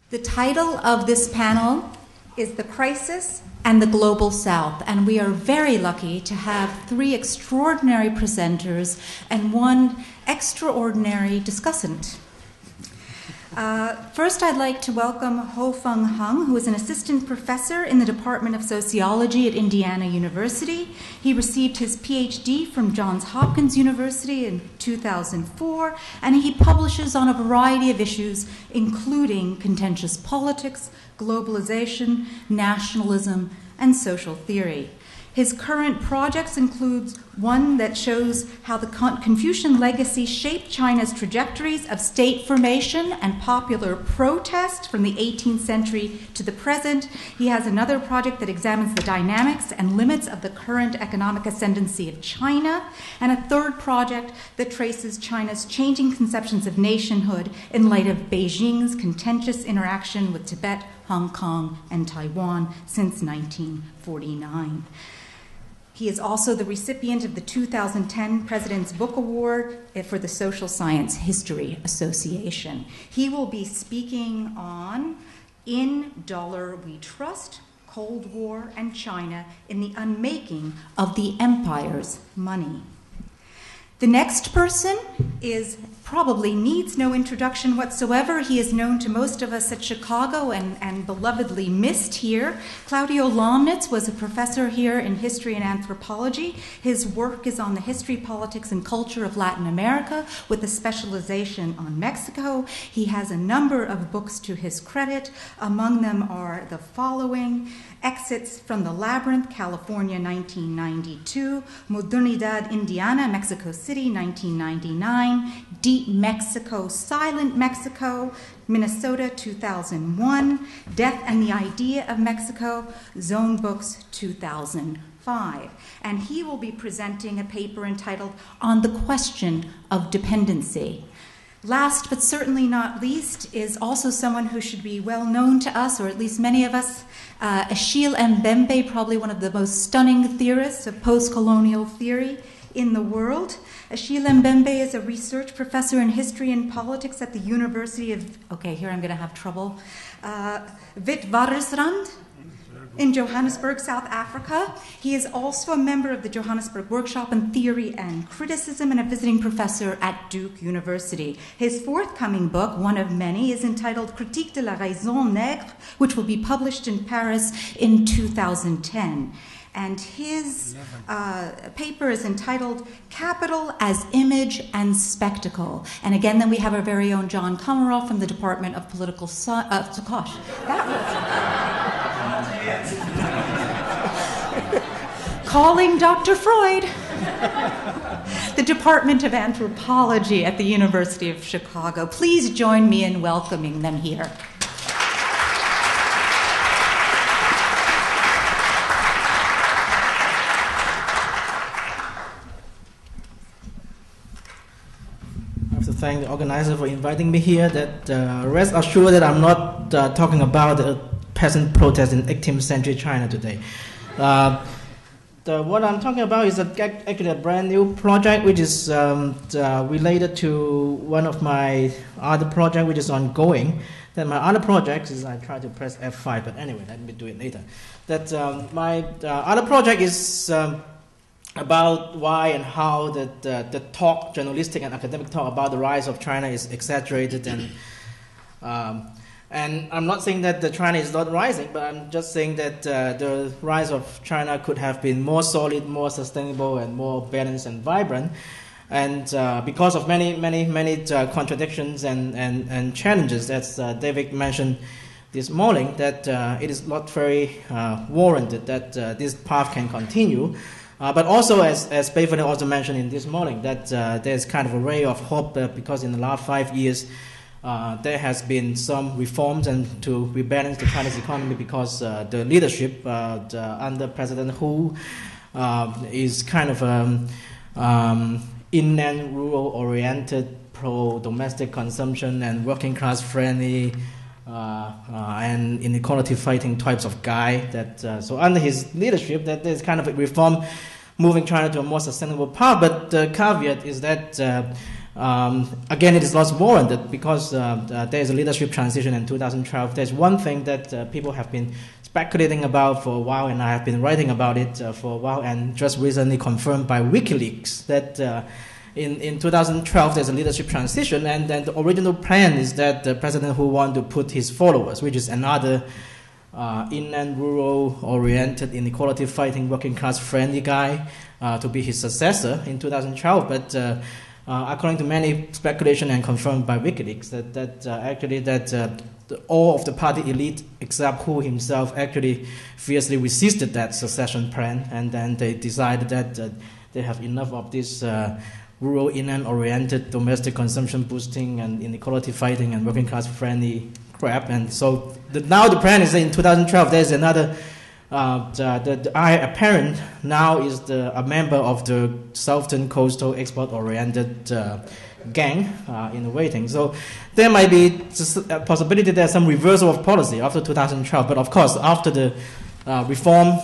The title of this panel is The Crisis and the Global South, and we are very lucky to have three extraordinary presenters and one extraordinary discussant. First, I'd like to welcome Ho-Fung Hung, who is an assistant professor in the Department of Sociology at Indiana University. He received his PhD from Johns Hopkins University in 2004, and he publishes on a variety of issues, including contentious politics, globalization, nationalism, and social theory. His current projects include one that shows how the Confucian legacy shaped China's trajectories of state formation and popular protest from the 18th century to the present. He has another project that examines the dynamics and limits of the current economic ascendancy of China, and a third project that traces China's changing conceptions of nationhood in light of Beijing's contentious interaction with Tibet, Hong Kong, and Taiwan since 1949. He is also the recipient of the 2010 President's Book Award for the Social Science History Association. He will be speaking on In Dollar We Trust, Cold War and China in the Unmaking of the Empire's Money. The next person probably needs no introduction whatsoever. He is known to most of us at Chicago and belovedly missed here. Claudio Lomnitz was a professor here in history and anthropology. His work is on the history, politics, and culture of Latin America with a specialization on Mexico. He has a number of books to his credit. Among them are the following: Exits from the Labyrinth, California, 1992, Modernidad Indiana, Mexico City, 1999, Deep Mexico, Silent Mexico, Minnesota, 2001, Death and the Idea of Mexico, Zone Books, 2005. And he will be presenting a paper entitled On the Question of Dependency. Last but certainly not least is also someone who should be well known to us, or at least many of us, Achille Mbembe, probably one of the most stunning theorists of post-colonial theory in the world. Achille Mbembe is a research professor in history and politics at the University of, here I'm going to have trouble, Witwatersrand in Johannesburg, South Africa. He is also a member of the Johannesburg Workshop on Theory and Criticism and a visiting professor at Duke University. His forthcoming book, one of many, is entitled Critique de la Raison Nègre, which will be published in Paris in 2010. And his paper is entitled Capital as Image and Spectacle. And again, then we have our very own John Komarov from the Department of Political Science. Calling Dr. Freud. The Department of Anthropology at the University of Chicago. Please join me in welcoming them here. Thank the organizer for inviting me here. That rest assured that I'm not talking about the peasant protest in 18th century China today. What I'm talking about is actually a brand new project, which is related to one of my other projects, which is ongoing. Then my other project is, I try to press F5, but anyway, let me do it later. That my other project is about why and how the talk, journalistic and academic talk about the rise of China is exaggerated, and I'm not saying that the China is not rising, but I'm just saying that the rise of China could have been more solid, more sustainable, and more balanced and vibrant. And because of many contradictions and challenges, as David mentioned this morning, that it is not very warranted that this path can continue. But also, as Beverly also mentioned in this morning, that there's kind of a ray of hope because in the last 5 years there has been some reforms and to rebalance the Chinese economy because the leadership under President Hu is kind of inland, rural-oriented, pro-domestic consumption and working-class friendly and inequality-fighting types of guy. That so under his leadership, that there's kind of a reform moving China to a more sustainable path. But the caveat is that Again, it is not warranted because there is a leadership transition in 2012. There's one thing that people have been speculating about for a while, and I have been writing about it for a while, and just recently confirmed by WikiLeaks that in 2012 there's a leadership transition, and then the original plan is that the president who want to put his followers, which is another inland, rural-oriented, inequality-fighting, working-class friendly guy, to be his successor in 2012, but according to many speculation and confirmed by WikiLeaks, all of the party elite, except Hu himself, actually fiercely resisted that succession plan, and then they decided that they have enough of this rural, inland-oriented, domestic consumption boosting, and inequality fighting, and working-class friendly crap. And so now the plan is that in 2012 there's another. The heir apparent now is a member of the Southern Coastal export-oriented gang in the waiting. So there might be a possibility there's some reversal of policy after 2012. But of course, after the reform,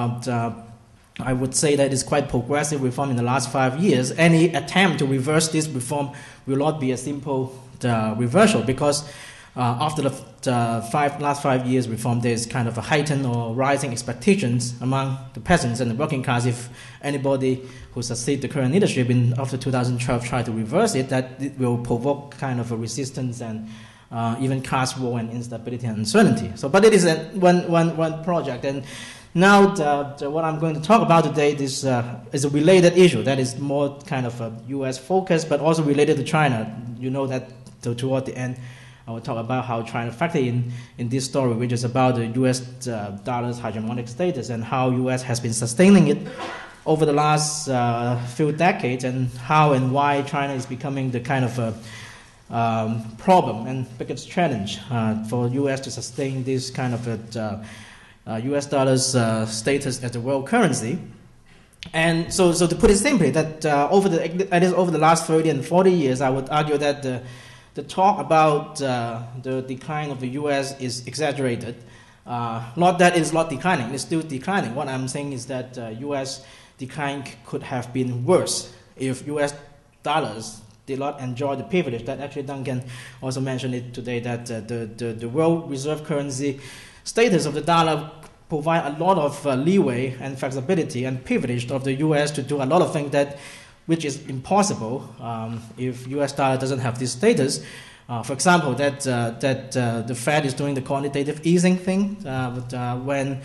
I would say that it's quite progressive reform in the last 5 years. Any attempt to reverse this reform will not be a simple reversal, because after the last 5 years reform, there's kind of a heightened or rising expectations among the peasants and the working class. If anybody who succeeds the current leadership after 2012 try to reverse it, that it will provoke kind of a resistance and even class war and instability and uncertainty. So, but it is one project. And now what I'm going to talk about today is a related issue that is more kind of a U.S. focus, but also related to China. You know that toward the end, I will talk about how China factor in this story, which is about the U.S. dollar's hegemonic status and how U.S. has been sustaining it over the last few decades, and how and why China is becoming the kind of a problem and biggest challenge for U.S. to sustain this kind of U.S. dollar's status as the world currency. And so to put it simply, that over the last 30 and 40 years, I would argue that the talk about the decline of the U.S. is exaggerated. Not that it's not declining, it's still declining. What I'm saying is that U.S. decline could have been worse if U.S. dollars did not enjoy the privilege that actually Duncan also mentioned it today, that the world reserve currency status of the dollar provide a lot of leeway and flexibility and privilege of the U.S. to do a lot of things which is impossible if U.S. dollar doesn't have this status. For example, that the Fed is doing the quantitative easing thing, when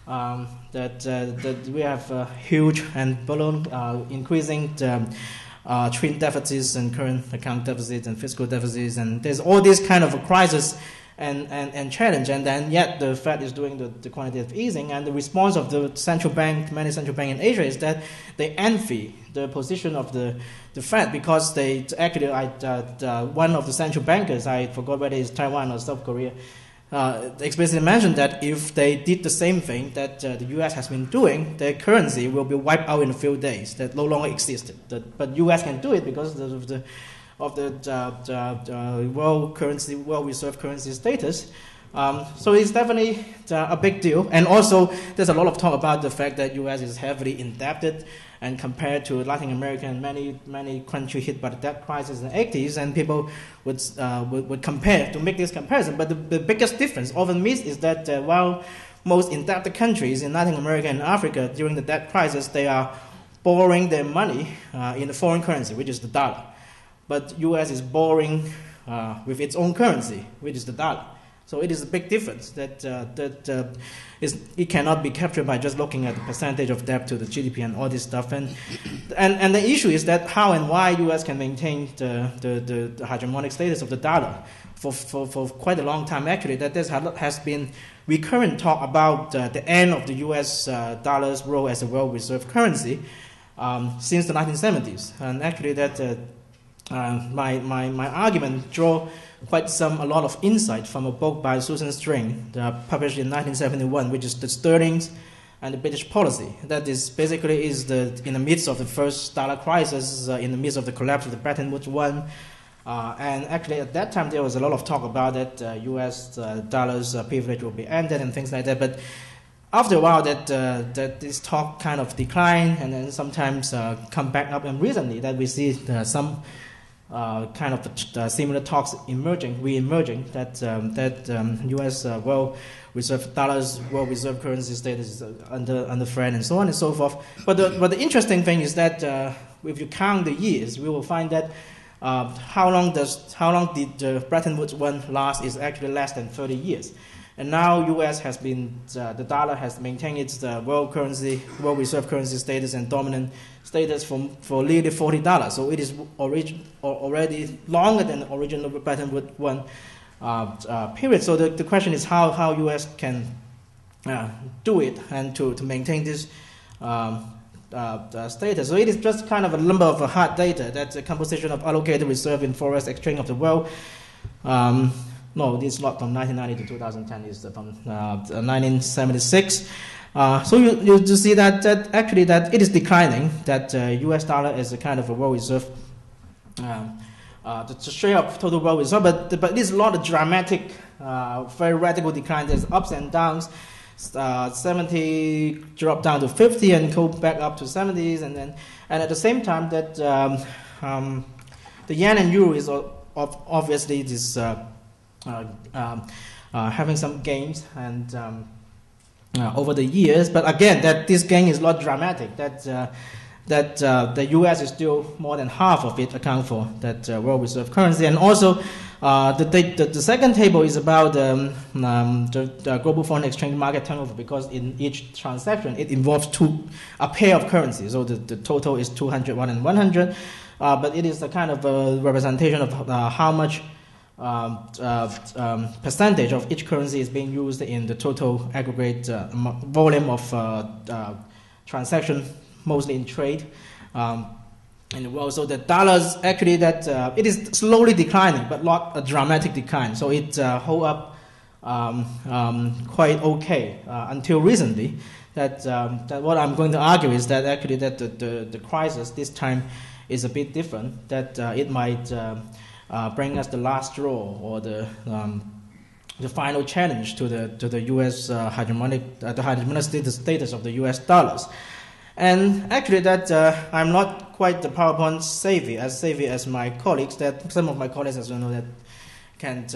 that we have huge and balloon increasing twin deficits and current account deficits and fiscal deficits, and there's all this kind of a crisis and challenge, and then yet the Fed is doing the quantitative easing, and the response of the central bank, many central banks in Asia, is that they envy the position of the Fed, because they actually, one of the central bankers, I forgot whether it's Taiwan or South Korea, explicitly mentioned that if they did the same thing that the U.S. has been doing, their currency will be wiped out in a few days, that no longer existed. But U.S. can do it because of the world reserve currency status. So it's definitely a big deal. And also, there's a lot of talk about the fact that U.S. is heavily indebted, and compared to Latin America and many countries hit by the debt crisis in the 80s, and people would compare to make this comparison. But the biggest difference often missed is that while most indebted countries in Latin America and Africa during the debt crisis, they are borrowing their money in the foreign currency, which is the dollar. But U.S. is borrowing with its own currency, which is the dollar. So it is a big difference that it cannot be captured by just looking at the percentage of debt to the GDP and all this stuff. And the issue is that how and why U.S. can maintain the hegemonic status of the dollar for quite a long time. Actually, that there has been recurrent talk about the end of the U.S. dollar's role as a world reserve currency since the 1970s. And actually, that my argument draw quite a lot of insight from a book by Susan String, published in 1971, which is The Sterling's and the British Policy. That is basically in the midst of the first dollar crisis, in the midst of the collapse of the Bretton Woods one. And actually at that time there was a lot of talk about that U.S. dollar's privilege will be ended and things like that. But after a while that this talk kind of declined, and then sometimes come back up. And recently that we see some kind of similar talks re-emerging, that U.S. World Reserve dollars, world reserve currency status is under threat, and so on and so forth. But the interesting thing is that if you count the years, we will find that how long did the Bretton Woods one last is actually less than 30 years. And now U.S. has been, the dollar has maintained its world reserve currency status and dominant status for nearly $40. So it is already longer than the original Bretton Woods one period. So the question is how U.S. can do it and to maintain this status. So it is just kind of a number of hard data. That's the composition of allocated reserve in forex exchange of the world. No, this is not from 1990 to 2010. It's from 1976. So you see that actually that it is declining. That U.S. dollar is a kind of a world reserve, the share of total world reserve. But it is not a dramatic, very radical decline. There's ups and downs. 70 drop down to 50 and go back up to 70s, and at the same time that the yen and euro is obviously this. Having some gains and over the years, but again, that this gain is not dramatic. That the U.S. is still more than half of it account for that world reserve currency, and also the second table is about the global foreign exchange market turnover, because in each transaction it involves a pair of currencies. So the total is 201 and 100, but it is a kind of a representation of how much. Percentage of each currency is being used in the total aggregate volume of transaction, mostly in trade in the world. So the dollars actually it is slowly declining, but not a dramatic decline. So it hold up quite okay until recently. That what I'm going to argue is that actually that the crisis this time is a bit different. That it might. Bring us the last straw or the final challenge to the U.S. hegemonic status of the U.S. dollars, and actually that I'm not quite the PowerPoint savvy as my colleagues. That some of my colleagues, as you know, that can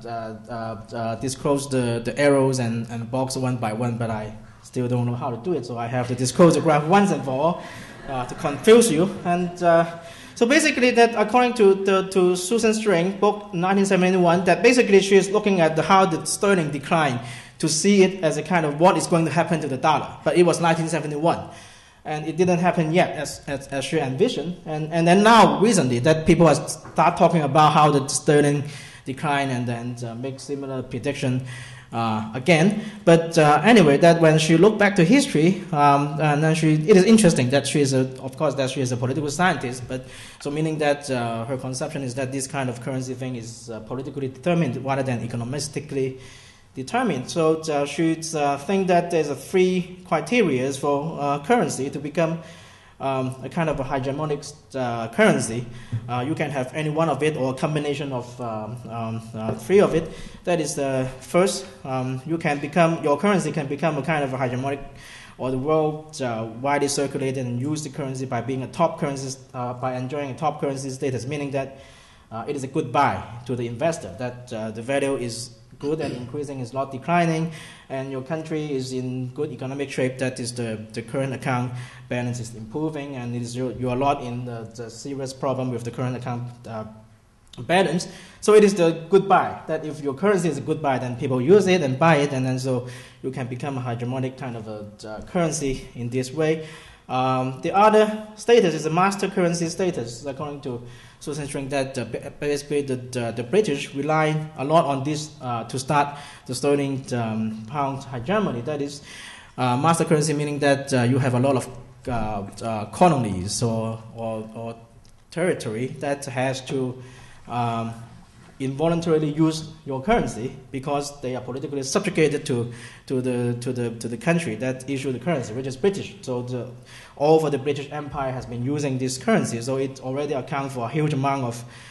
disclose the arrows and box one by one, but I still don't know how to do it. So I have to disclose the graph once and for all to confuse you. And so basically, that according to Susan String, book 1971, that basically she is looking at how the sterling declined to see it as a kind of what is going to happen to the dollar. But it was 1971, and it didn't happen yet as she envisioned. And then now recently that people are start talking about how the sterling decline and then make similar prediction. Again, but anyway, that when she looked back to history, and then it is interesting that she is a political scientist, but so meaning that her conception is that this kind of currency thing is politically determined rather than economistically determined. So she think that there's three criteria for currency to become a kind of a hegemonic currency. You can have any one of it or a combination of three of it. That is the first. Your currency can become a kind of a hegemonic, or the world widely circulated and use the currency by being a top currency, by enjoying a top currency status, meaning that it is a good buy to the investor. That the value is good and increasing, is not declining, and your country is in good economic shape. That is the current account balance is improving, and it is you are not in the serious problem with the current account balance. So it is the good buy. That if your currency is a good buy, then people use it and buy it, and then so you can become a hegemonic kind of a currency in this way. The other status is a master currency status, according to Susan String, that basically the British rely a lot on this to start the sterling pound hegemony. That is master currency, meaning that you have a lot of colonies or territory that has to involuntarily use your currency because they are politically subjugated to the country that issued the currency, which is British. So all over the British Empire has been using this currency, so it already accounts for a huge amount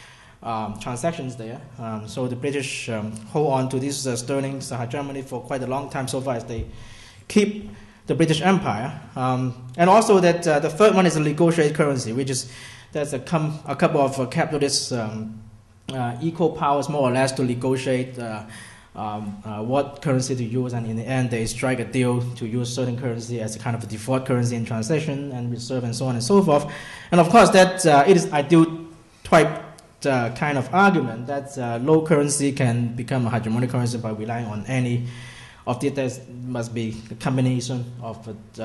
of transactions there. So the British hold on to this sterling hegemony for quite a long time, so far as they keep the British Empire. And also that the third one is a negotiated currency, which is there's a couple of capitalist equal powers more or less to negotiate what currency to use, and in the end they strike a deal to use certain currency as a kind of a default currency in transition and reserve and so on and so forth. And of course that it is ideal type kind of argument that low currency can become a hegemonic currency by relying on any of the, there must be a combination of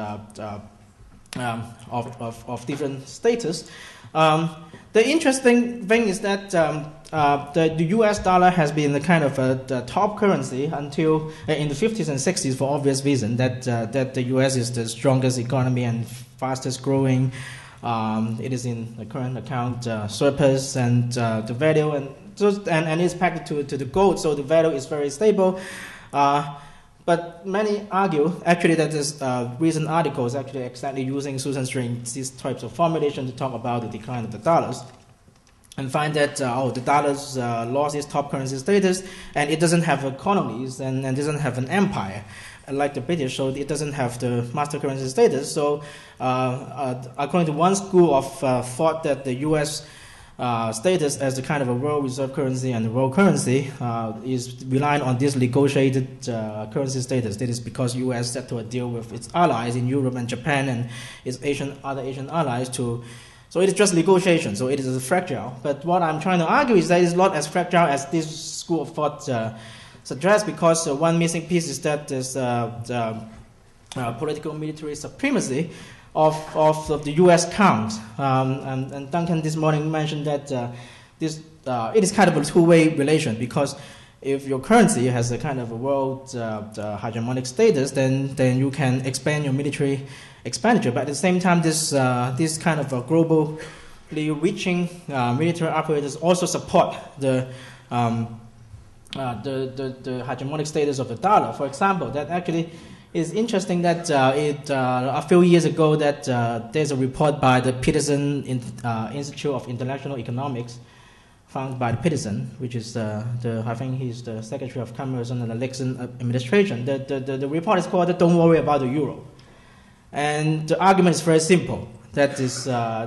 different status. The interesting thing is that the US dollar has been the kind of the top currency until in the 50s and 60s for obvious reason that the US is the strongest economy and fastest growing. It is in the current account surplus, and the value and it's pegged to the gold, so the value is very stable. But many argue actually that this recent article is actually exactly using Susan String's these types of formulation to talk about the decline of the dollars, and find that the dollars lost its top currency status, and it doesn't have economies and doesn't have an empire like the British, so it doesn't have the master currency status. So according to one school of thought, that the U.S. Status as the kind of a world reserve currency and the world currency is relying on this negotiated currency status. That is because U.S. set to a deal with its allies in Europe and Japan and its other Asian allies to. So it is just negotiation. So it is fragile. But what I'm trying to argue is that it's not as fragile as this school of thought suggests, because one missing piece is that there's political military supremacy of the U.S. count. And Duncan this morning mentioned that it is kind of a two-way relation, because if your currency has a kind of a world hegemonic status, then you can expand your military expenditure. But at the same time, this kind of a globally reaching military operators also support the hegemonic status of the dollar. For example, that actually is interesting that a few years ago that there's a report by the Peterson Institute of International Economics, founded by Peterson, which is I think he's the Secretary of Commerce under the Nixon administration. The report is called "Don't Worry About the Euro," and the argument is very simple. That is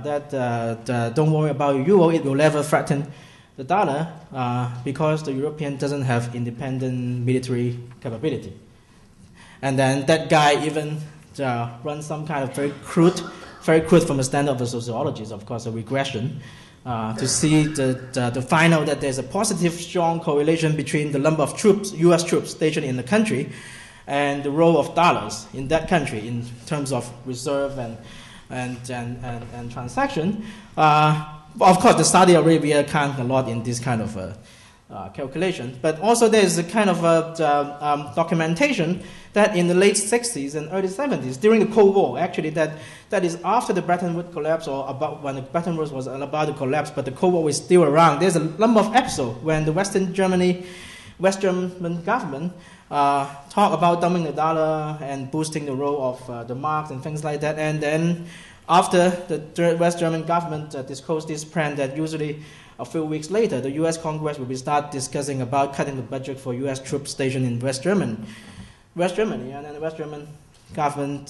don't worry about the euro; it will never threaten the dollar because the European doesn't have independent military capability. And then that guy even runs some kind of very crude from the standard of the sociologists, of course, a regression, to see the final that there's a positive, strong correlation between the number of troops, U.S. troops stationed in the country, and the role of dollars in that country in terms of reserve and transaction. Of course, the Saudi Arabia count a lot in this kind of calculation, but also there's a kind of documentation that in the late 60s and early 70s, during the Cold War, actually that is after the Bretton Woods collapse, or about when the Bretton Woods was about to collapse, but the Cold War was still around. There's a number of episodes when the West German government talk about dumping the dollar and boosting the role of the marks and things like that, and then after the West German government disclosed this plan, that usually a few weeks later, the U.S. Congress will start discussing about cutting the budget for U.S. troops stationed in West Germany, and then the West German government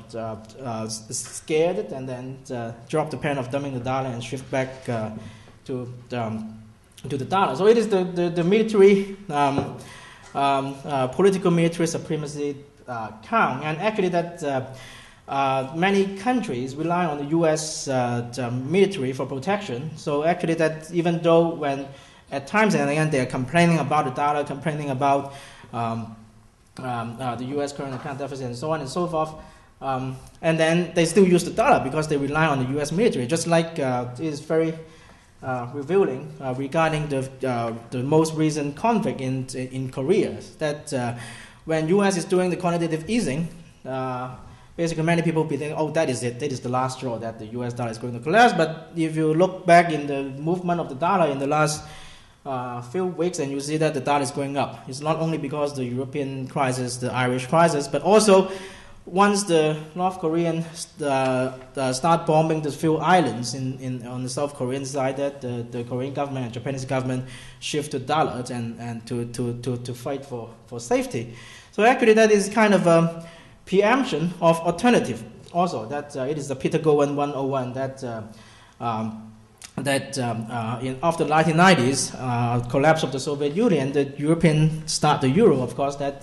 scared it, and then dropped the plan of dumping the dollar and shift back to the dollar. So it is the military, political military supremacy count, and actually that. Many countries rely on the U.S. Military for protection. So actually that even though when at times and again they are complaining about the dollar, complaining about the U.S. current account deficit and so on and so forth, and then they still use the dollar because they rely on the U.S. military. Just like it is very revealing regarding the most recent conflict in Korea, that when U.S. is doing the quantitative easing, basically, many people be thinking, oh, that is it. That is the last straw, that the U.S. dollar is going to collapse. But if you look back in the movement of the dollar in the last few weeks, and you see that the dollar is going up. It's not only because the European crisis, the Irish crisis, but also once the North Koreans start bombing the few islands on the South Korean side, that the Korean government and Japanese government shift to dollars and to fight for safety. So actually, that is kind of a preemption of alternative also, that it is the Peter Gowan 101, that that after the 1990s, collapse of the Soviet Union, the European start the euro. Of course, that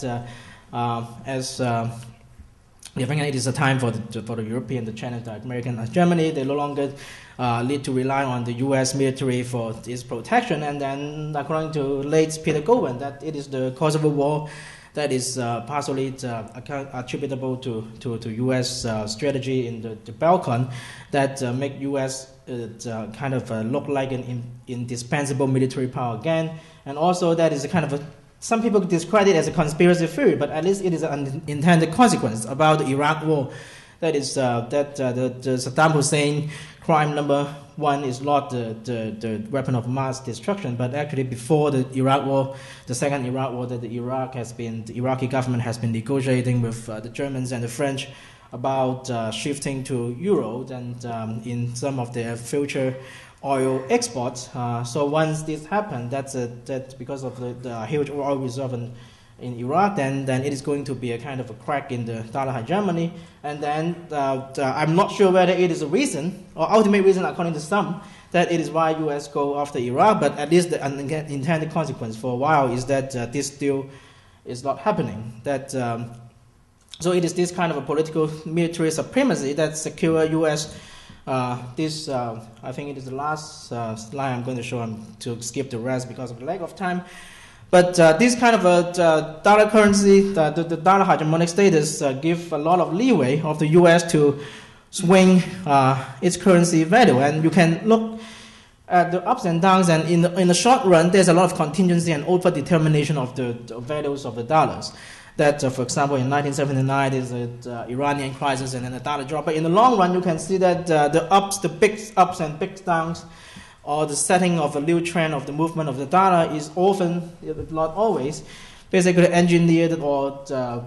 I think it is a time for the European, the China, the American, Germany. They no longer need to rely on the U.S. military for its protection. And then, according to late Peter Gowan, that it is the Kosovo War that is partially attributable to U.S. strategy in the Balkan that make U.S. Kind of look like an indispensable military power again. And also that is a kind of some people describe it as a conspiracy theory, but at least it is an unintended consequence about the Iraq War. That is the Saddam Hussein crime number one is not the weapon of mass destruction, but actually before the Iraq War, the second Iraq War, that the Iraqi government has been negotiating with the Germans and the French about shifting to euro and in some of their future oil exports. So once this happened, that's because of the huge oil reserve in Iraq, then it is going to be a kind of a crack in the dollar hegemony. And then I'm not sure whether it is a reason or ultimate reason, according to some, that it is why U.S. go after Iraq. But at least the unintended consequence for a while is that this still is not happening. That so it is this kind of a political military supremacy that secure U.S. I think it is the last slide I'm going to show. To skip the rest because of the lack of time. But this kind of a dollar currency, the dollar hegemonic status, give a lot of leeway of the U.S. to swing its currency value, and you can look at the ups and downs. And in the short run, there's a lot of contingency and over-determination of the values of the dollars. That, for example, in 1979, there's the Iranian crisis and then the dollar drop. But in the long run, you can see that the big ups and big downs, or the setting of a new trend of the movement of the dollar is often, if not always, basically engineered or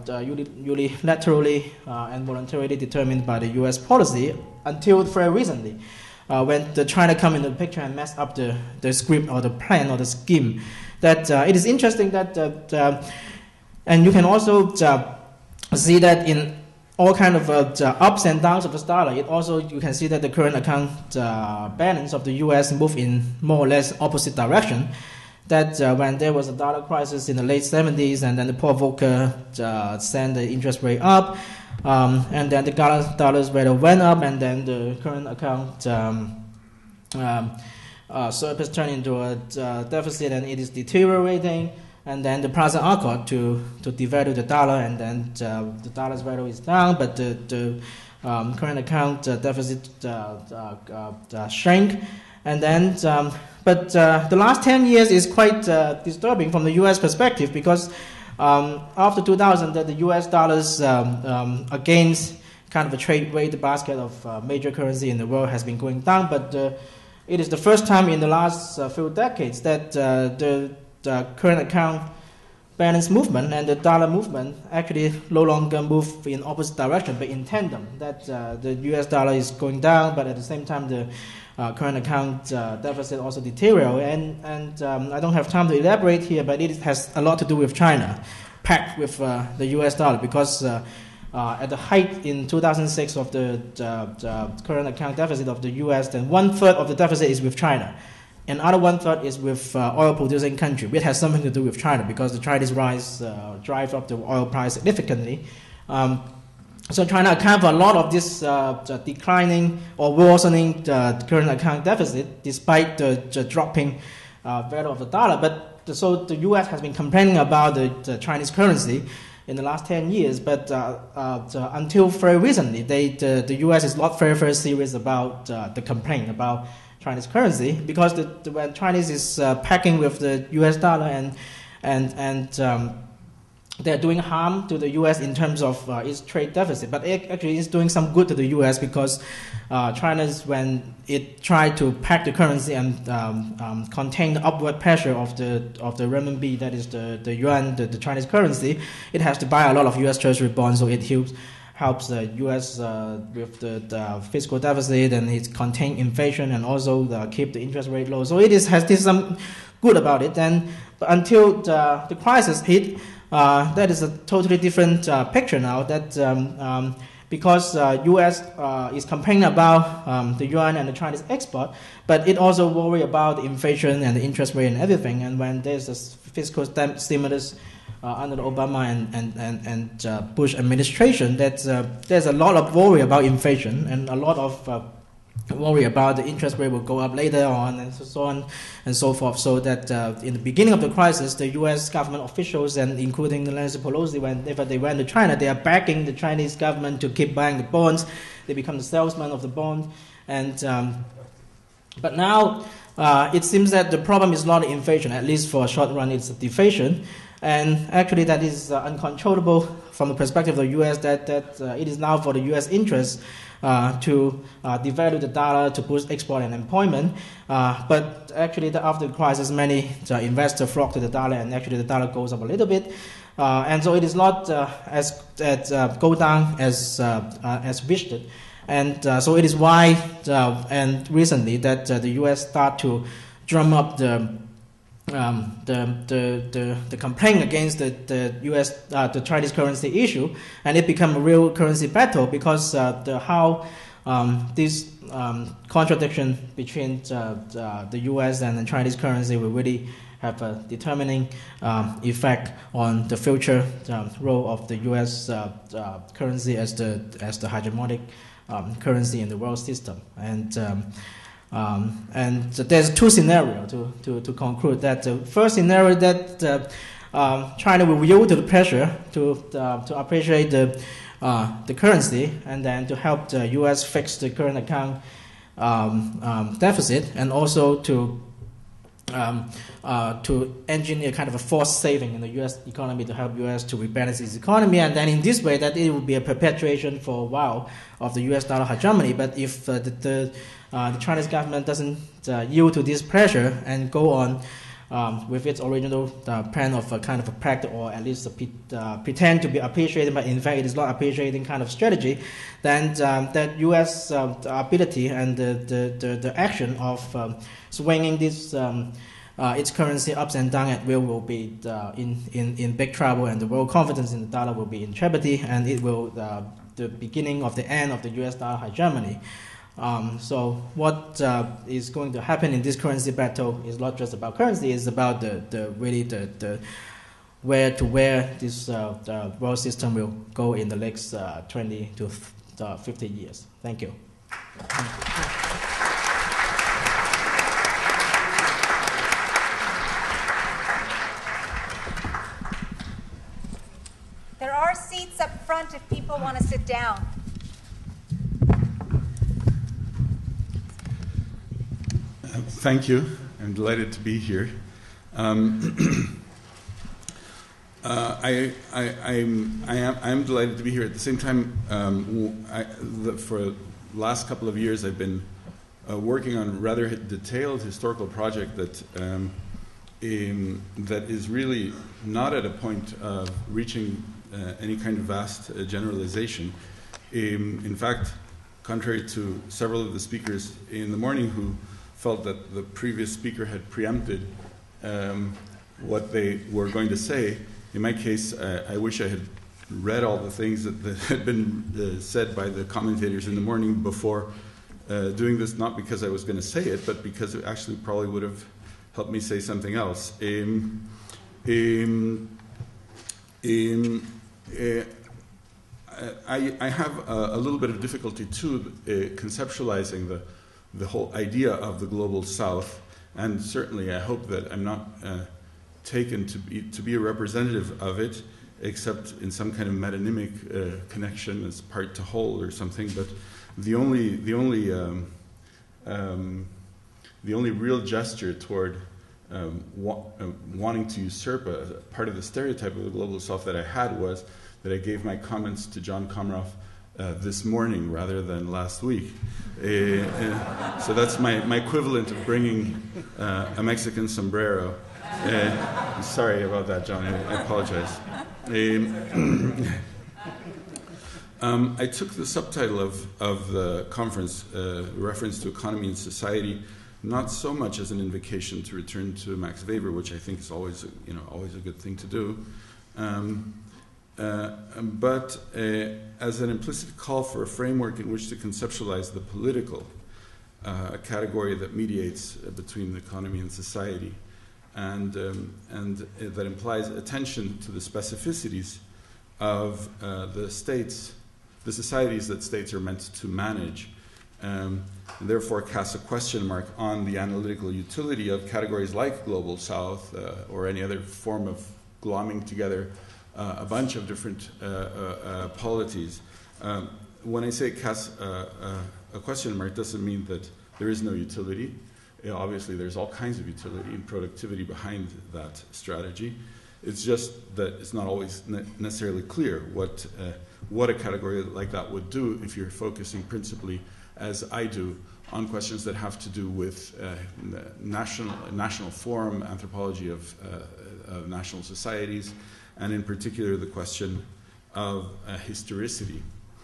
unilaterally and voluntarily determined by the U.S. policy until very recently, when the China come into the picture and mess up the script or the plan or the scheme. That it is interesting that, and you can also see that in all kind of ups and downs of the dollar, you can see that the current account balance of the U.S. move in more or less opposite direction. That when there was a dollar crisis in the late 70s, and then the Paul Volcker sent the interest rate up, and then the dollar's rate went up, and then the current account surplus turned into a deficit, and it is deteriorating. And then the Plaza Accord to devalue the dollar, and then the dollar's value is down, but the current account deficit shrank. And then, but the last 10 years is quite disturbing from the U.S. perspective, because after 2000, the U.S. dollars against kind of a trade rate basket of major currency in the world has been going down. But it is the first time in the last few decades that the current account balance movement and the dollar movement actually no longer move in opposite direction, but in tandem. That the U.S. dollar is going down, but at the same time the current account deficit also deteriorate. And I don't have time to elaborate here, but it has a lot to do with China, packed with the U.S. dollar, because at the height in 2006 of the current account deficit of the U.S., then 1/3 of the deficit is with China. Another 1/3 is with oil-producing country, which has something to do with China, because the Chinese rise drive up the oil price significantly. So China accounts for a lot of this declining or worsening current account deficit, despite the dropping value of the dollar. But so the U.S. has been complaining about the Chinese currency in the last 10 years, but until very recently, the U.S. is not very serious about the complaint about Chinese currency, because when Chinese is packing with the U.S. dollar and they're doing harm to the U.S. in terms of its trade deficit, but it actually is doing some good to the U.S. because China's, when it tried to pack the currency and contain the upward pressure of the renminbi, that is the yuan, the Chinese currency, it has to buy a lot of U.S. Treasury bonds, so it helps the U.S. With the fiscal deficit, and it contain inflation and also keep the interest rate low. So it has some good about it. And until the crisis hit, that is a totally different picture now. That because U.S. Is complaining about the yuan and the Chinese export, but it also worry about the inflation and the interest rate and everything. And when there's a fiscal stimulus under the Obama and Bush administration, there's a lot of worry about inflation and a lot of worry about the interest rate will go up later on and so on and so forth. So that in the beginning of the crisis, the U.S. government officials and including Nancy Pelosi, whenever they went to China, they are begging the Chinese government to keep buying the bonds. They become the salesman of the bond. And but now it seems that the problem is not inflation, at least for a short run, it's deflation. And actually that is uncontrollable from the perspective of the U.S. that it is now for the U.S. interest to devalue the dollar to boost export and employment. But actually after the crisis, many investors flock to the dollar, and actually the dollar goes up a little bit. And so it is not as go down as wished. And so it is why and recently that the U.S. start to drum up the complaint against the U.S. The Chinese currency issue, and it become a real currency battle because how this contradiction between the U.S. and the Chinese currency will really have a determining effect on the future role of the U.S. Currency as the hegemonic currency in the world system. And there's two scenarios to conclude that. The first scenario that China will yield to the pressure to appreciate the currency, and then to help the U.S. fix the current account deficit, and also to engineer kind of a forced saving in the U.S. economy to help U.S. to rebalance its economy, and then in this way that it will be a perpetuation for a while of the U.S. dollar hegemony. But if the Chinese government doesn't yield to this pressure and go on with its original plan of a kind of a practice, or at least pretend to be appreciated, but in fact it is not appreciating kind of strategy, then that U.S. ability and the action of swinging this its currency ups and down at will be in big trouble, and the world confidence in the dollar will be in jeopardy, and it will the beginning of the end of the U.S. dollar hegemony. So what is going to happen in this currency battle is not just about currency; it's about the where this world system will go in the next 20 to 50 years. Thank you. There are seats up front if people want to sit down. Thank you. I'm delighted to be here. I'm delighted to be here. At the same time, for the last couple of years, I've been working on a rather detailed historical project that is really not at a point of reaching any kind of vast generalization. In fact, contrary to several of the speakers in the morning who felt that the previous speaker had preempted what they were going to say, in my case, I wish I had read all the things that had been said by the commentators in the morning before doing this, not because I was going to say it, but because it actually probably would have helped me say something else. I have a little bit of difficulty too conceptualizing the whole idea of the global South, and certainly I hope that I'm not taken to be a representative of it, except in some kind of metonymic connection as part to whole or something. But the only real gesture toward wanting to usurp a part of the stereotype of the global South that I had was that I gave my comments to John Komroff this morning rather than last week. So that's my equivalent of bringing a Mexican sombrero. Sorry about that, John. I apologize. I took the subtitle of the conference, reference to economy and society, not so much as an invocation to return to Max Weber, which I think is always a good thing to do, but as an implicit call for a framework in which to conceptualize the political, a category that mediates between the economy and society, and that implies attention to the specificities of the societies that states are meant to manage, and therefore casts a question mark on the analytical utility of categories like Global South or any other form of glomming together a bunch of different polities. When I say it casts a question mark, doesn't mean that there is no utility. Obviously, there's all kinds of utility and productivity behind that strategy. It's just that it's not always necessarily clear what a category like that would do if you're focusing principally, as I do, on questions that have to do with national form, anthropology of national societies, and in particular the question of historicity.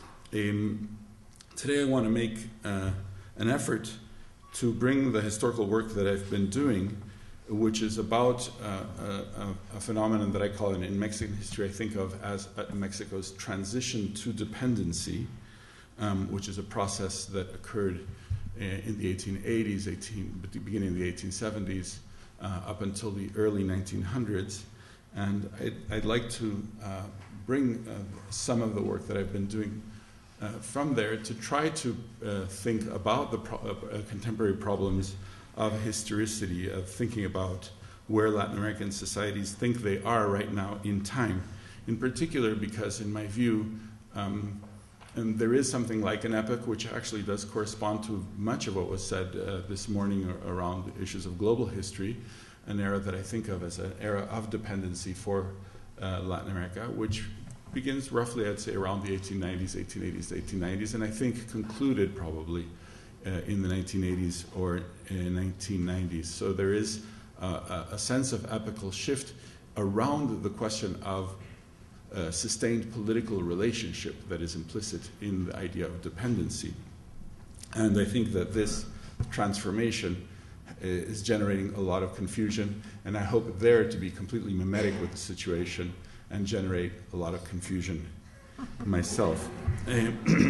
Today I want to make an effort to bring the historical work that I've been doing, which is about a phenomenon that I call, in Mexican history, I think of as Mexico's transition to dependency, which is a process that occurred in the 1880s, beginning of the 1870s, up until the early 1900s. And I'd like to bring some of the work that I've been doing from there to try to think about the contemporary problems of historicity, of thinking about where Latin American societies think they are right now in time. In particular, because in my view, and there is something like an epoch which actually does correspond to much of what was said this morning around issues of global history, an era that I think of as an era of dependency for Latin America, which begins roughly, I'd say, around the 1890s, 1880s, 1890s, and I think concluded probably in the 1980s or 1990s. So there is a sense of epochal shift around the question of sustained political relationship that is implicit in the idea of dependency. And I think that this transformation is generating a lot of confusion, and I hope there to be completely mimetic with the situation and generate a lot of confusion myself. I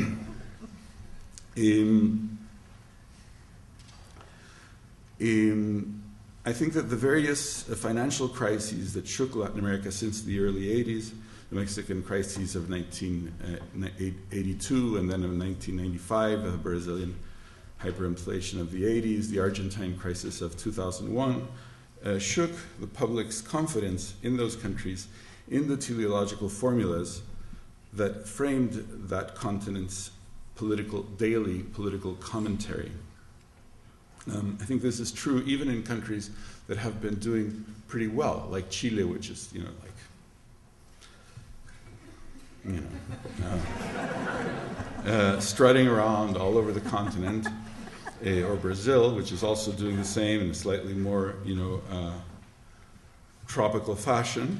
think that the various financial crises that shook Latin America since the early 80s, the Mexican crises of 1982 and then of 1995, the Brazilian hyperinflation of the 80s, the Argentine crisis of 2001, shook the public's confidence in those countries, in the teleological formulas that framed that continent's daily political commentary. I think this is true even in countries that have been doing pretty well, like Chile, which is, strutting around all over the continent, or Brazil, which is also doing the same in a slightly more, tropical fashion.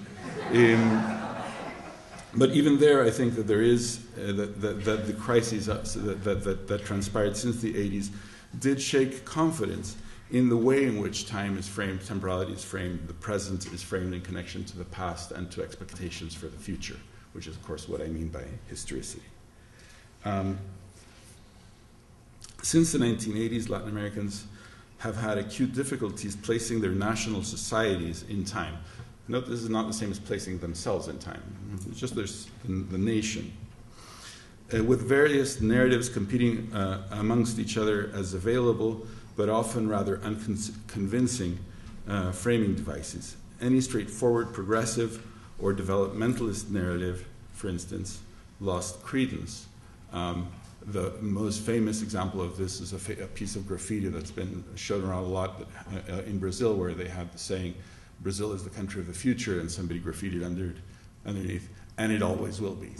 But even there, I think that there is that the crises that transpired since the 80s did shake confidence in the way in which time is framed, temporality is framed, the present is framed in connection to the past and to expectations for the future, which is, of course, what I mean by historicity. Since the 1980s, Latin Americans have had acute difficulties placing their national societies in time. Note, this is not the same as placing themselves in time. It's just there's the nation. With various narratives competing amongst each other as available, but often rather unconvincing framing devices. Any straightforward progressive or developmentalist narrative, for instance, lost credence. The most famous example of this is a piece of graffiti that's been shown around a lot in Brazil, where they have the saying, "Brazil is the country of the future," and somebody graffitied underneath, "and it always will be."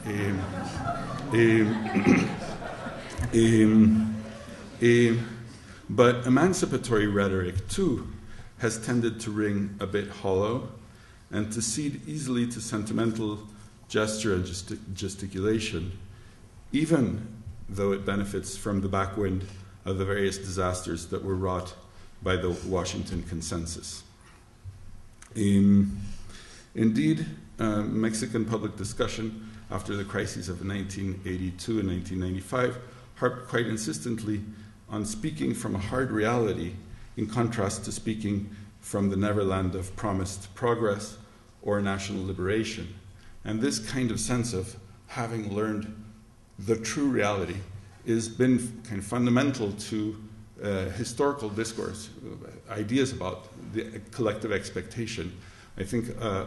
But emancipatory rhetoric, too, has tended to ring a bit hollow and to cede easily to sentimental gesture and gesticulation, even though it benefits from the backwind of the various disasters that were wrought by the Washington Consensus. Indeed, Mexican public discussion after the crises of 1982 and 1995 harped quite insistently on speaking from a hard reality in contrast to speaking from the neverland of promised progress or national liberation. And this kind of sense of having learned the true reality has been kind of fundamental to historical discourse, ideas about the collective expectation. I think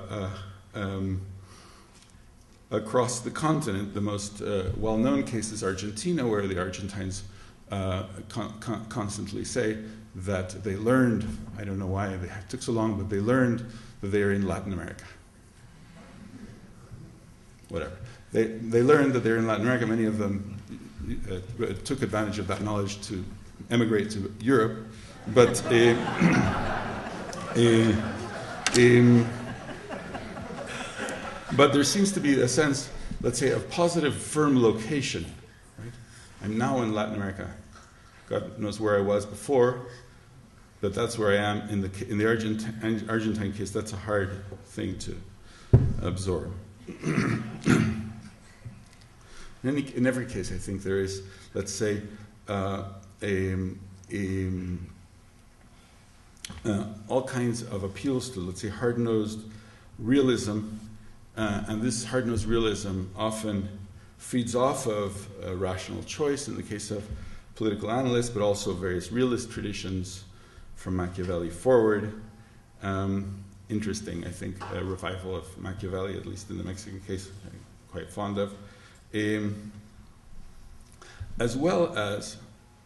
across the continent, the most well-known case is Argentina, where the Argentines constantly say that they learned, I don't know why it took so long, but they learned that they are in Latin America. Whatever. They learned that they're in Latin America. Many of them took advantage of that knowledge to emigrate to Europe. But but there seems to be a sense, let's say, of positive, firm location. Right? I'm now in Latin America. God knows where I was before, but that's where I am. In the Argentine case, that's a hard thing to absorb. In every case, I think there is, let's say, all kinds of appeals to, let's say, hard-nosed realism, and this hard-nosed realism often feeds off of rational choice in the case of political analysts, but also various realist traditions from Machiavelli forward. Interesting, I think, a revival of Machiavelli, at least in the Mexican case, I'm quite fond of. As well as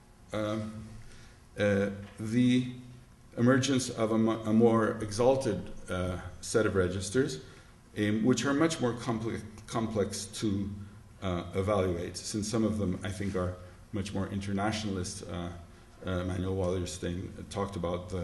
the emergence of a more exalted set of registers, which are much more complex to evaluate, since some of them, I think, are much more internationalist. Manuel Wallerstein talked about the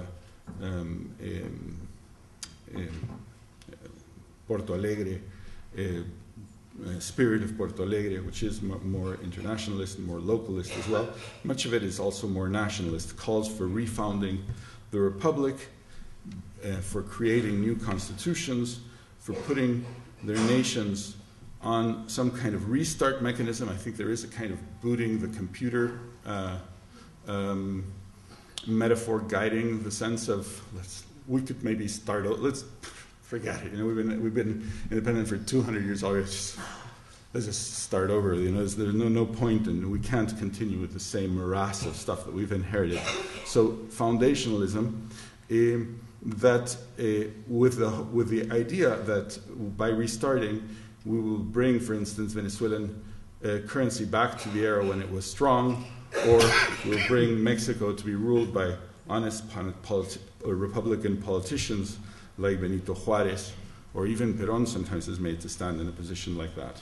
Porto Alegre spirit of Porto Alegre, which is more internationalist and more localist as well. Much of it is also more nationalist, calls for refounding the republic, for creating new constitutions, for putting their nations on some kind of restart mechanism. I think there is a kind of booting the computer metaphor guiding the sense of we could maybe start out. Let's forget it. We've been independent for 200 years already. Let's just start over. There's no point, and we can't continue with the same morass of stuff that we've inherited. So foundationalism, that with the idea that by restarting we will bring, for instance, Venezuelan currency back to the era when it was strong, or we'll bring Mexico to be ruled by honest Republican politicians like Benito Juarez, or even Perón sometimes is made to stand in a position like that.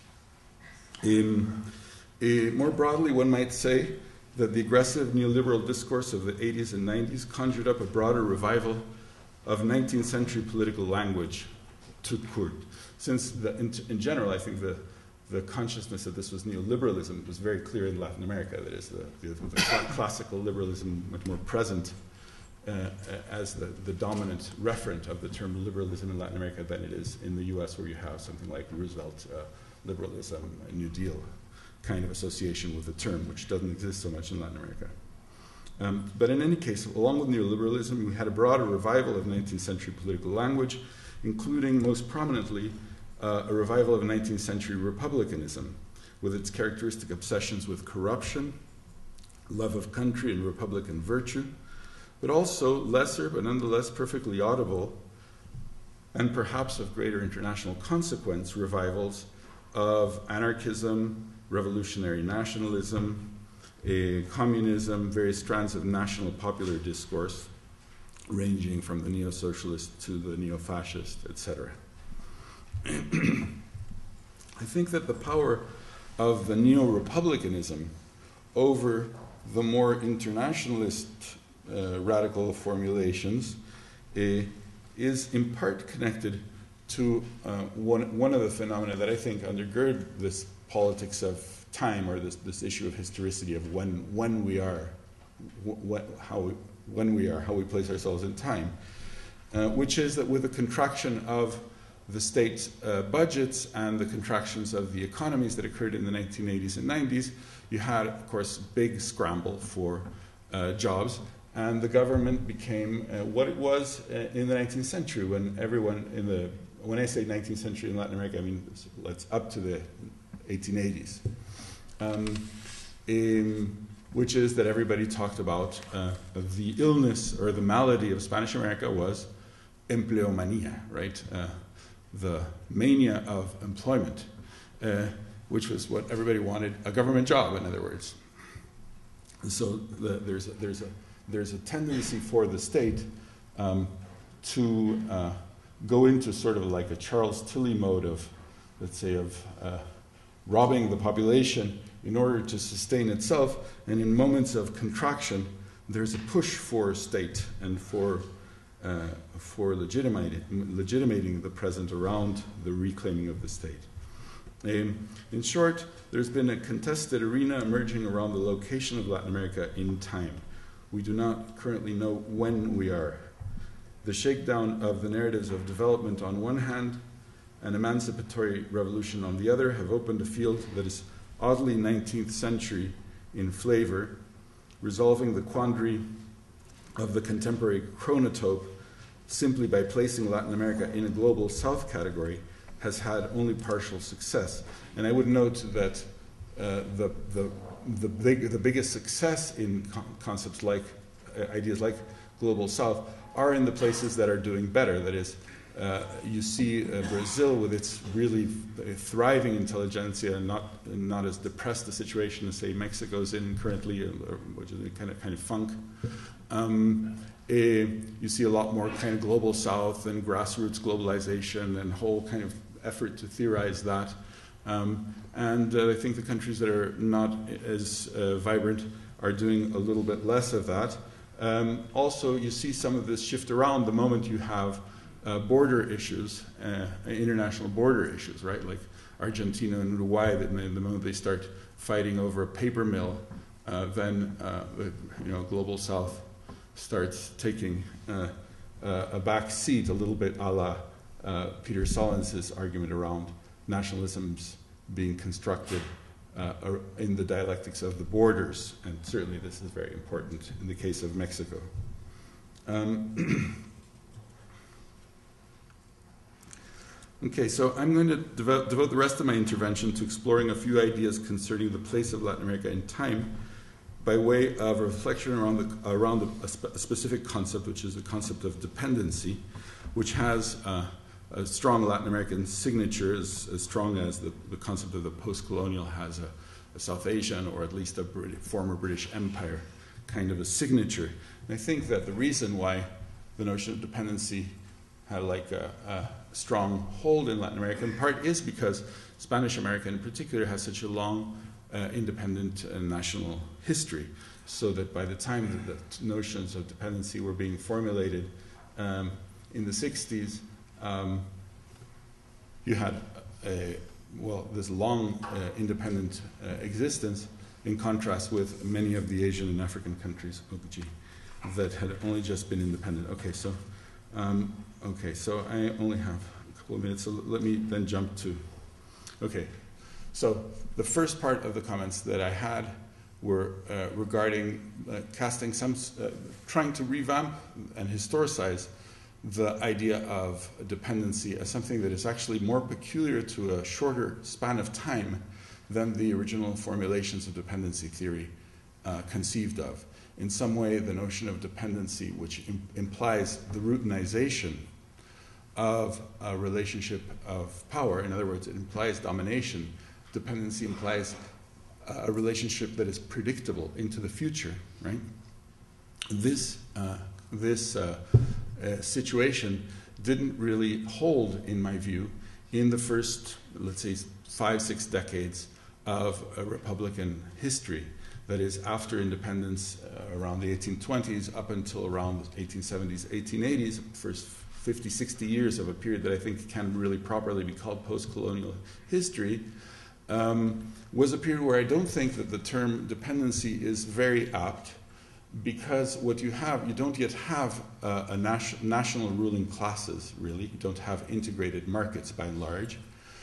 More broadly, one might say that the aggressive neoliberal discourse of the 80s and 90s conjured up a broader revival of 19th century political language, tout court. Since in general, I think the consciousness that this was neoliberalism was very clear in Latin America. That is, the classical liberalism much more present as the dominant referent of the term liberalism in Latin America than it is in the US, where you have something like Roosevelt liberalism, a New Deal kind of association with the term, which doesn't exist so much in Latin America. But in any case, along with neoliberalism, we had a broader revival of 19th century political language, including most prominently a revival of 19th century republicanism, with its characteristic obsessions with corruption, love of country, and republican virtue, but also lesser but nonetheless perfectly audible and perhaps of greater international consequence revivals of anarchism, revolutionary nationalism, communism, various strands of national popular discourse, ranging from the neo-socialist to the neo-fascist, etc. I think that the power of the neo-republicanism over the more internationalist radical formulations is in part connected to one of the phenomena that I think undergird this politics of time, or this issue of historicity of when we are, how we place ourselves in time, which is that with the contraction of the state budgets and the contractions of the economies that occurred in the 1980s and 90s, you had, of course, a big scramble for jobs, and the government became what it was in the 19th century, when everyone when I say 19th century in Latin America, I mean it's up to the 1880s, which is that everybody talked about the illness or the malady of Spanish America was empleomania, right? The mania of employment, which was what everybody wanted, a government job, in other words. So there's a tendency for the state to go into sort of like a Charles Tilley mode of, let's say, of robbing the population in order to sustain itself. And in moments of contraction, there's a push for state and for legitimating the present around the reclaiming of the state. In short, there's been a contested arena emerging around the location of Latin America in time. We do not currently know when we are. The shakedown of the narratives of development on one hand and emancipatory revolution on the other have opened a field that is oddly 19th century in flavor, resolving the quandary of the contemporary chronotope simply by placing Latin America in a global south category has had only partial success. And I would note that the biggest success in concepts like ideas like global south are in the places that are doing better. That is, you see Brazil with its really thriving intelligentsia and not as depressed a situation as, say, Mexico's in currently, which is a kind of funk. You see a lot more kind of global south and grassroots globalization and whole kind of effort to theorize that. And I think the countries that are not as vibrant are doing a little bit less of that. Also, you see some of this shift around the moment you have border issues, international border issues, right? Like Argentina and Uruguay, that the moment they start fighting over a paper mill, then global south starts taking a back seat, a little bit a la Peter Solons's argument around nationalisms being constructed in the dialectics of the borders, and certainly this is very important in the case of Mexico. Okay, so I'm going to devote the rest of my intervention to exploring a few ideas concerning the place of Latin America in time by way of reflection around a specific concept, which is the concept of dependency, which has a strong Latin American signature, as strong as the concept of the post-colonial has a South Asian, or at least a former British Empire kind of a signature. And I think that the reason why the notion of dependency had like a strong hold in Latin America in part is because Spanish America in particular has such a long independent national history, so that by the time that the notions of dependency were being formulated in the 60s, you had this long independent existence, in contrast with many of the Asian and African countries that had only just been independent. Okay, so I only have a couple of minutes, so let me then jump to. Okay, so the first part of the comments that I had were regarding trying to revamp and historicize the idea of dependency as something that is actually more peculiar to a shorter span of time than the original formulations of dependency theory conceived of. In some way, the notion of dependency, which implies the routinization of a relationship of power, in other words, it implies domination. Dependency implies a relationship that is predictable into the future, right? This situation didn't really hold, in my view, in the first, let's say, 5-6 decades of Republican history. That is, after independence around the 1820s up until around the 1870s, 1880s, first 50, 60 years of a period that I think can really properly be called post-colonial history, was a period where I don't think that the term dependency is very apt, because what you have, you don't yet have national ruling classes, really. You don't have integrated markets by and large.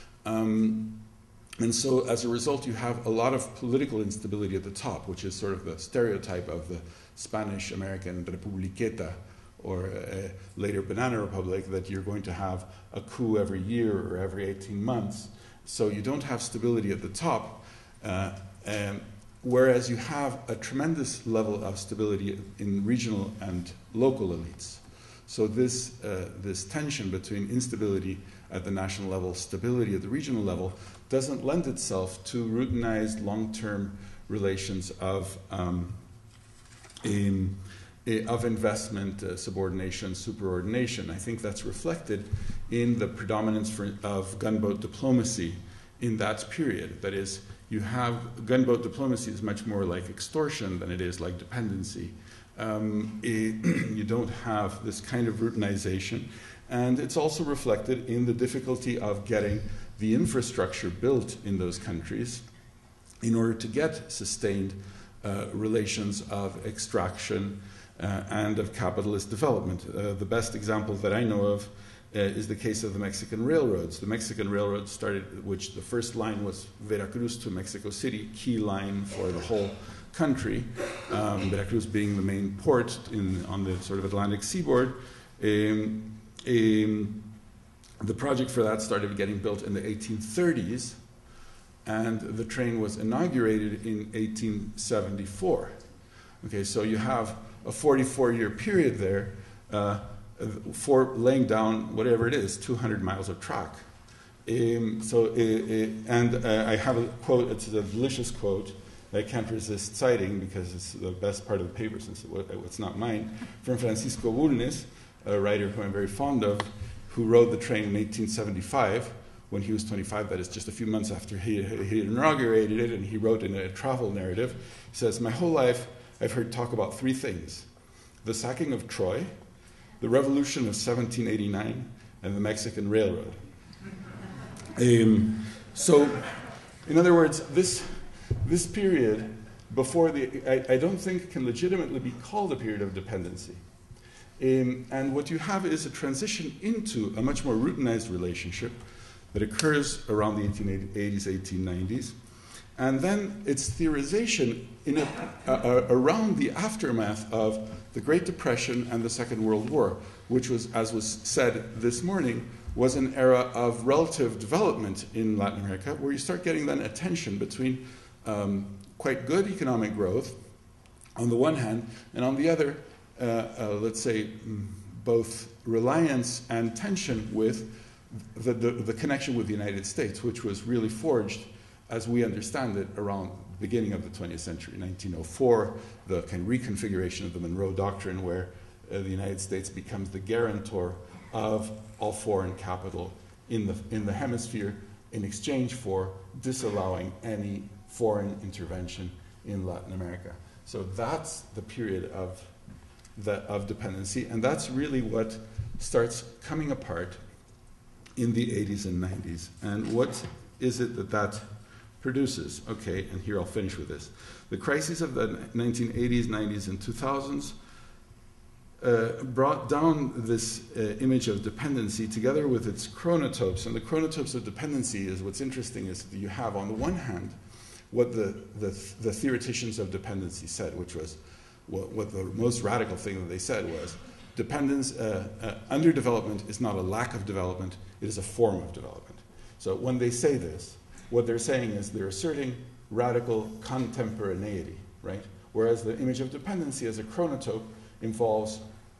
And so as a result, you have a lot of political instability at the top, which is sort of the stereotype of the Spanish-American Republiqueta, or later Banana Republic, that you're going to have a coup every year or every 18 months. So you don't have stability at the top, whereas you have a tremendous level of stability in regional and local elites. So this tension between instability at the national level, stability at the regional level, doesn't lend itself to routinized long-term relations of investment, subordination, superordination. I think that's reflected in the predominance of gunboat diplomacy in that period. That is, you have gunboat diplomacy is much more like extortion than it is like dependency. You don't have this kind of routinization. And it's also reflected in the difficulty of getting the infrastructure built in those countries in order to get sustained relations of extraction and of capitalist development. The best example that I know of is the case of the Mexican railroads. The Mexican railroads started, which the first line was Veracruz to Mexico City, key line for the whole country, Veracruz being the main port on the sort of Atlantic seaboard. The project for that started getting built in the 1830s, and the train was inaugurated in 1874. Okay, so you have a 44-year period there for laying down whatever it is, 200 miles of track. I have a quote, it's a delicious quote that I can't resist citing because it's the best part of the paper since it's not mine, from Francisco Bulnes, a writer who I'm very fond of, who rode the train in 1875 when he was 25, that is just a few months after he inaugurated it, and he wrote in a travel narrative, he says, "My whole life I've heard talk about three things: the sacking of Troy, the revolution of 1789, and the Mexican Railroad." So, in other words, this period before I don't think can legitimately be called a period of dependency. And what you have is a transition into a much more routinized relationship that occurs around the 1880s, 1890s. And then its theorization around the aftermath of the Great Depression and the Second World War, which was, as was said this morning, was an era of relative development in Latin America, where you start getting then a tension between quite good economic growth on the one hand, and on the other, let's say, both reliance and tension with the connection with the United States, which was really forged, as we understand it, around the beginning of the 20th century, 1904, the kind of reconfiguration of the Monroe Doctrine, where the United States becomes the guarantor of all foreign capital in the hemisphere in exchange for disallowing any foreign intervention in Latin America. So that's the period of dependency, and that's really what starts coming apart in the 80s and 90s. And what is it that produces? Okay, and here I'll finish with this. The crises of the 1980s, 90s, and 2000s brought down this image of dependency together with its chronotopes. And the chronotopes of dependency is what's interesting is that you have, on the one hand, what the theoreticians of dependency said, which was what the most radical thing that they said was dependence, underdevelopment is not a lack of development, it is a form of development. So when they say this, what they're saying is they're asserting radical contemporaneity, right? Whereas the image of dependency as a chronotope involves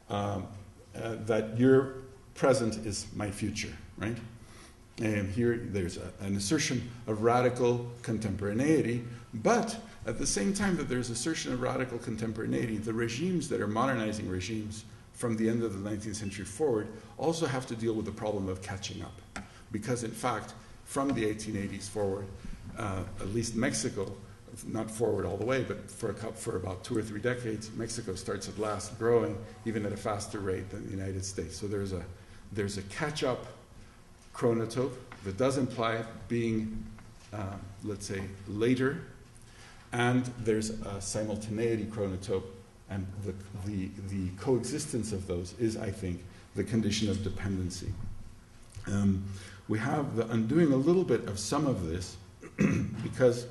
that your present is my future, right? And here there's an assertion of radical contemporaneity, but at the same time that there's assertion of radical contemporaneity, the regimes that are modernizing regimes from the end of the 19th century forward also have to deal with the problem of catching up. Because in fact, from the 1880s forward, at least Mexico, not forward all the way, but for about 2 or 3 decades, Mexico starts at last growing even at a faster rate than the United States. So there's a catch-up chronotope that does imply being, let's say, later, and there's a simultaneity chronotope And the coexistence of those is, I think, the condition of dependency. We have I'm doing a little bit of some of this because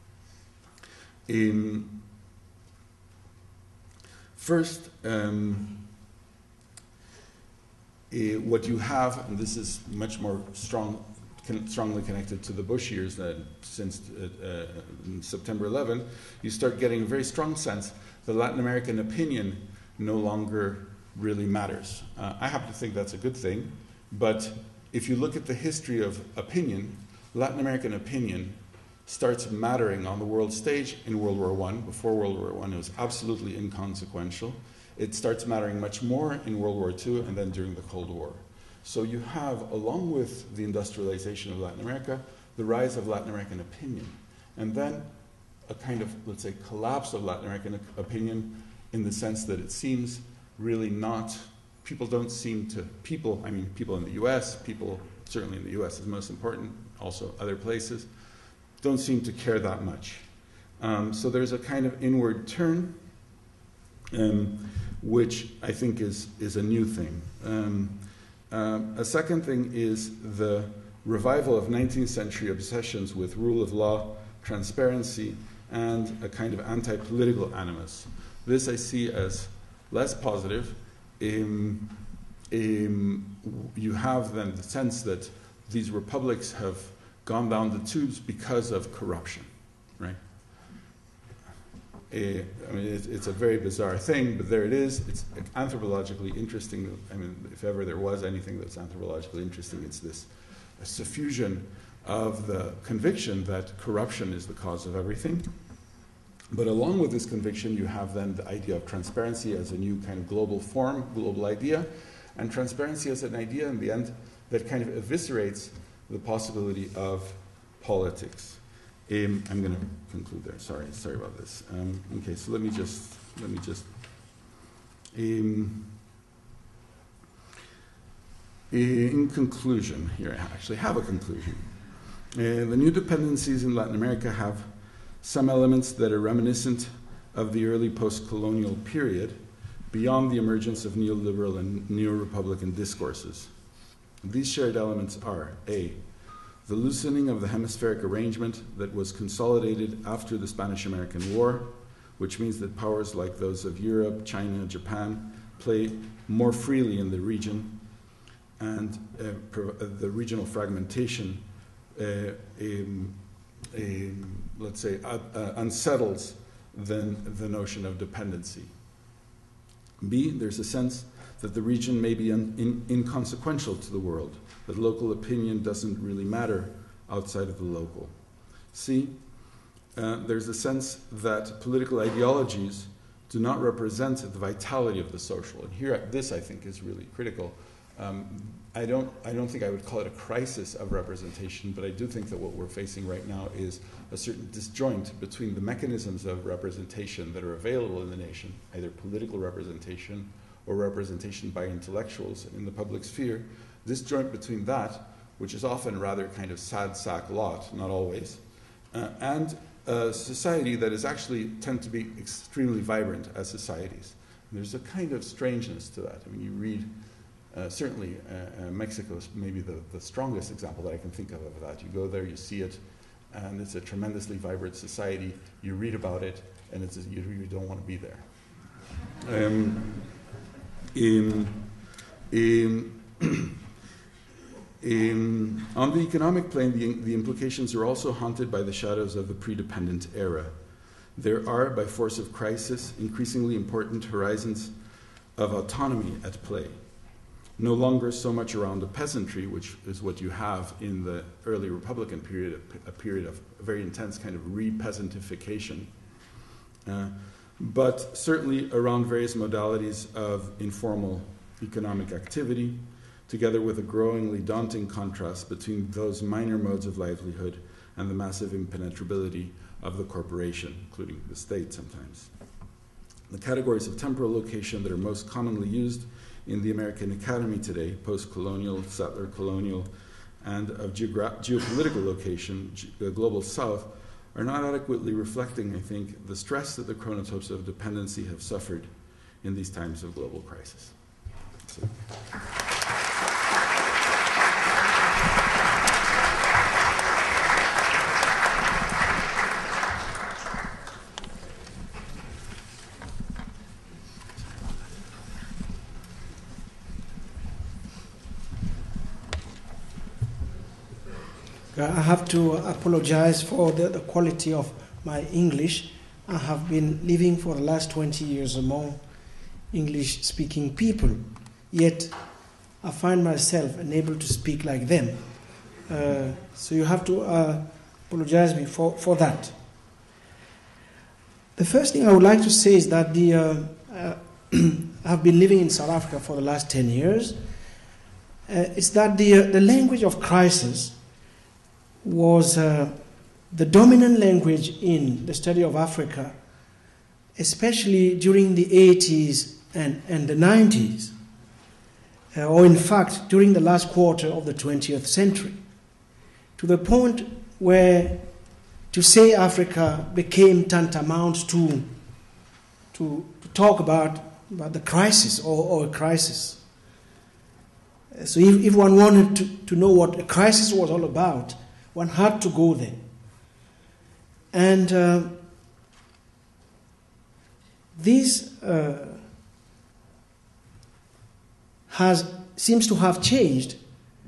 first, what you have, and this is much more strongly connected to the Bush years, since September 11, you start getting a very strong sense that Latin American opinion no longer really matters. I happen to think that's a good thing, but if you look at the history of opinion, Latin American opinion starts mattering on the world stage in World War I. Before World War I, it was absolutely inconsequential. It starts mattering much more in World War II and then during the Cold War. So you have, along with the industrialization of Latin America, the rise of Latin American opinion, and then a kind of, let's say, collapse of Latin American opinion in the sense that it seems really not, people in the US, people certainly in the US is most important, also other places, don't seem to care that much. So there's a kind of inward turn, which I think is a new thing. A second thing is the revival of 19th century obsessions with rule of law, transparency, and a kind of anti-political animus. This I see as less positive. You have then the sense that these republics have gone down the tubes because of corruption, right? It's a very bizarre thing, but there it is. It's anthropologically interesting. If ever there was anything that's anthropologically interesting, it's this suffusion of the conviction that corruption is the cause of everything. But along with this conviction, you have then the idea of transparency as a new kind of global form, global idea, and transparency as an idea in the end that kind of eviscerates the possibility of politics. I'm going to conclude there. Sorry about this. Okay, so let me just. In conclusion, here I actually have a conclusion. The new dependencies in Latin America have some elements that are reminiscent of the early post-colonial period, beyond the emergence of neoliberal and neo-republican discourses. These shared elements are: A, the loosening of the hemispheric arrangement that was consolidated after the Spanish-American War, which means that powers like those of Europe, China, Japan play more freely in the region, and the regional fragmentation, let's say, unsettles then the notion of dependency. B, there's a sense that the region may be inconsequential to the world, that local opinion doesn't really matter outside of the local. C, there's a sense that political ideologies do not represent the vitality of the social. And here, this I think is really critical. I don't think I would call it a crisis of representation, but I do think that what we're facing right now is a certain disjoint between the mechanisms of representation that are available in the nation, either political representation or representation by intellectuals in the public sphere, disjoint between that, which is often rather kind of sad sack lot, not always, and a society that is actually tend to be extremely vibrant as societies. And there's a kind of strangeness to that. You read, certainly Mexico is maybe the strongest example that I can think of that. You go there, you see it, and it's a tremendously vibrant society. You read about it, and you really don't want to be there. On the economic plane, the implications are also haunted by the shadows of the pre-dependent era. There are, by force of crisis, increasingly important horizons of autonomy at play. No longer so much around the peasantry, which is what you have in the early Republican period, a period of very intense kind of re-peasantification, but certainly around various modalities of informal economic activity, together with a growingly daunting contrast between those minor modes of livelihood and the massive impenetrability of the corporation, including the state sometimes. The categories of temporal location that are most commonly used in the American Academy today, post-colonial, settler colonial, and of geopolitical location, the global south, are not adequately reflecting, I think, the stress that the chronotopes of dependency have suffered in these times of global crisis. So. I have to apologize for the quality of my English. I have been living for the last 20 years among English-speaking people, yet I find myself unable to speak like them. So you have to apologize me for that. The first thing I would like to say is that I've been living in South Africa for the last 10 years. It's that the language of crisis was the dominant language in the study of Africa, especially during the 80s and the 90s, or in fact during the last quarter of the 20th century, to the point where to say Africa became tantamount to talk about the crisis or a crisis. So if one wanted to know what a crisis was all about, one had to go there. And this seems to have changed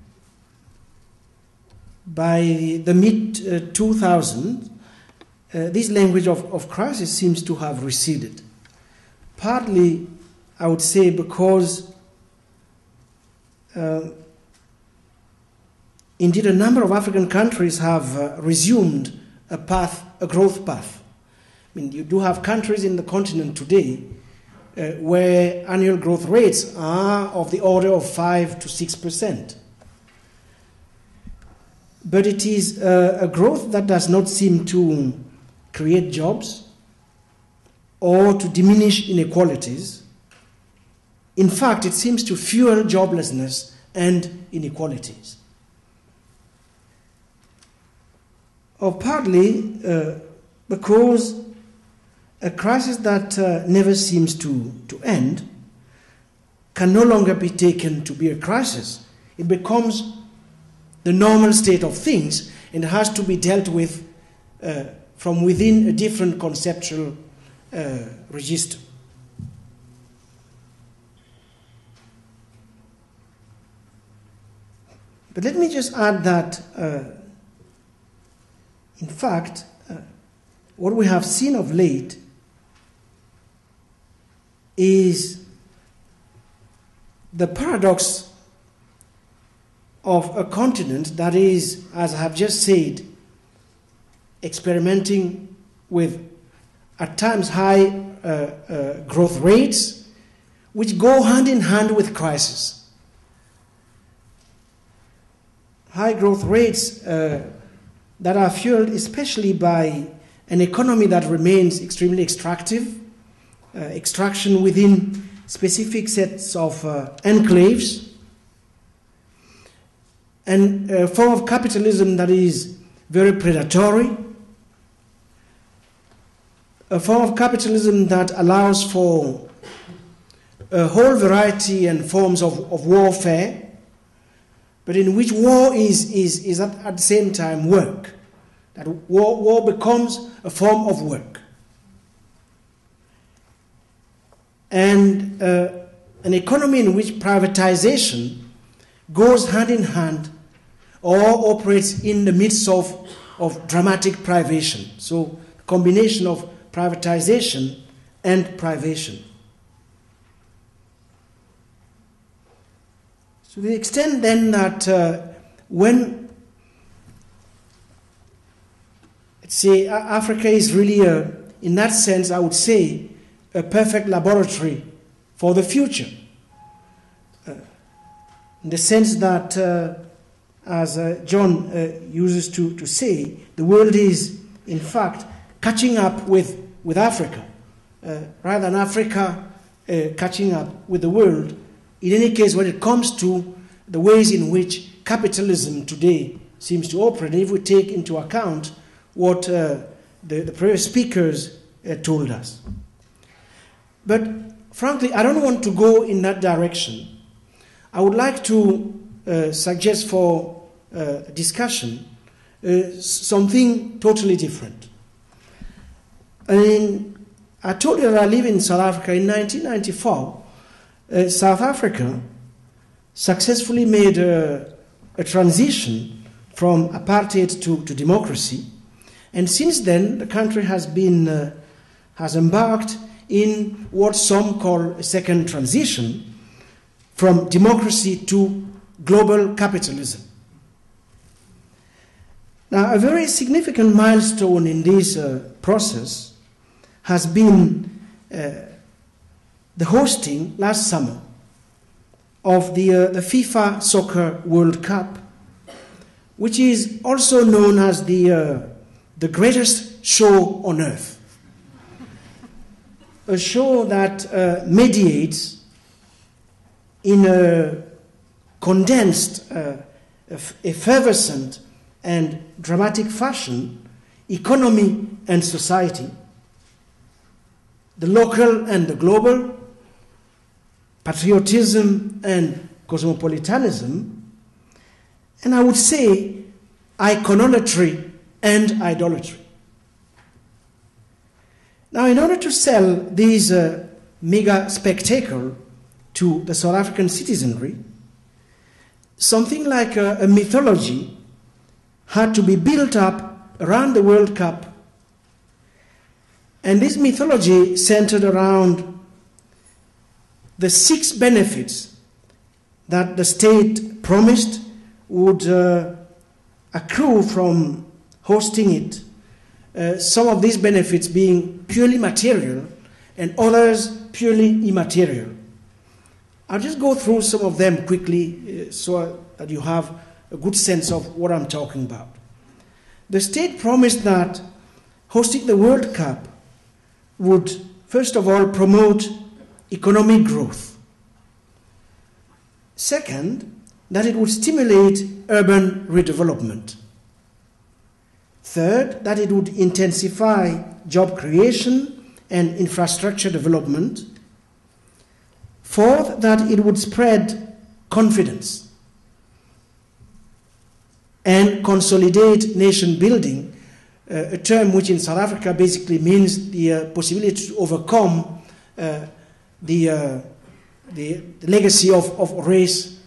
by the mid-2000s. This language of crisis seems to have receded. Partly, I would say, because indeed, a number of African countries have resumed a growth path. I mean, you do have countries in the continent today where annual growth rates are of the order of 5 to 6%. But it is a growth that does not seem to create jobs or to diminish inequalities. In fact, it seems to fuel joblessness and inequalities. Or partly because a crisis that never seems to end can no longer be taken to be a crisis. It becomes the normal state of things and has to be dealt with from within a different conceptual register. But let me just add that in fact, what we have seen of late is the paradox of a continent that is, as I have just said, experimenting with at times high growth rates, which go hand in hand with crisis. High growth rates that are fueled especially by an economy that remains extremely extractive, extraction within specific sets of enclaves, and a form of capitalism that is very predatory, a form of capitalism that allows for a whole variety and forms of warfare, but in which war is at the same time work. That war becomes a form of work. And an economy in which privatization goes hand in hand or operates in the midst of dramatic privation. So a combination of privatization and privation. To the extent then that when, let's say, Africa is really, in that sense, I would say, a perfect laboratory for the future. In the sense that, as John uses to say, the world is, in fact, catching up with Africa, rather than Africa catching up with the world. In any case, when it comes to the ways in which capitalism today seems to operate, if we take into account what the previous speakers told us. But frankly, I don't want to go in that direction. I would like to suggest for discussion something totally different. I told you that I live in South Africa. In 1994, South Africa successfully made a transition from apartheid to democracy, and since then the country has embarked in what some call a second transition from democracy to global capitalism. Now, a very significant milestone in this process has been the hosting last summer of the FIFA Soccer World Cup, which is also known as the greatest show on earth. A show that mediates in a condensed, effervescent, and dramatic fashion economy and society, the local and the global, patriotism and cosmopolitanism, and I would say iconolatry and idolatry. Now, in order to sell this mega spectacle to the South African citizenry, something like a mythology had to be built up around the World Cup. And this mythology centered around the 6 benefits that the state promised would accrue from hosting it. Some of these benefits being purely material and others purely immaterial. I'll just go through some of them quickly so that you have a good sense of what I'm talking about. The state promised that hosting the World Cup would, first of all, promote economic growth. Second, that it would stimulate urban redevelopment. Third, that it would intensify job creation and infrastructure development. Fourth, that it would spread confidence and consolidate nation building, a term which in South Africa basically means the possibility to overcome the legacy of race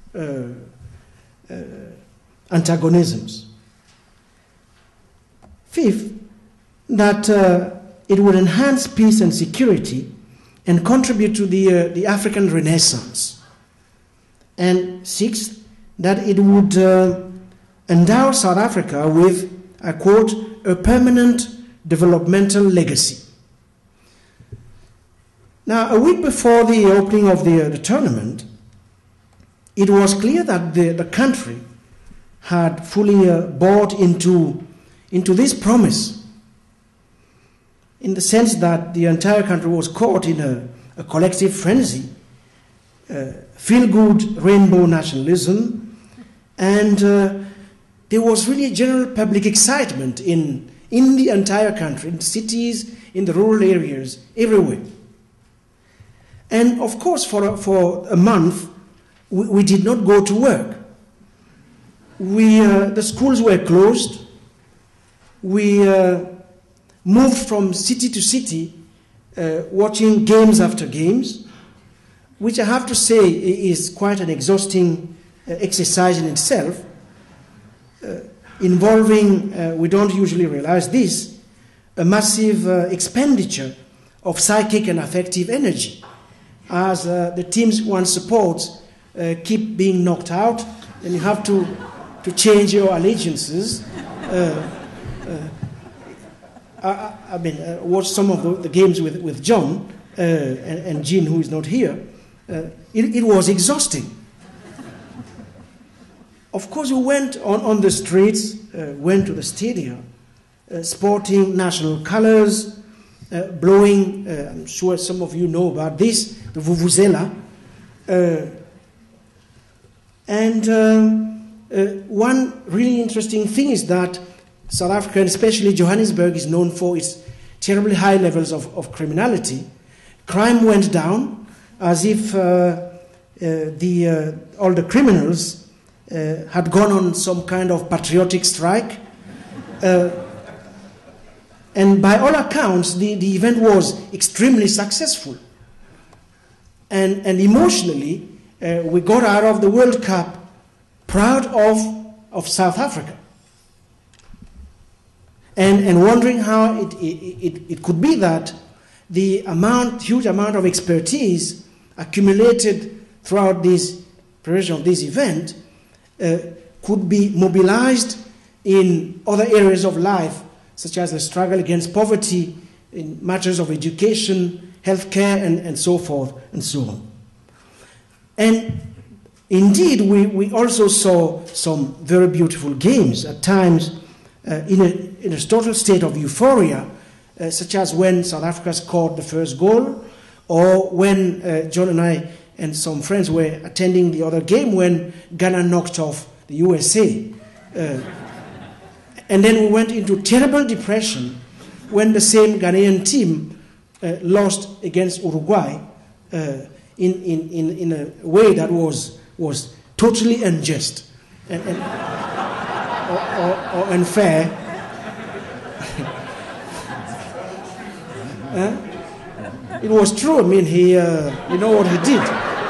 antagonisms. Fifth, that it would enhance peace and security and contribute to the African Renaissance. And sixth, that it would endow South Africa with, I quote, a permanent developmental legacy. Now, a week before the opening of the tournament, it was clear that the country had fully bought into this promise, in the sense that the entire country was caught in a collective frenzy, feel-good rainbow nationalism, and there was really a general public excitement in the entire country, in cities, in the rural areas, everywhere. And of course, for a month, we did not go to work. The schools were closed. We moved from city to city, watching games after games, which I have to say is quite an exhausting exercise in itself, involving, we don't usually realize this, a massive expenditure of psychic and affective energy, as the teams one supports keep being knocked out, and you have to change your allegiances. I watched some of the games with John and Jean, who is not here. It was exhausting. Of course, we went on the streets, went to the stadium, sporting national colors, blowing, I'm sure some of you know about this, the vuvuzela. And one really interesting thing is that South Africa, and especially Johannesburg, is known for its terribly high levels of criminality. Crime went down as if all the criminals had gone on some kind of patriotic strike. And by all accounts, the event was extremely successful. And emotionally, we got out of the World Cup proud of South Africa. And wondering how it could be that the huge amount of expertise accumulated throughout this preparation of this event could be mobilized in other areas of life, such as the struggle against poverty, in matters of education, healthcare, and so forth and so on. And indeed, we also saw some very beautiful games at times in a total state of euphoria, such as when South Africa scored the first goal, or when John and I and some friends were attending the other game when Ghana knocked off the USA. And then we went into terrible depression when the same Ghanaian team lost against Uruguay in a way that was totally unjust or unfair. It was true. I mean, you know what he did.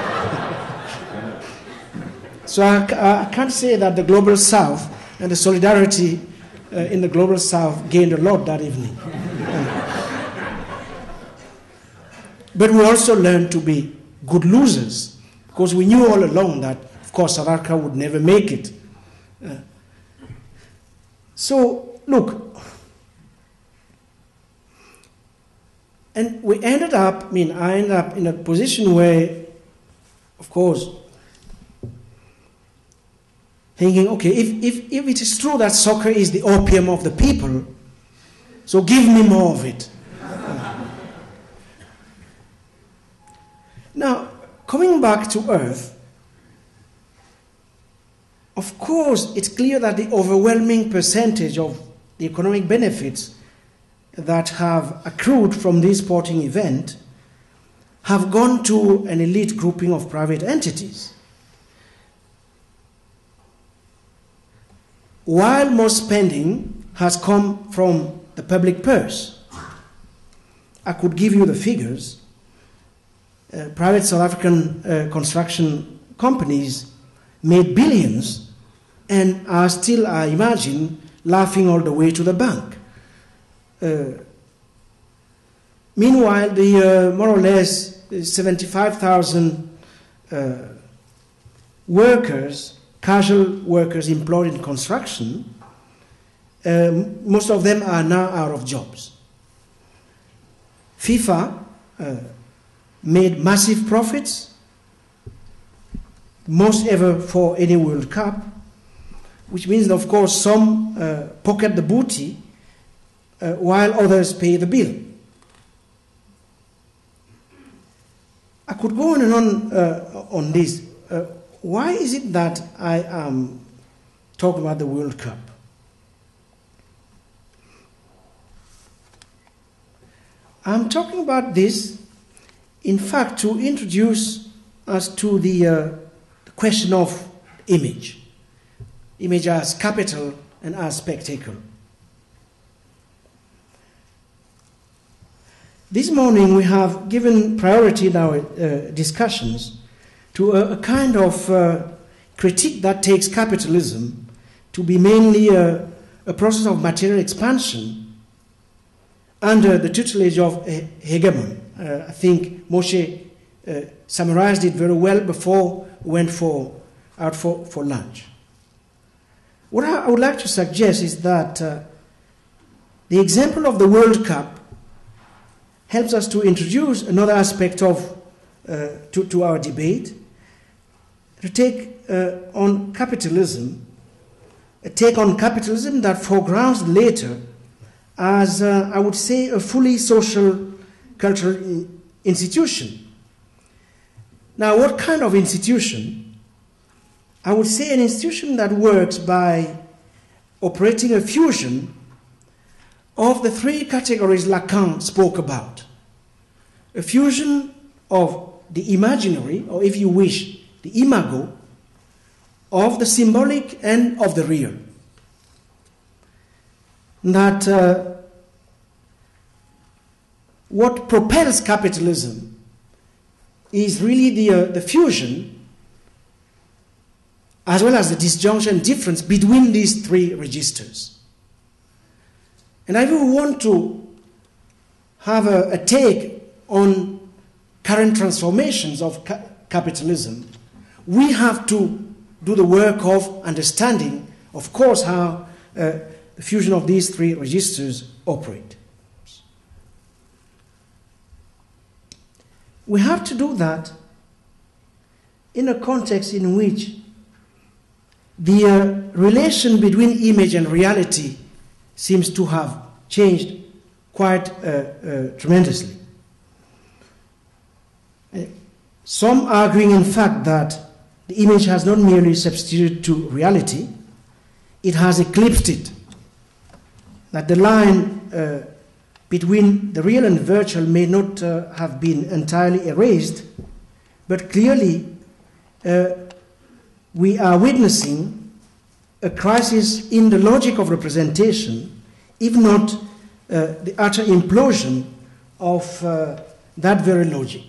So I can't say that the Global South and the solidarity in the Global South gained a lot that evening. But we also learned to be good losers, because we knew all along that, of course, South Africa would never make it. So, look, and I ended up in a position where, of course, thinking, okay, if it is true that soccer is the opium of the people, so give me more of it. Now, coming back to earth, of course, it's clear that the overwhelming percentage of the economic benefits that have accrued from this sporting event have gone to an elite grouping of private entities, while most spending has come from the public purse. I could give you the figures. Private South African construction companies made billions and are still, I imagine, laughing all the way to the bank. Meanwhile, the more or less 75,000 workers, casual workers employed in construction, most of them are now out of jobs. FIFA made massive profits, most ever for any World Cup, which means, of course, some pocket the booty while others pay the bill. I could go on and on this. Why is it that I am talking about the World Cup? I'm talking about this, in fact, to introduce us to the question of image. Image as capital and as spectacle. This morning we have given priority in our discussions to a kind of critique that takes capitalism to be mainly a process of material expansion under the tutelage of a hegemon. I think Moshe summarized it very well before we went out for lunch. What I would like to suggest is that the example of the World Cup helps us to introduce another aspect to our debate, to take on capitalism, a take on capitalism that foregrounds later as, I would say, a fully social cultural institution. Now, what kind of institution? I would say an institution that works by operating a fusion of the three categories Lacan spoke about. A fusion of the imaginary, or if you wish, the imago, of the symbolic and of the real. That what propels capitalism is really the fusion as well as the disjunction difference between these three registers. And if we want to have a take on current transformations of capitalism, we have to do the work of understanding, of course, how the fusion of these three registers operate. We have to do that in a context in which the relation between image and reality seems to have changed quite tremendously. Some arguing, in fact, that the image has not merely substituted to reality, it has eclipsed it. That the line between the real and virtual may not have been entirely erased, but clearly we are witnessing a crisis in the logic of representation, if not the utter implosion of that very logic.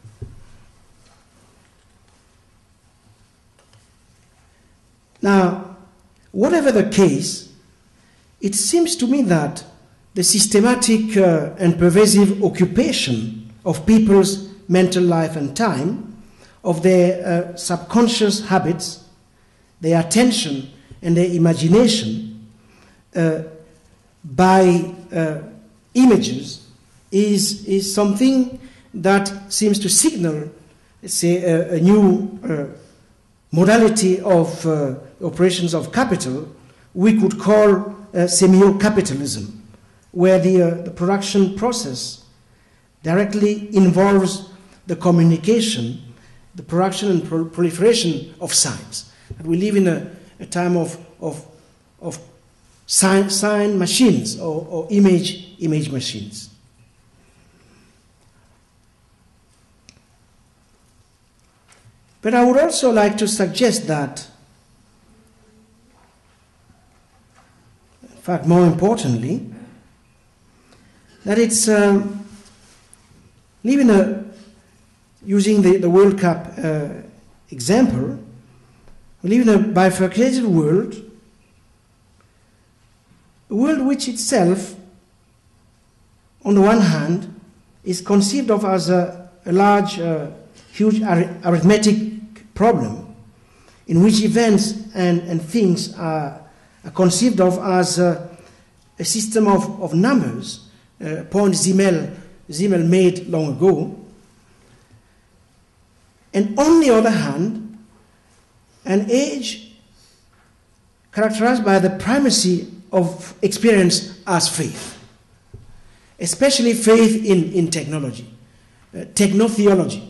Now, whatever the case, it seems to me that the systematic and pervasive occupation of people's mental life and time, of their subconscious habits, their attention and their imagination by images is something that seems to signal, let's say, a new modality of operations of capital we could call semio-capitalism, where the production process directly involves the communication, the production and proliferation of signs. And we live in a time of sign machines or image machines. But I would also like to suggest that, in fact, more importantly, that it's using the World Cup example, we live in a bifurcated world, a world which itself, on the one hand, is conceived of as a large, huge arithmetic problem, in which events and things are conceived of as a system of numbers, a point Simmel made long ago. And on the other hand, an age characterized by the primacy of experience as faith, especially faith in technology, technotheology.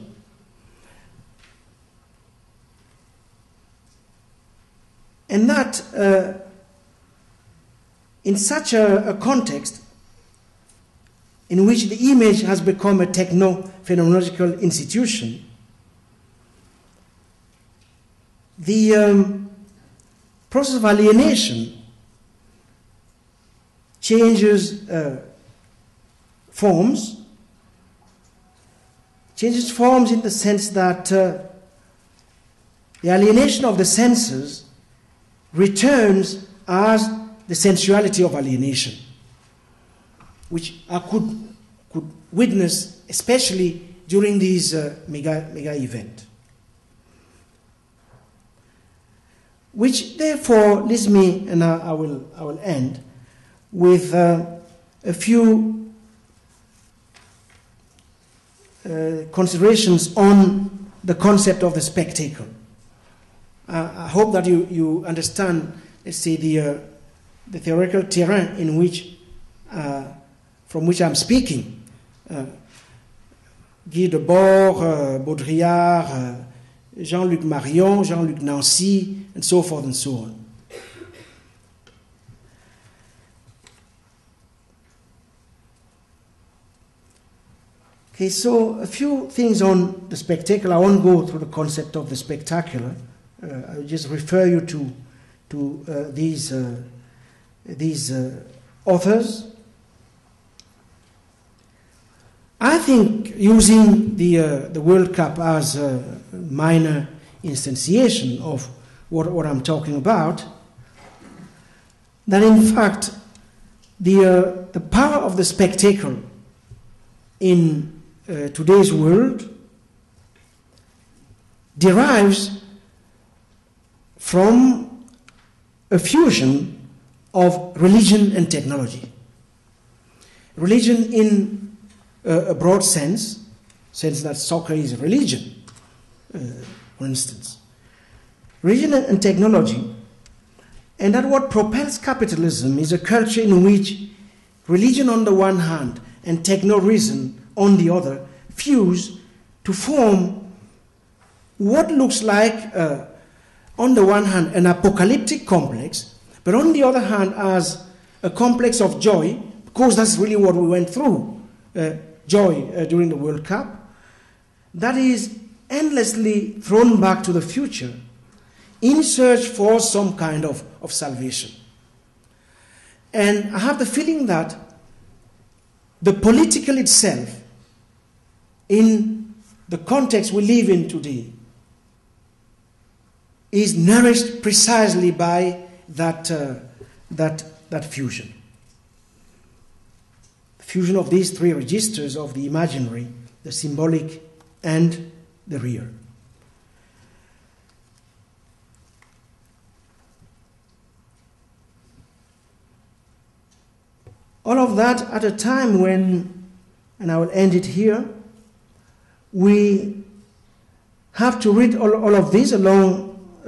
And that, in such a context, in which the image has become a techno-phenomenological institution, the process of alienation changes forms in the sense that the alienation of the senses returns as the sensuality of alienation, which I could witness especially during these mega event. Which therefore leads me, and I will end with a few considerations on the concept of the spectacle. I hope that you understand, let's say, the theoretical terrain in which, from which I'm speaking. Guy Debord, Baudrillard, Jean-Luc Marion, Jean-Luc Nancy, and so forth and so on. Okay, so a few things on the spectacular. I won't go through the concept of the spectacular. I'll just refer you to these authors. I think using the World Cup as a minor instantiation of what I'm talking about, that in fact the power of the spectacle in today's world derives from a fusion of religion and technology. Religion in a broad sense that soccer is a religion, for instance. Religion and technology, and that what propels capitalism is a culture in which religion on the one hand and techno-reason on the other fuse to form what looks like, on the one hand, an apocalyptic complex, but on the other hand, as a complex of joy, because that's really what we went through, joy during the World Cup, that is endlessly thrown back to the future in search for some kind of salvation. And I have the feeling that the political itself, in the context we live in today, is nourished precisely by that fusion. The fusion of these three registers of the imaginary, the symbolic, and the real. All of that at a time when, and I will end it here, we have to read all of this along,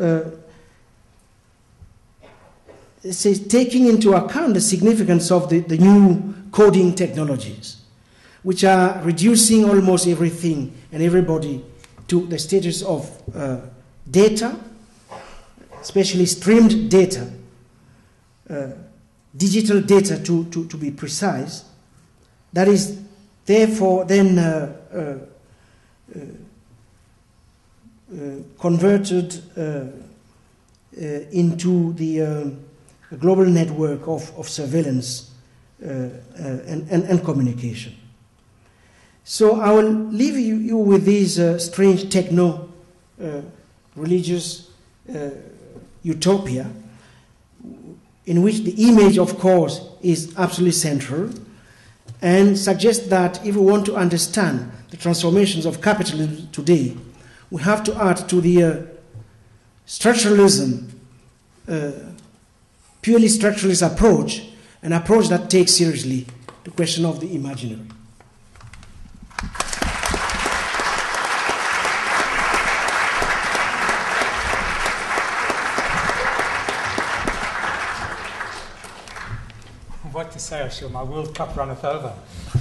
taking into account the significance of the new coding technologies, which are reducing almost everything and everybody to the status of data, especially streamed data, digital data to be precise, that is therefore then converted into the global network of surveillance and communication. So I will leave you with these strange techno-religious utopia, in which the image, of course, is absolutely central, and suggest that if we want to understand the transformations of capitalism today, we have to add to the structuralism, purely structuralist approach, an approach that takes seriously the question of the imaginary. What to say, Ashil? My World Cup runneth over.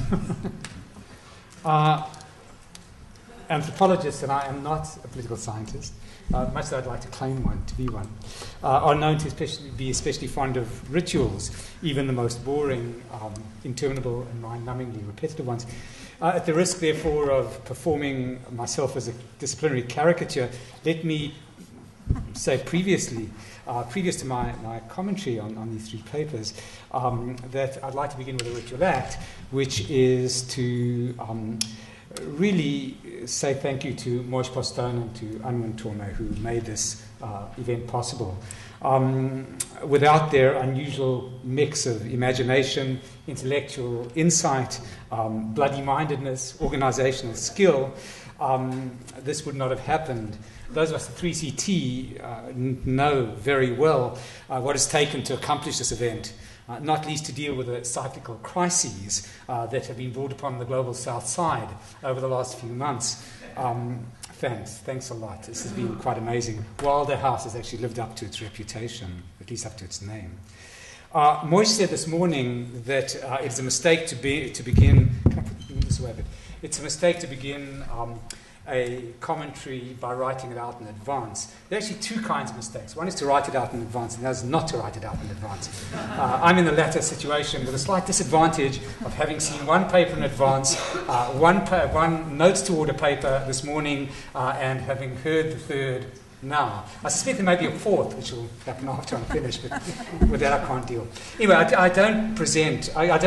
Anthropologists, and I am not a political scientist, much as I'd like to claim one, to be one, are known to be especially fond of rituals, even the most boring, interminable, and mind-numbingly repetitive ones. At the risk, therefore, of performing myself as a disciplinary caricature, let me say previous to my commentary on these three papers, that I'd like to begin with a ritual act, which is to really say thank you to Moish Postone and to Anwen Torme, who made this event possible. Without their unusual mix of imagination, intellectual insight, bloody-mindedness, organizational skill, this would not have happened. Those of us at 3CT know very well what it's taken to accomplish this event, not least to deal with the cyclical crises that have been brought upon the global south side over the last few months. Thanks a lot. This has been quite amazing. Wilder House has actually lived up to its reputation, at least up to its name. Moish said this morning that it's a mistake to begin. Can I put this away a bit? It's a mistake to begin a commentary by writing it out in advance. There are actually two kinds of mistakes. One is to write it out in advance, and the other is not to write it out in advance. I'm in the latter situation with a slight disadvantage of having seen one paper in advance, one notes to order paper this morning, and having heard the third now. I suspect there may be a fourth, which will happen after I'm finished, but with that I can't deal. Anyway, I don't pretend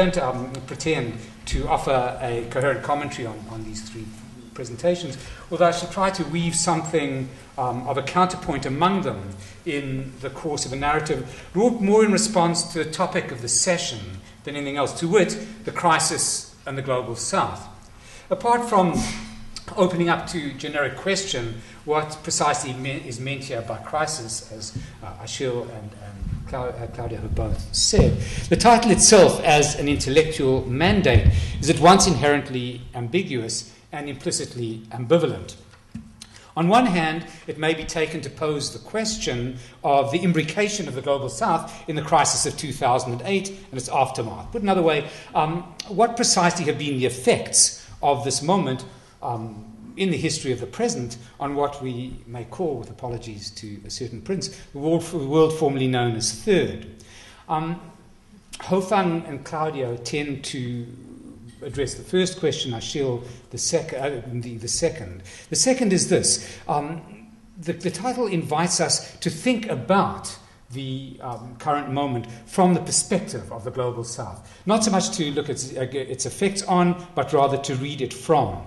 to offer a coherent commentary on these three presentations, although I shall try to weave something of a counterpoint among them in the course of a narrative, more in response to the topic of the session than anything else, to wit, the crisis and the global south. Apart from opening up to generic question what precisely is meant here by crisis, as Achille and Claudia have both said. The title itself, as an intellectual mandate, is at once inherently ambiguous and implicitly ambivalent. On one hand, it may be taken to pose the question of the imbrication of the Global South in the crisis of 2008 and its aftermath. Put another way, what precisely have been the effects of this moment in the history of the present on what we may call, with apologies to a certain prince, the world formerly known as Third. Ho-Fang and Claudio tend to address the first question, Achille the second. The second is this. The title invites us to think about the current moment from the perspective of the Global South. Not so much to look at its effects on, but rather to read it from.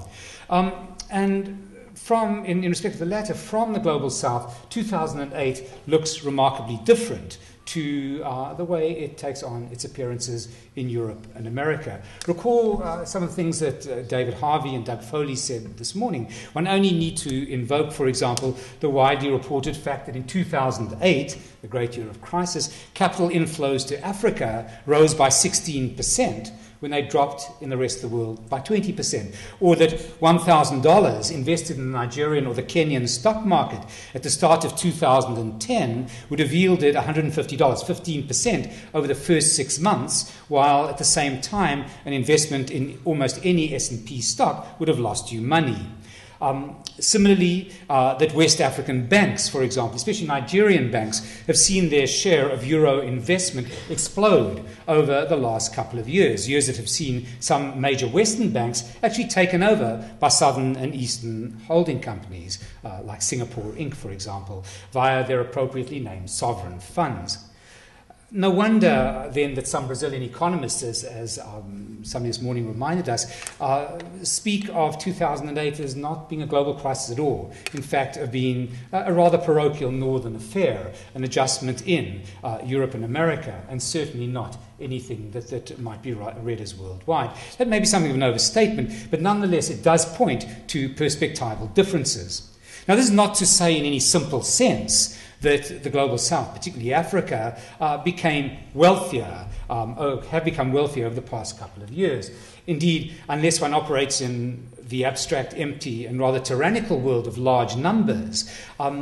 And from, in respect to the latter, from the Global South, 2008 looks remarkably different to the way it takes on its appearances in Europe and America. Recall some of the things that David Harvey and Doug Foley said this morning. One only need to invoke, for example, the widely reported fact that in 2008, the great year of crisis, capital inflows to Africa rose by 16%, when they dropped in the rest of the world by 20%. Or that $1,000 invested in the Nigerian or the Kenyan stock market at the start of 2010 would have yielded $150, 15% over the first 6 months, while at the same time an investment in almost any S&P stock would have lost you money. Similarly, that West African banks, for example, especially Nigerian banks, have seen their share of euro investment explode over the last couple of years that have seen some major Western banks actually taken over by Southern and Eastern holding companies, like Singapore Inc., for example, via their appropriately named sovereign funds. No wonder, then, that some Brazilian economists, as somebody this morning reminded us, speak of 2008 as not being a global crisis at all. In fact, of being a rather parochial northern affair, an adjustment in Europe and America, and certainly not anything that might be read as worldwide. That may be something of an overstatement, but nonetheless it does point to perspectival differences. Now, this is not to say in any simple sense that the Global South, particularly Africa, became wealthier, or have become wealthier over the past couple of years. Indeed, unless one operates in the abstract, empty, and rather tyrannical world of large numbers,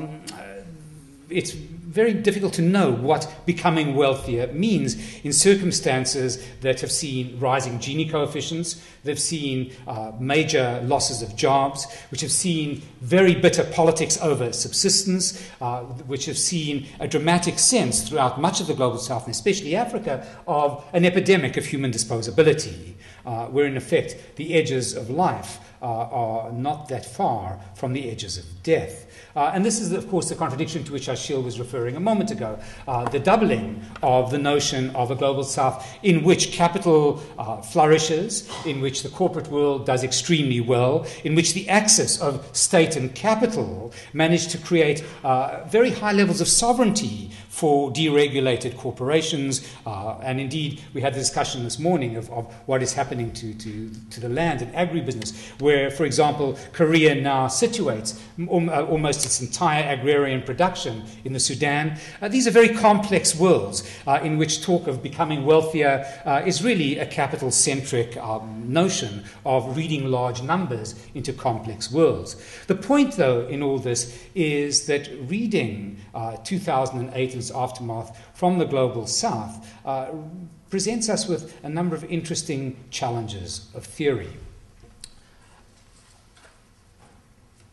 it's very difficult to know what becoming wealthier means in circumstances that have seen rising Gini coefficients, that have seen major losses of jobs, which have seen very bitter politics over subsistence, which have seen a dramatic sense throughout much of the Global South, and especially Africa, of an epidemic of human disposability, where in effect the edges of life are not that far from the edges of death. And this is, of course, the contradiction to which Achille was referring a moment ago, the doubling of the notion of a Global South in which capital flourishes, in which the corporate world does extremely well, in which the axis of state and capital managed to create very high levels of sovereignty for deregulated corporations. And indeed, we had the discussion this morning of what is happening to the land and agribusiness, where, for example, Korea now situates almost its entire agrarian production in the Sudan. These are very complex worlds in which talk of becoming wealthier is really a capital-centric notion of reading large numbers into complex worlds. The point, though, in all this is that reading 2008 and its aftermath from the Global South presents us with a number of interesting challenges of theory.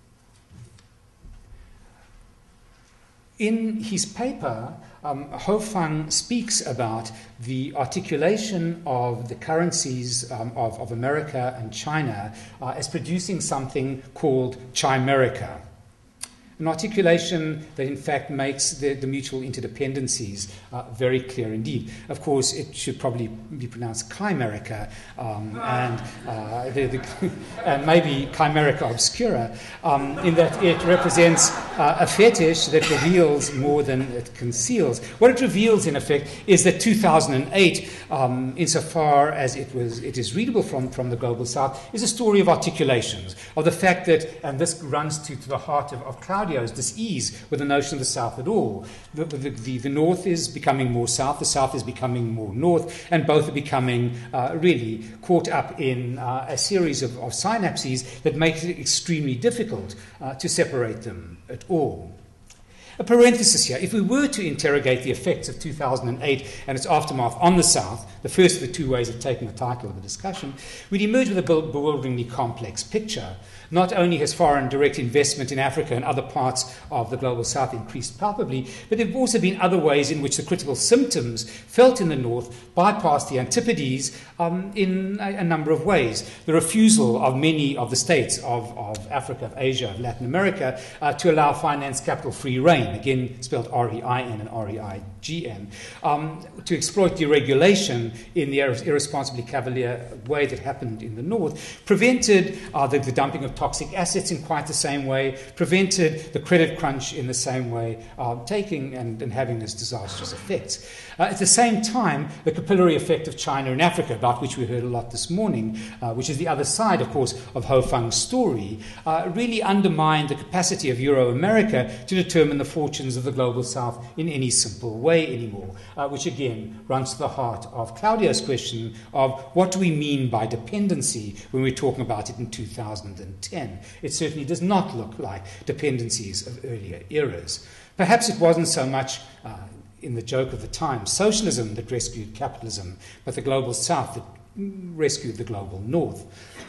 In his paper, Ho Fang speaks about the articulation of the currencies of America and China as producing something called chimerica. An articulation that in fact makes the mutual interdependencies very clear indeed. Of course, it should probably be pronounced chimerica and maybe chimerica obscura, in that it represents a fetish that reveals more than it conceals. What it reveals, in effect, is that 2008, insofar as it is readable from the Global South, is a story of articulations, of the fact that, and this runs to the heart of Claudio's dis-ease with the notion of the South at all. The North is becoming more South, the South is becoming more North, and both are becoming really caught up in a series of synapses that make it extremely difficult to separate them at all. A parenthesis here. If we were to interrogate the effects of 2008 and its aftermath on the South, the first of the two ways of taking the title of the discussion, we'd emerge with a bewilderingly complex picture. Not only has foreign direct investment in Africa and other parts of the Global South increased palpably, but there have also been other ways in which the critical symptoms felt in the North bypassed the Antipodes in a number of ways. The refusal of many of the states of Africa, of Asia, of Latin America to allow finance capital free reign, again spelled R-E-I-N and R-E-I-G-N, to exploit deregulation in the irresponsibly cavalier way that happened in the North, prevented the dumping of toxic assets in quite the same way, prevented the credit crunch in the same way, taking and having this disastrous effects. At the same time, the capillary effect of China in Africa, about which we heard a lot this morning, which is the other side, of course, of Ho Fang's story, really undermined the capacity of Euro-America to determine the fortunes of the Global South in any simple way anymore, which again runs to the heart of Claudio's question of what do we mean by dependency when we're talking about it in 2010. It certainly does not look like dependencies of earlier eras. Perhaps it wasn't so much in the joke of the time, socialism that rescued capitalism, but the Global South that rescued the Global North.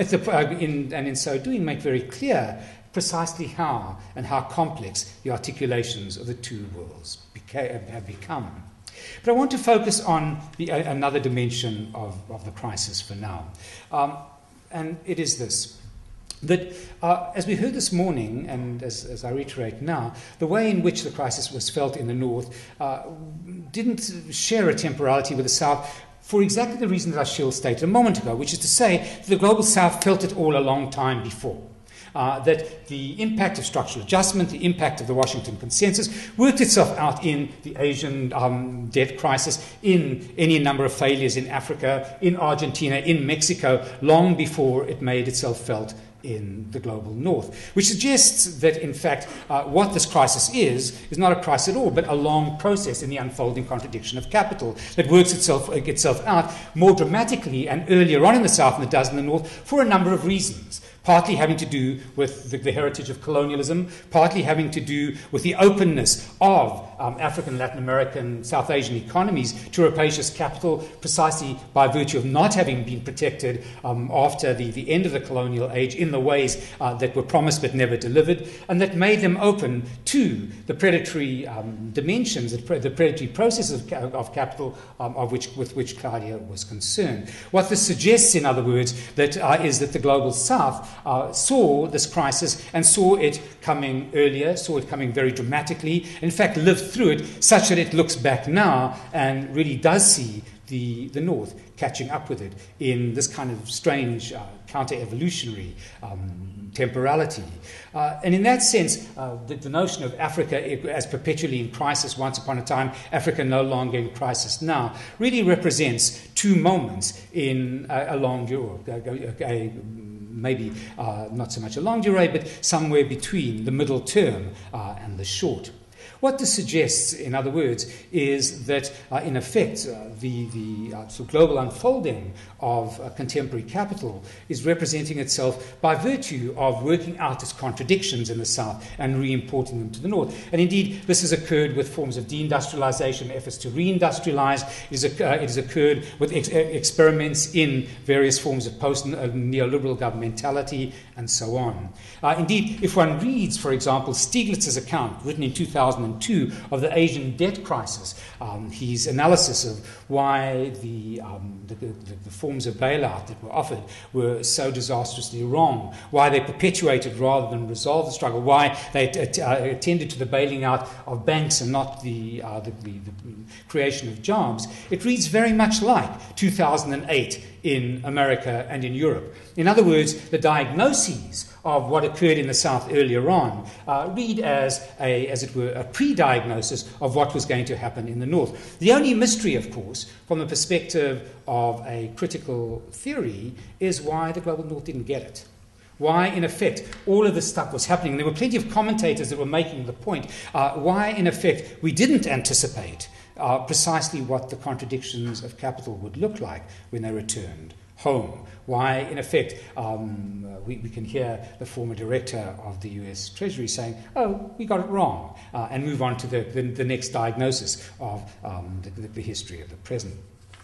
In so doing, make very clear precisely how and how complex the articulations of the two worlds have become. But I want to focus on another dimension of the crisis for now. And it is this. That, as we heard this morning, and as I reiterate now, the way in which the crisis was felt in the North didn't share a temporality with the South for exactly the reason that Achille stated a moment ago, which is to say that the Global South felt it all a long time before. That the impact of structural adjustment, the impact of the Washington Consensus, worked itself out in the Asian debt crisis, in any number of failures in Africa, in Argentina, in Mexico, long before it made itself felt in the Global North, which suggests that, in fact, what this crisis is not a crisis at all, but a long process in the unfolding contradiction of capital that works itself out more dramatically and earlier on in the South than it does in the North for a number of reasons. Partly having to do with the heritage of colonialism, partly having to do with the openness of African, Latin American, South Asian economies to rapacious capital, precisely by virtue of not having been protected after the end of the colonial age in the ways that were promised but never delivered, and that made them open to the predatory dimensions, the predatory processes of capital with which Claudio was concerned. What this suggests, in other words, is that the Global South saw this crisis and saw it coming earlier, saw it coming very dramatically, in fact lived through it such that it looks back now and really does see the North catching up with it in this kind of strange counter-evolutionary temporality. And in that sense, the notion of Africa as perpetually in crisis once upon a time, Africa no longer in crisis now, really represents two moments in a long maybe not so much a longue durée, but somewhere between the middle term and the short. What this suggests, in other words, is that, in effect, the sort of global unfolding of contemporary capital is representing itself by virtue of working out its contradictions in the South and re-importing them to the North. And indeed, this has occurred with forms of deindustrialization, efforts to reindustrialize. It has occurred with experiments in various forms of post-neoliberal governmentality, and so on. Indeed, if one reads, for example, Stieglitz's account, written in 2000 2002 of the Asian debt crisis. His analysis of why the forms of bailout that were offered were so disastrously wrong, why they perpetuated rather than resolved the struggle, why they attended to the bailing out of banks and not the creation of jobs. It reads very much like 2008 in America and in Europe. In other words, the diagnoses of what occurred in the South earlier on read as it were, a pre-diagnosis of what was going to happen in the North. The only mystery, of course, from the perspective of a critical theory, is why the global North didn't get it. Why, in effect, all of this stuff was happening. There were plenty of commentators that were making the point. Why, in effect, we didn't anticipate precisely what the contradictions of capital would look like when they returned home. Why, in effect, we can hear the former director of the US Treasury saying, oh, we got it wrong, and move on to the next diagnosis of the history of the present.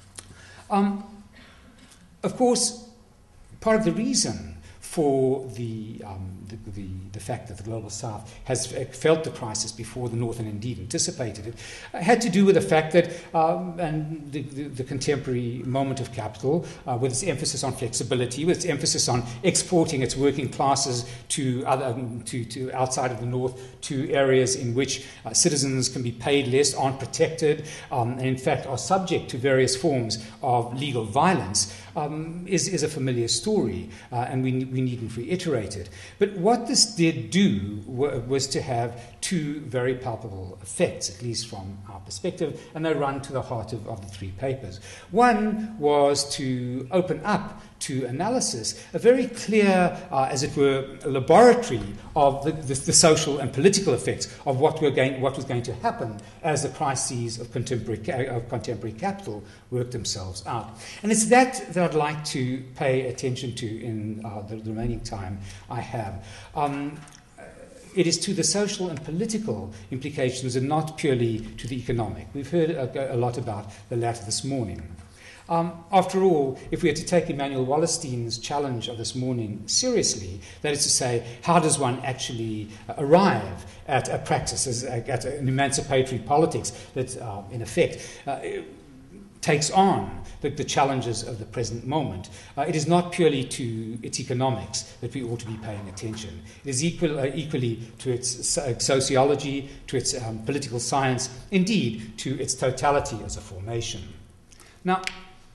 Of course, part of the reason for the fact that the Global South has felt the crisis before the North and indeed anticipated it had to do with the fact that and the contemporary moment of capital, with its emphasis on flexibility, with its emphasis on exporting its working classes to outside of the North, to areas in which citizens can be paid less, aren't protected, and in fact are subject to various forms of legal violence, is a familiar story, and we needn't reiterate it. But what this did do was to have two very palpable effects, at least from our perspective, and they run to the heart of the three papers. One was to open up to analysis a very clear, as it were, laboratory of the social and political effects of what was going to happen as the crises of contemporary capital worked themselves out. And it's that I'd like to pay attention to in the remaining time I have. It is to the social and political implications and not purely to the economic. We've heard a lot about the latter this morning. After all, if we are to take Emanuel Wallerstein's challenge of this morning seriously, that is to say, how does one actually arrive at a practice, at an emancipatory politics that, in effect, takes on the challenges of the present moment. It is not purely to its economics that we ought to be paying attention. It is equally to its sociology, to its political science, indeed to its totality as a formation. Now,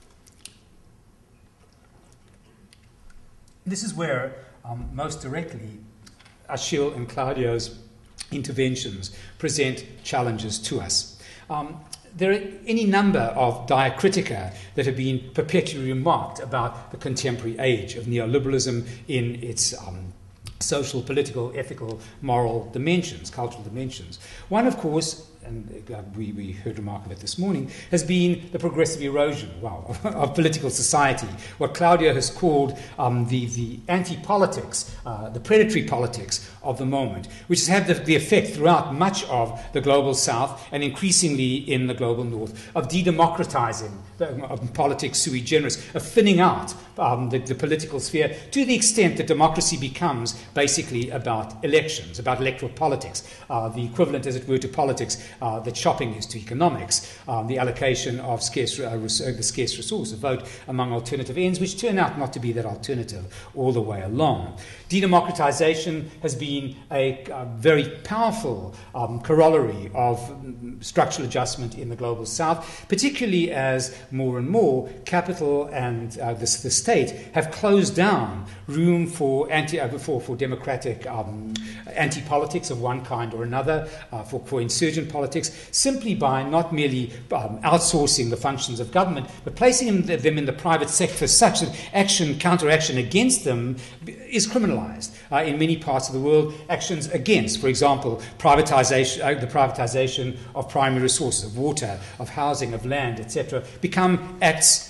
this is where most directly Achille and Claudio's interventions present challenges to us. There are any number of diacritica that have been perpetually remarked about the contemporary age of neoliberalism in its social, political, ethical, moral dimensions, cultural dimensions. One, of course, and we heard remark of it this morning, has been the progressive erosion of political society, what Claudio has called the anti-politics, the predatory politics of the moment, which has had the effect throughout much of the global South and increasingly in the global North of de-democratizing politics sui generis, of thinning out the political sphere to the extent that democracy becomes basically about elections, about electoral politics, the equivalent, as it were, to politics that shopping is to economics, the allocation of the scarce resource, a vote among alternative ends, which turn out not to be that alternative all the way along. De-democratization has been a very powerful corollary of structural adjustment in the global South, particularly as more and more capital and the state have closed down room for democratic anti-politics of one kind or another, for insurgent politics, simply by not merely outsourcing the functions of government, but placing them in the private sector such that counteraction against them is criminalized. In many parts of the world, actions against, for example, the privatization of primary resources, of water, of housing, of land, etc., become acts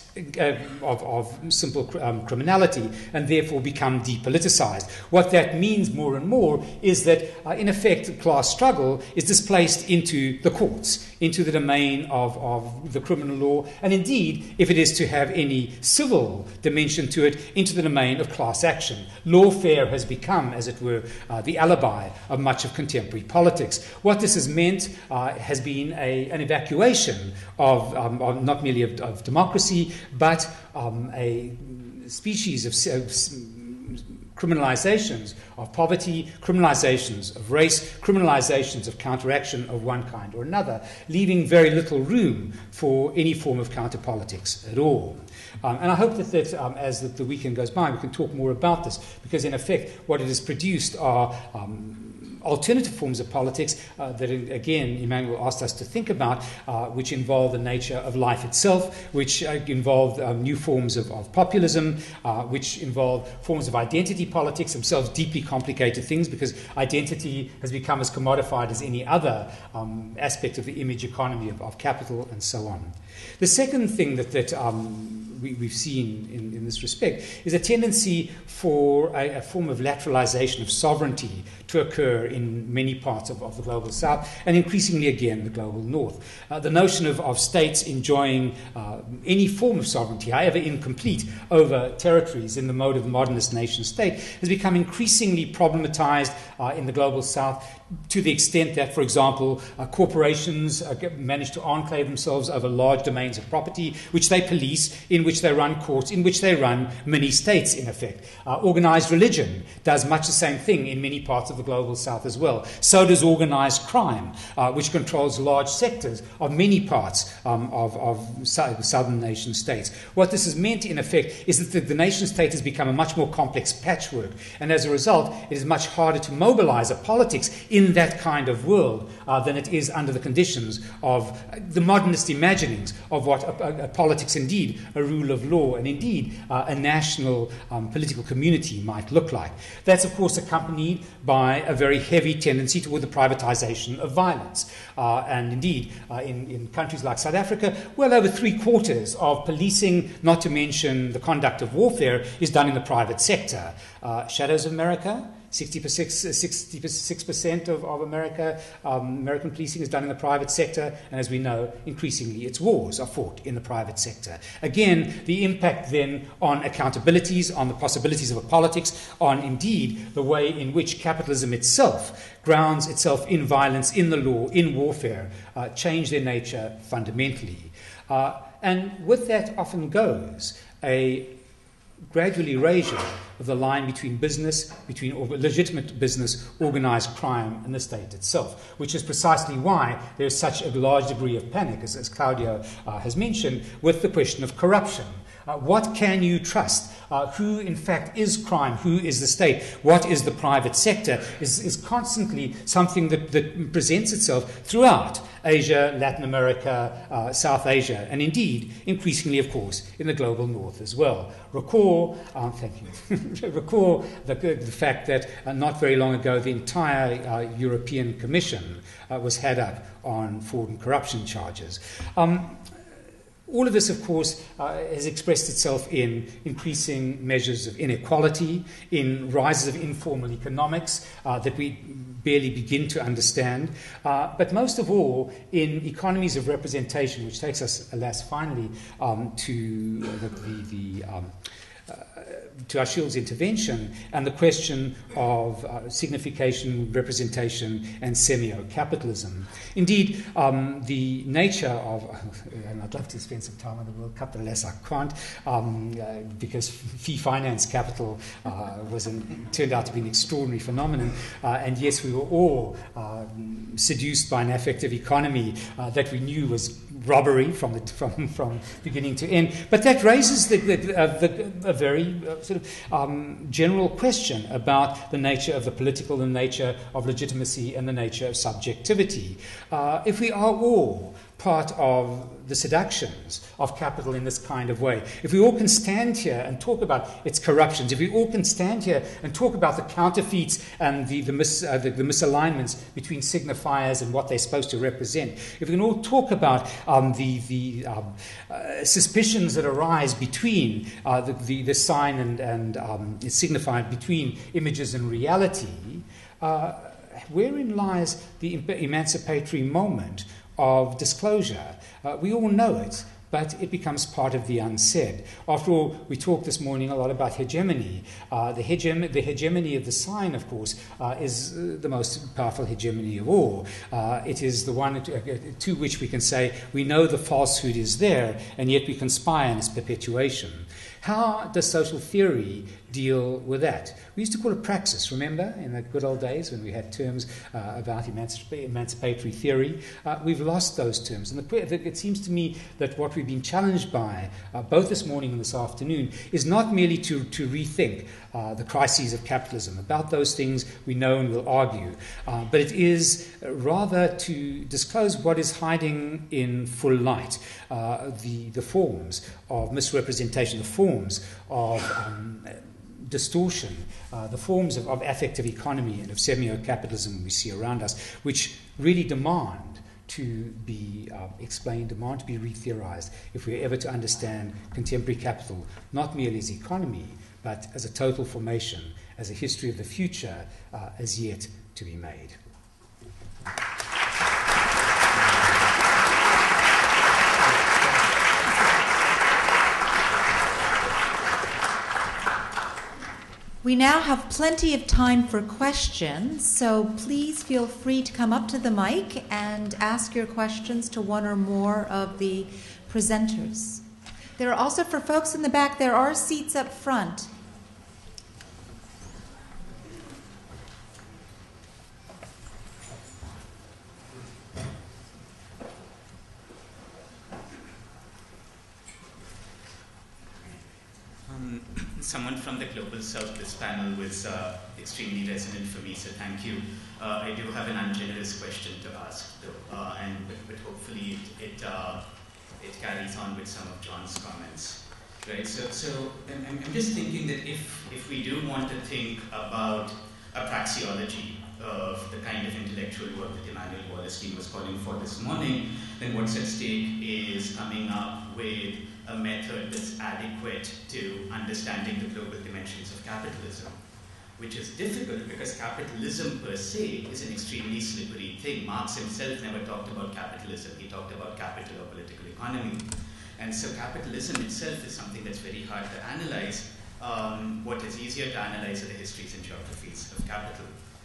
of simple criminality and therefore become depoliticized. What that means more and more is that, in effect, class struggle is displaced into the courts, into the domain of the criminal law, and indeed, if it is to have any civil dimension to it, into the domain of class action. Lawfare has become, as it were, the alibi of much of contemporary politics. What this has meant has been an evacuation of not merely of democracy, but a species of criminalizations of poverty, criminalizations of race, criminalizations of counteraction of one kind or another, leaving very little room for any form of counter-politics at all. And I hope that as the weekend goes by, we can talk more about this, because in effect what it has produced are alternative forms of politics that, again, Emmanuel asked us to think about, which involve the nature of life itself, which involve new forms of populism, which involve forms of identity politics, themselves deeply complicated things, because identity has become as commodified as any other aspect of the image economy of capital and so on. The second thing that we've seen in this respect is a tendency for a form of lateralization of sovereignty to occur in many parts of the global south, and increasingly again the global north. The notion of states enjoying any form of sovereignty, however incomplete, over territories in the mode of the modernist nation state has become increasingly problematized in the global south, to the extent that, for example, corporations manage to enclave themselves over large domains of property, which they police, in which they run courts, in which they run mini-states, in effect. Organized religion does much the same thing in many parts of the global south as well. So does organized crime, which controls large sectors of many parts of southern nation states. What this has meant, in effect, is that the nation state has become a much more complex patchwork, and as a result, it is much harder to mobilize a politics in that kind of world than it is under the conditions of the modernist imaginings of what a politics, indeed, a rule of law, and indeed a national political community might look like. That's, of course, accompanied by a very heavy tendency toward the privatization of violence. And indeed, in countries like South Africa, well over 3/4 of policing, not to mention the conduct of warfare, is done in the private sector. Shadows of America, 66% of America, American policing is done in the private sector, and as we know, increasingly its wars are fought in the private sector. Again, the impact then on accountabilities, on the possibilities of a politics, on indeed the way in which capitalism itself grounds itself in violence, in the law, in warfare, change their nature fundamentally. And with that often goes a gradual erasure of the line between legitimate business, organized crime, and the state itself, which is precisely why there is such a large degree of panic, as Claudio has mentioned, with the question of corruption. What can you trust? Who, in fact, is crime? Who is the state? What is the private sector? Is constantly something that presents itself throughout Asia, Latin America, South Asia, and indeed, increasingly, of course, in the global north as well. Recall the fact that not very long ago, the entire European Commission was had up on fraud and corruption charges. All of this, of course, has expressed itself in increasing measures of inequality, in rises of informal economics that we barely begin to understand, but most of all in economies of representation, which takes us, alas, finally to Achilles' intervention and the question of signification, representation, and semio-capitalism. Indeed, the nature of, and I'd love to spend some time on the World Cup, but alas I can't, because fee finance capital turned out to be an extraordinary phenomenon, and yes, we were all seduced by an affective economy that we knew was robbery from beginning to end. But that raises a very sort of general question about the nature of the political, the nature of legitimacy, and the nature of subjectivity. If we are all part of the seductions of capital in this kind of way, if we all can stand here and talk about its corruptions, if we all can stand here and talk about the counterfeits and the misalignments between signifiers and what they're supposed to represent, if we can all talk about the suspicions that arise between the sign and signified between images and reality, wherein lies the emancipatory moment of disclosure? We all know it, but it becomes part of the unsaid. After all, we talked this morning a lot about hegemony. The hegemony of the sign, of course, is the most powerful hegemony of all. It is the one to which we can say we know the falsehood is there, and yet we can spy on its perpetuation. How does social theory deal with that? We used to call it praxis, remember, in the good old days when we had terms about emancipatory theory. We've lost those terms. And it seems to me that what we've been challenged by, both this morning and this afternoon, is not merely to rethink the crises of capitalism. About those things we know and will argue. But it is rather to disclose what is hiding in full light, the forms of misrepresentation, the forms of distortion, the forms of affective economy and of semio-capitalism we see around us, which really demand to be explained, demand to be re-theorized if we're ever to understand contemporary capital, not merely as economy, but as a total formation, as a history of the future as yet to be made. We now have plenty of time for questions, so please feel free to come up to the mic and ask your questions to one or more of the presenters. There are also, for folks in the back, there are seats up front. Someone from the Global South, this panel was extremely resonant for me, so thank you. I do have an ungenerous question to ask, though, but hopefully it carries on with some of John's comments. Right? So I'm just thinking that if we do want to think about a praxeology of the kind of intellectual work that Emmanuel Wallerstein was calling for this morning, then what's at stake is coming up with a method that's adequate to understanding the global dimensions of capitalism, which is difficult because capitalism per se is an extremely slippery thing. Marx himself never talked about capitalism, he talked about capital or political economy. And so capitalism itself is something that's very hard to analyze. What is easier to analyze are the histories and geographies of capital.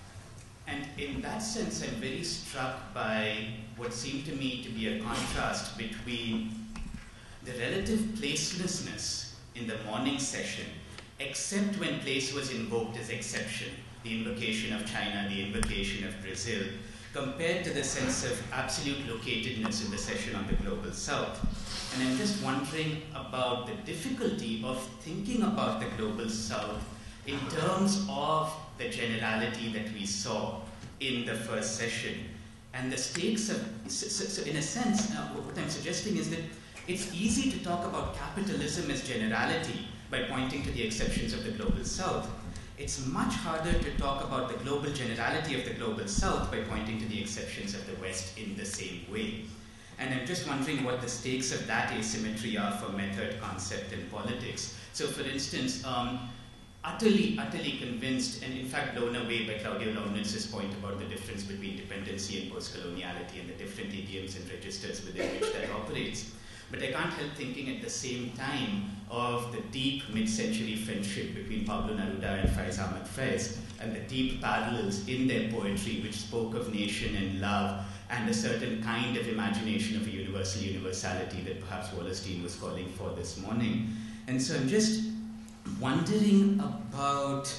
And in that sense, I'm very struck by what seemed to me to be a contrast between the relative placelessness in the morning session, except when place was invoked as exception, the invocation of China, the invocation of Brazil, compared to the sense of absolute locatedness in the session on the Global South. And I'm just wondering about the difficulty of thinking about the Global South in terms of the generality that we saw in the first session. And the stakes of, so in a sense, what I'm suggesting is that it's easy to talk about capitalism as generality by pointing to the exceptions of the Global South. It's much harder to talk about the global generality of the Global South by pointing to the exceptions of the West in the same way. And I'm just wondering what the stakes of that asymmetry are for method, concept, and politics. So for instance, utterly convinced, and in fact blown away by Claudio Leibniz's point about the difference between dependency and post-coloniality and the different idioms and registers within which that operates. But I can't help thinking at the same time of the deep mid-century friendship between Pablo Neruda and Faiz Ahmad Faiz, and the deep parallels in their poetry which spoke of nation and love, and a certain kind of imagination of a universal universality that perhaps Wallerstein was calling for this morning. And so I'm just wondering about,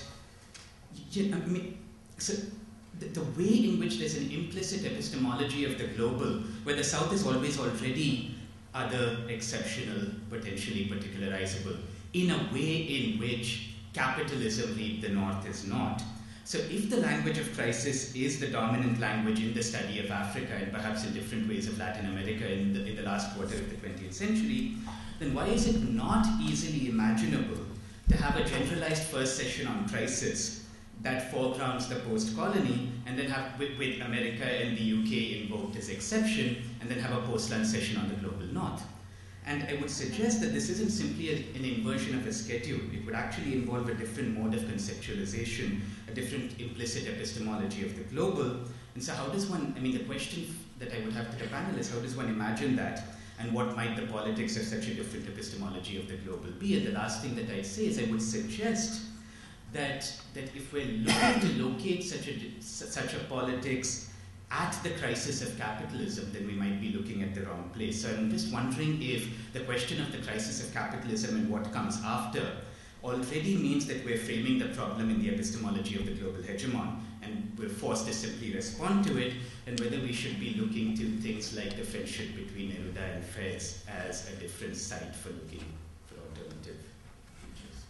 so the way in which there's an implicit epistemology of the global, where the South is always already other, exceptional, potentially particularizable, in a way in which capitalism, read the North, is not. So if the language of crisis is the dominant language in the study of Africa, and perhaps in different ways of Latin America in the last quarter of the 20th century, then why is it not easily imaginable to have a generalized first session on crisis that foregrounds the post-colony, and then have with America and the UK invoked as exception, and then have a post-lunch session on the global North? And I would suggest that this isn't simply an inversion of a schedule. It would actually involve a different mode of conceptualization, a different implicit epistemology of the global. And so how does one, the question that I would have to the panel is, how does one imagine that? and what might the politics of such a different epistemology of the global be. And the last thing that I'd say is I would suggest that if we're looking to locate such a politics at the crisis of capitalism, then we might be looking at the wrong place. So I'm just wondering if the question of the crisis of capitalism and what comes after already means that we're framing the problem in the epistemology of the global hegemon, and we're forced to simply respond to it, and whether we should be looking to things like the friendship between Neruda and Fez as a different site for looking for alternative futures.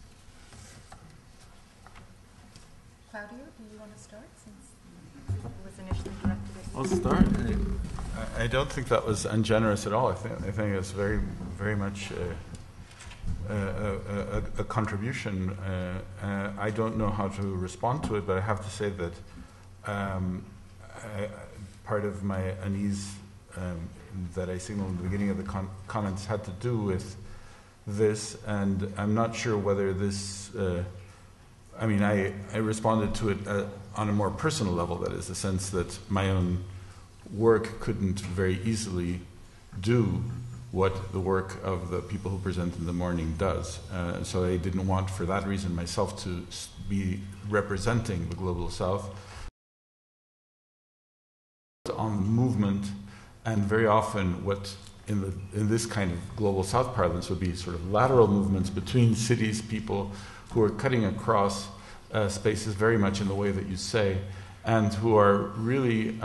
Claudio, do you want to start, since it was initially directed at you? I'll start. I don't think that was ungenerous at all. I think it's very, very much a contribution. I don't know how to respond to it, but I have to say that part of my unease that I signaled in the beginning of the comments had to do with this, and I'm not sure whether this. I responded to it on a more personal level. That is, the sense that my own work couldn't very easily do what the work of the people who present in the morning does. So I didn't want, for that reason, myself to be representing the Global South on movement, and very often what in this kind of Global South parlance would be sort of lateral movements between cities, people who are cutting across spaces very much in the way that you say, and who are really,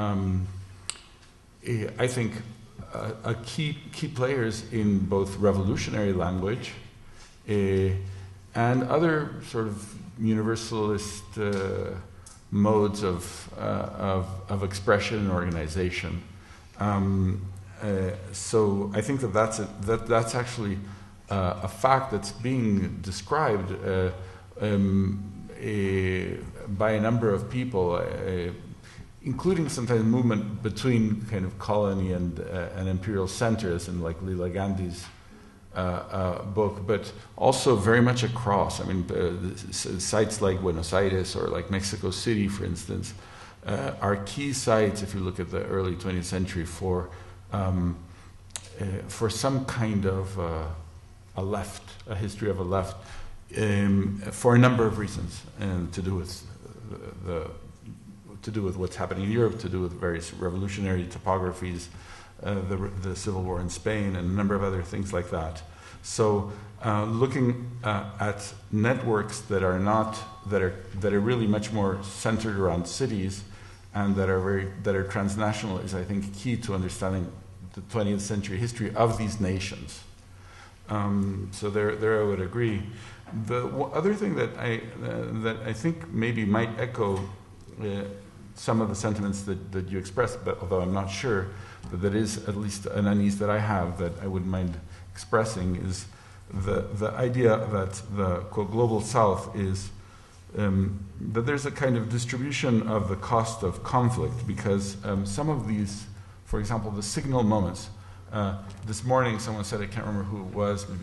I think, a key players in both revolutionary language and other sort of universalist modes of expression and organization. So I think that's actually a fact that's being described by a number of people, including sometimes movement between kind of colony and imperial centers, in like Leela Gandhi's book, but also very much across. I mean, sites like Buenos Aires or like Mexico City, for instance, are key sites, if you look at the early 20th century, for some kind of a left, a history of a left, for a number of reasons, and to do with what's happening in Europe, to do with various revolutionary topographies, the civil war in Spain, and a number of other things like that. So, looking at networks that are really much more centered around cities and that are transnational is, I think, key to understanding the 20th century history of these nations. So there I would agree. The other thing that I think maybe might echo some of the sentiments that you expressed, but although I'm not sure, but that is at least an unease that I have that I wouldn't mind expressing, is the idea that the quote, Global South is that there's a kind of distribution of the cost of conflict, because some of these, for example, the signal moments. This morning, someone said, I can't remember who it was, maybe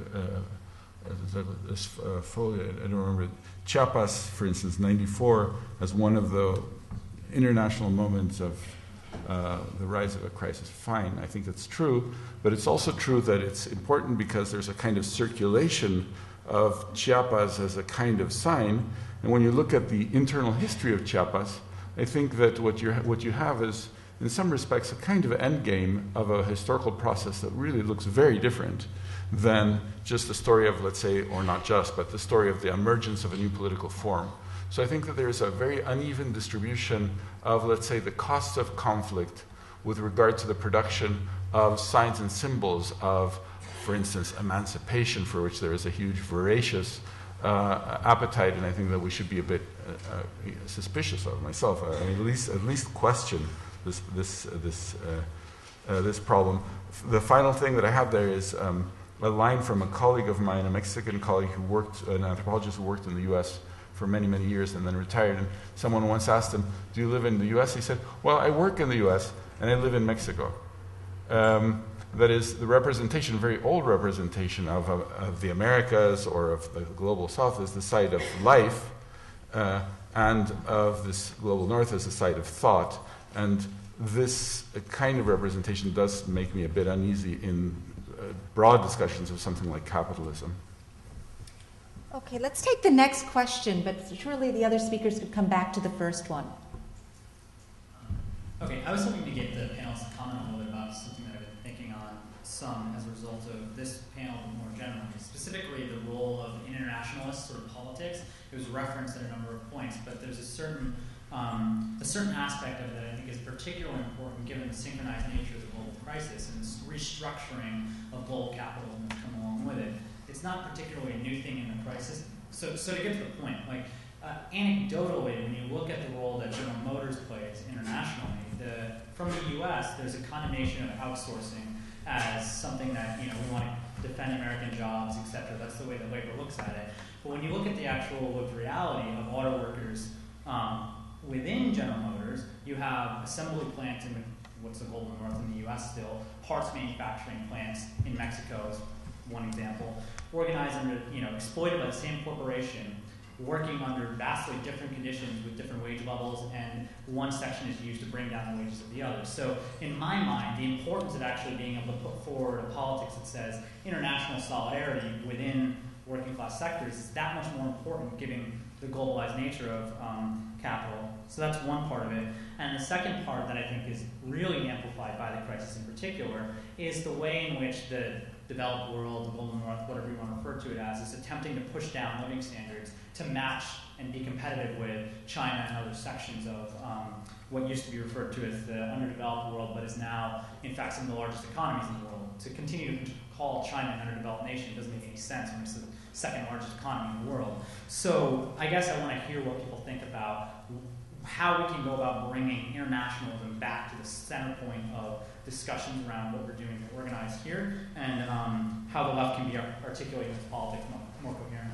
this folio, I don't remember. Chiapas, for instance, 94, as one of the international moments of the rise of a crisis. Fine, I think that's true, but it's also true that it's important because there's a kind of circulation of Chiapas as a kind of sign, and when you look at the internal history of Chiapas, I think that what you have is, in some respects, a kind of endgame of a historical process that really looks very different than just the story of, let's say, or not just, but the story of the emergence of a new political form. So I think that there's a very uneven distribution of, let's say, the costs of conflict with regard to the production of signs and symbols of, for instance, emancipation, for which there is a huge, voracious appetite, and I think that we should be a bit suspicious of myself. I mean, at least question this problem. The final thing that I have there is a line from a colleague of mine, a Mexican colleague an anthropologist who worked in the U.S. for many, many years and then retired. And someone once asked him, "Do you live in the U.S.?" He said, "Well, I work in the U.S. and I live in Mexico." That is the representation, very old representation of the Americas or of the Global South as the site of life, and of this Global North as a site of thought. And this kind of representation does make me a bit uneasy in broad discussions of something like capitalism. Okay, let's take the next question, but surely the other speakers could come back to the first one. Okay, I was hoping to get the panelists to comment a little bit about something that I've been thinking on some as a result of this panel more generally, specifically the role of internationalist sort of politics. It was referenced in a number of points, but there's a certain aspect of it that I think is particularly important given the synchronized nature of the global crisis and this restructuring of global capitalism that's come along with it. It's not particularly a new thing in the crisis. So to get to the point, like anecdotally, when you look at the role that General Motors plays internationally, from the U.S., there's a condemnation of outsourcing as something that we want to defend American jobs, etc. That's the way that labor looks at it. But when you look at the actual lived reality of auto workers within General Motors, you have assembly plants in what's the global north in the U.S. still, parts manufacturing plants in Mexico is one example, organized under, exploited by the same corporation, working under vastly different conditions with different wage levels, and one section is used to bring down the wages of the other. So in my mind, the importance of actually being able to put forward a politics that says international solidarity within working class sectors is that much more important given the globalized nature of capital. So that's one part of it. And the second part that I think is really amplified by the crisis in particular is the way in which the developed world, the global north, whatever you want to refer to it as, is attempting to push down living standards to match and be competitive with China and other sections of what used to be referred to as the underdeveloped world, but is now, in fact, some of the largest economies in the world. To continue to call China an underdeveloped nation doesn't make any sense when it's the second largest economy in the world. So I guess I want to hear what people think about how we can go about bringing internationalism back to the center point of discussions around what we're doing to organize here, and how the left can be articulating its politics more coherently.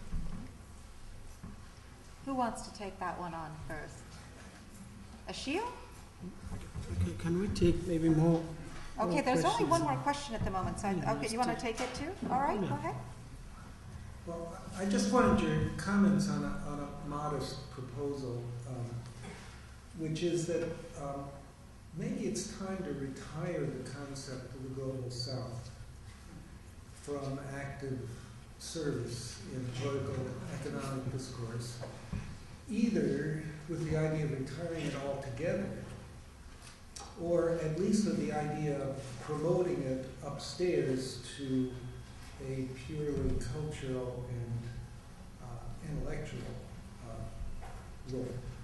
Who wants to take that one on first? Ashia? Okay, can we take maybe more? Okay, there's questions? only one more question at the moment, so okay, you want to take it too? All right, go ahead. Well, I just wanted your comments on a modest proposal, which is that maybe it's time to retire the concept of the global south from active service in political economic discourse, either with the idea of retiring it altogether, or at least with the idea of promoting it upstairs to a purely cultural and intellectual role.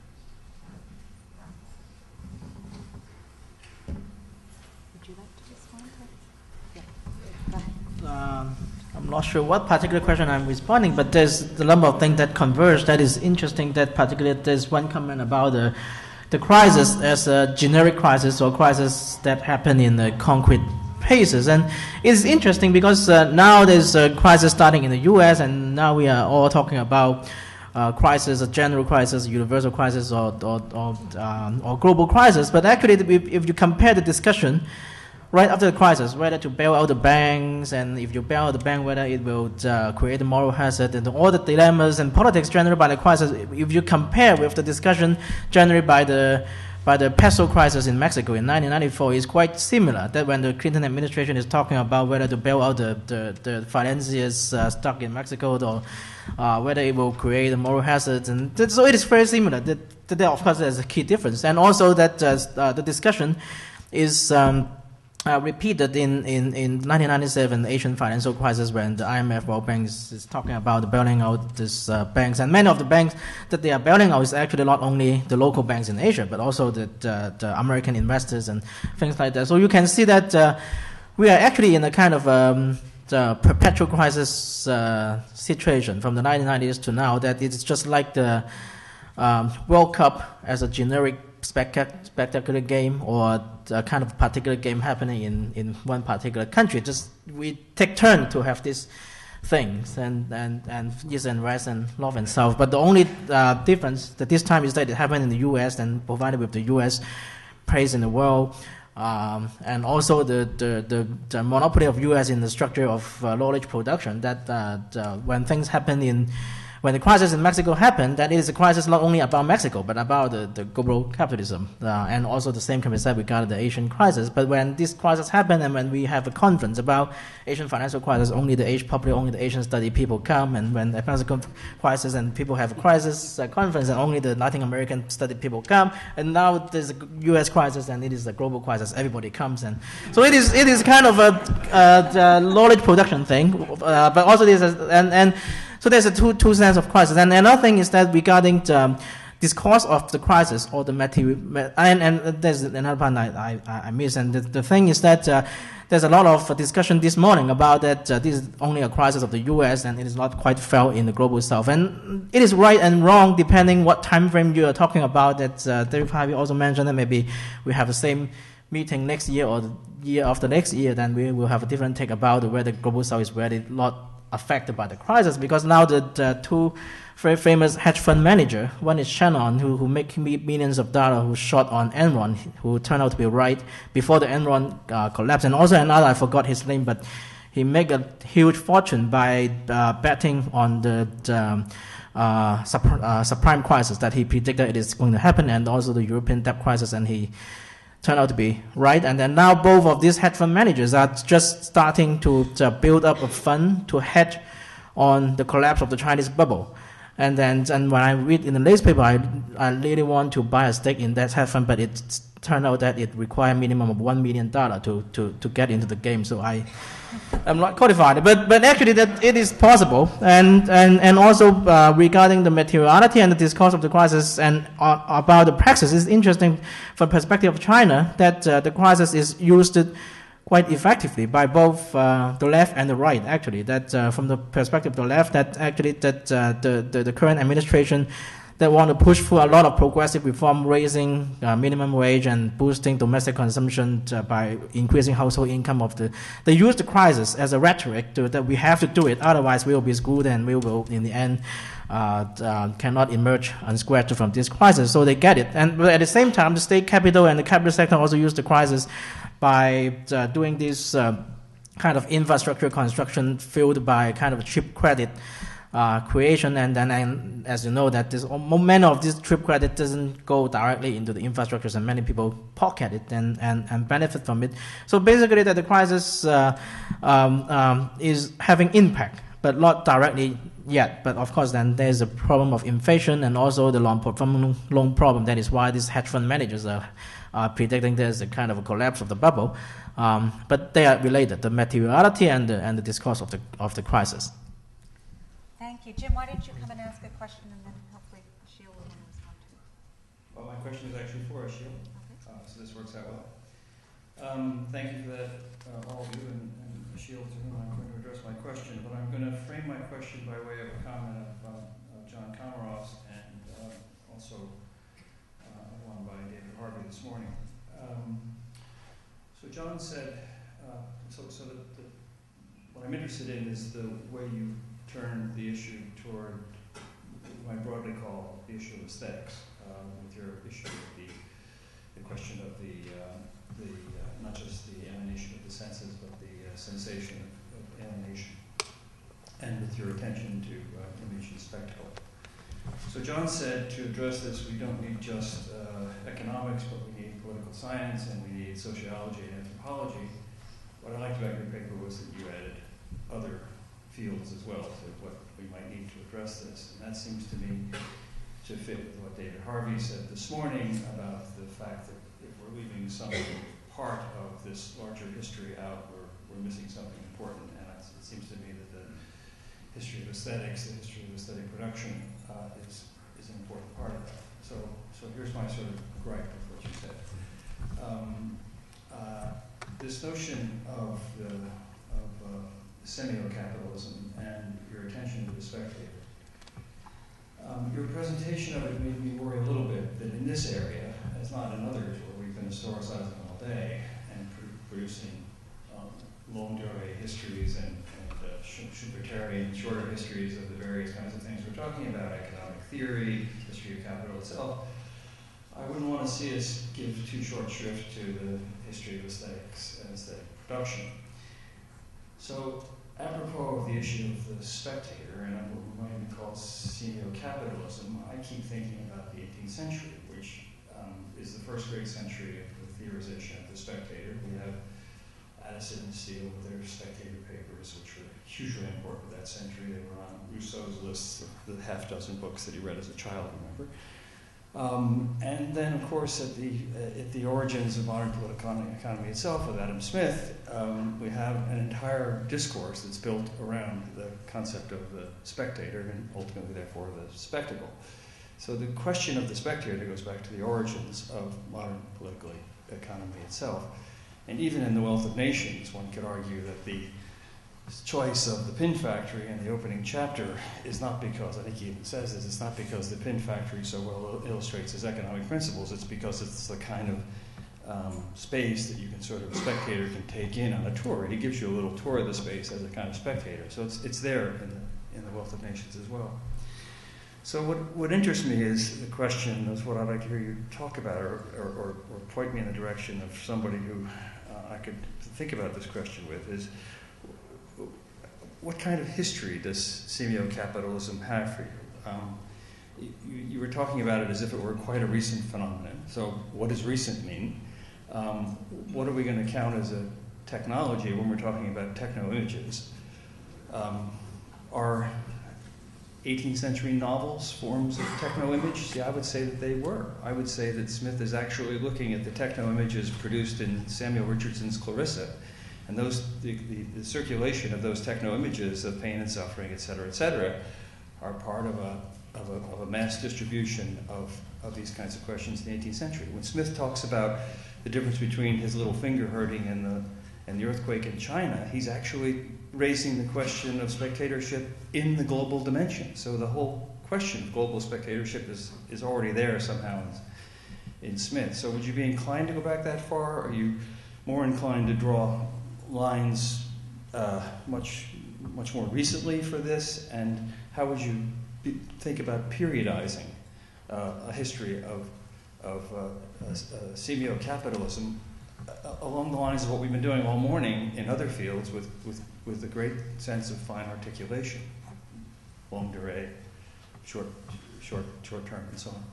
Would you like to respond? Yeah. Go ahead. I'm not sure what particular question I'm responding, but there's a number of things that converge that is interesting. That particularly there's one comment about the crisis as a generic crisis or crisis that happen in the concrete places. And it's interesting because now there's a crisis starting in the U.S. and now we are all talking about crisis, a general crisis, a universal crisis, or global crisis. But actually, if you compare the discussion right after the crisis, whether to bail out the banks, and if you bail out the bank, whether it will create a moral hazard, and all the dilemmas and politics generated by the crisis, if you compare with the discussion generated by the peso crisis in Mexico in 1994, is quite similar. That when the Clinton administration is talking about whether to bail out the financiers stuck in Mexico, or whether it will create a moral hazard, and so it is very similar. That of course there's a key difference, and also that the discussion is repeated in 1997 Asian financial crisis, when the IMF World Bank is talking about bailing out these banks, and many of the banks that they are bailing out is actually not only the local banks in Asia, but also the American investors and things like that. So you can see that we are actually in a kind of the perpetual crisis situation from the 1990s to now, that it's just like the World Cup as a generic spectacular game, or a kind of particular game happening in one particular country. Just we take turn to have these things, and East and West and North and South. But the only difference that this time is that it happened in the U.S. and provided with the U.S. place in the world, and also the monopoly of U.S. in the structure of knowledge production. That when things happen when the crisis in Mexico happened, that it is a crisis not only about Mexico, but about the global capitalism. And also the same can be said regarding the Asian crisis. But when this crisis happened and when we have a conference about Asian financial crisis, only the Asian study people come. And when the Mexican crisis and people have a crisis conference, and only the Latin American study people come. And now there's a U.S. crisis and it is a global crisis. Everybody comes. And so it is kind of a knowledge production thing. But also so there's a two sense of crisis. And another thing is that regarding the discourse of the crisis or the material, and there's another part I missed. And the thing is that there's a lot of discussion this morning about that this is only a crisis of the U.S. and it is not quite felt in the global south. And it is right and wrong depending what time frame you are talking about. That David Harvey also mentioned that maybe we have the same meeting next year or the year after next year, then we will have a different take about whether the global south is really not affected by the crisis, because now the two very famous hedge fund manager, one is Shannon, who make millions of dollars, who shot on Enron, who turned out to be right before the Enron collapse, and also another, I forgot his name, but he made a huge fortune by betting on the subprime crisis that he predicted it is going to happen, and also the European debt crisis, and he turned out to be right. And then now both of these hedge fund managers are just starting to build up a fund to hedge on the collapse of the Chinese bubble. And when I read in the newspaper, I really want to buy a stake in that hedge fund, but it turned out that it requires a minimum of $1 million to get into the game. So I'm not qualified, but actually that it is possible. And also regarding the materiality and the discourse of the crisis and about the praxis, it's interesting from the perspective of China that the crisis is used quite effectively by both the left and the right. Actually, that from the perspective of the left, that actually the current administration that want to push through a lot of progressive reform, raising minimum wage and boosting domestic consumption by increasing household income they use the crisis as a rhetoric that we have to do it, otherwise we will be screwed and we will in the end cannot emerge unscratched from this crisis. So they get it. But at the same time, the state capital and the capitalist sector also use the crisis by doing this kind of infrastructure construction fueled by kind of cheap credit creation, and as you know, that many of this cheap credit doesn't go directly into the infrastructures, and many people pocket it and benefit from it. So basically, that the crisis is having impact, but not directly yet. But of course, then there's a problem of inflation and also the long-performing loan problem. That is why these hedge fund managers are predicting there's a kind of a collapse of the bubble. But they are related: the materiality and the discourse of the crisis. Thank you. Jim, why don't you come and ask a question, and then hopefully Ashil will respond to it. Well, my question is actually for Ashil, so this works out well. Thank you for that, all of you, and Ashil, to whom I'm going to address my question. But I'm going to frame my question by way of a comment of John Comaroff's and also one by David Harvey this morning. So John said, what I'm interested in is the way you turn the issue toward what I broadly call the issue of aesthetics, with your issue of the question of the not just the emanation of the senses, but the sensation of emanation, and with your attention to image and spectacle. So John said to address this, we don't need just economics, but we need political science, and we need sociology and anthropology. What I liked about your paper was that you added other fields as well to what we might need to address this. And that seems to me to fit with what David Harvey said this morning about the fact that if we're leaving some part of this larger history out, we're missing something important. And it seems to me that the history of aesthetics, the history of aesthetic production is an important part of that. So here's my sort of gripe with what you said. This notion of semio-capitalism and your attention to the spectator. Your presentation of it made me worry a little bit that in this area, as not in others where we've been historicizing all day and producing longue durée histories and Schumpeterian shorter histories of the various kinds of things we're talking about, economic theory, history of capital itself, I wouldn't want to see us give too short shrift to the history of aesthetics and aesthetic production. So apropos of the issue of the spectator, and what might be called semiocapitalism, I keep thinking about the 18th century, which is the first great century of the theorization of the spectator. We have Addison and Steele with their spectator papers, which were hugely important that century. They were on Rousseau's list of the half dozen books that he read as a child, remember? And then, of course, at the origins of modern political economy itself, with Adam Smith, we have an entire discourse that's built around the concept of the spectator and ultimately, therefore, the spectacle. So the question of the spectator goes back to the origins of modern political economy itself. And even in The Wealth of Nations, one could argue that the choice of the pin factory in the opening chapter is not because, I think he even says this, it's not because the pin factory so well illustrates his economic principles, it's because it's the kind of space that you can sort of, a spectator can take in on a tour. He gives you a little tour of the space as a kind of spectator. So it's there in the Wealth of Nations as well. So what interests me is the question, is what I'd like to hear you talk about or point me in the direction of somebody who I could think about this question with, is what kind of history does semiocapitalism have for you? You were talking about it as if it were quite a recent phenomenon. So what does recent mean? What are we going to count as a technology when we're talking about techno-images? Are 18th century novels forms of techno-image? Yeah, I would say that they were. I would say that Smith is actually looking at the techno-images produced in Samuel Richardson's Clarissa, and the circulation of those techno-images of pain and suffering, et cetera, are part of a mass distribution of these kinds of questions in the 18th century. When Smith talks about the difference between his little finger hurting and the earthquake in China, he's actually raising the question of spectatorship in the global dimension. So the whole question of global spectatorship is already there somehow in Smith. So would you be inclined to go back that far? Or are you more inclined to draw lines much more recently for this? And how would you think about periodizing a history of semiocapitalism along the lines of what we've been doing all morning in other fields with a great sense of fine articulation, longue durée, short term, and so on?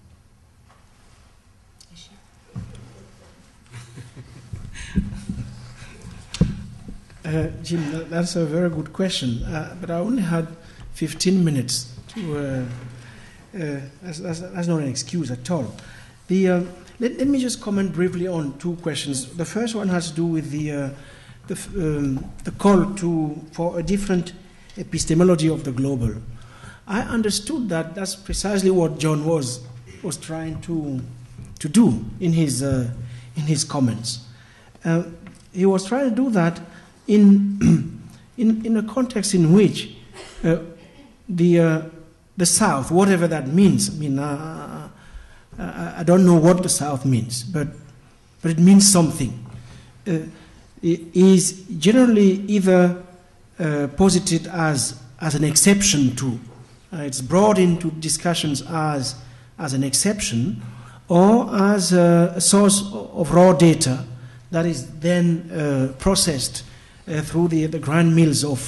Jim, that's a very good question, but I only had 15 minutes to. That's not an excuse at all. Let me just comment briefly on two questions. The first one has to do with the call for a different epistemology of the global. I understood that that's precisely what John was trying to do in his comments. He was trying to do that in a context in which the South, whatever that means. I mean, I don't know what the South means, but it means something. It is generally either posited as an exception to, it's brought into discussions as an exception, or as a source of raw data that is then processed through the grand mills of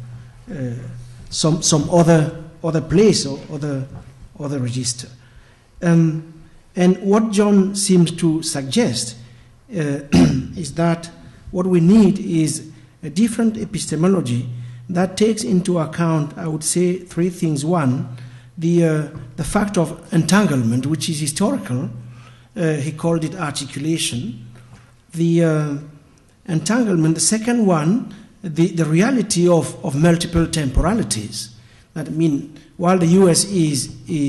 some other place or other register. And what John seems to suggest is that what we need is a different epistemology that takes into account, I would say, three things. One, the fact of entanglement, which is historical. He called it articulation. The entanglement. The second one, the reality of multiple temporalities. That mean, while the U.S. is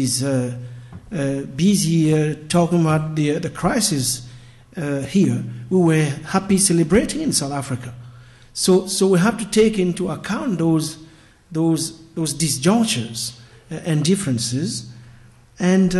busy talking about the crisis here, we were happy celebrating in South Africa. So we have to take into account those disjunctures and differences, and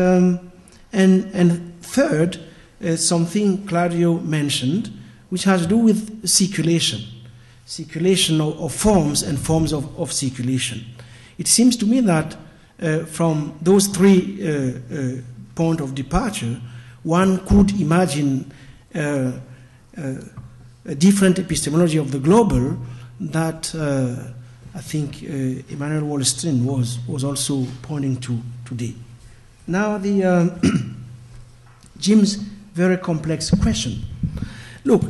third, something Claudio mentioned, which has to do with circulation of forms and forms of circulation. It seems to me that from those three points of departure, one could imagine a different epistemology of the global that I think Emmanuel Wallerstein was also pointing to today. Now, Jim's very complex question. Look,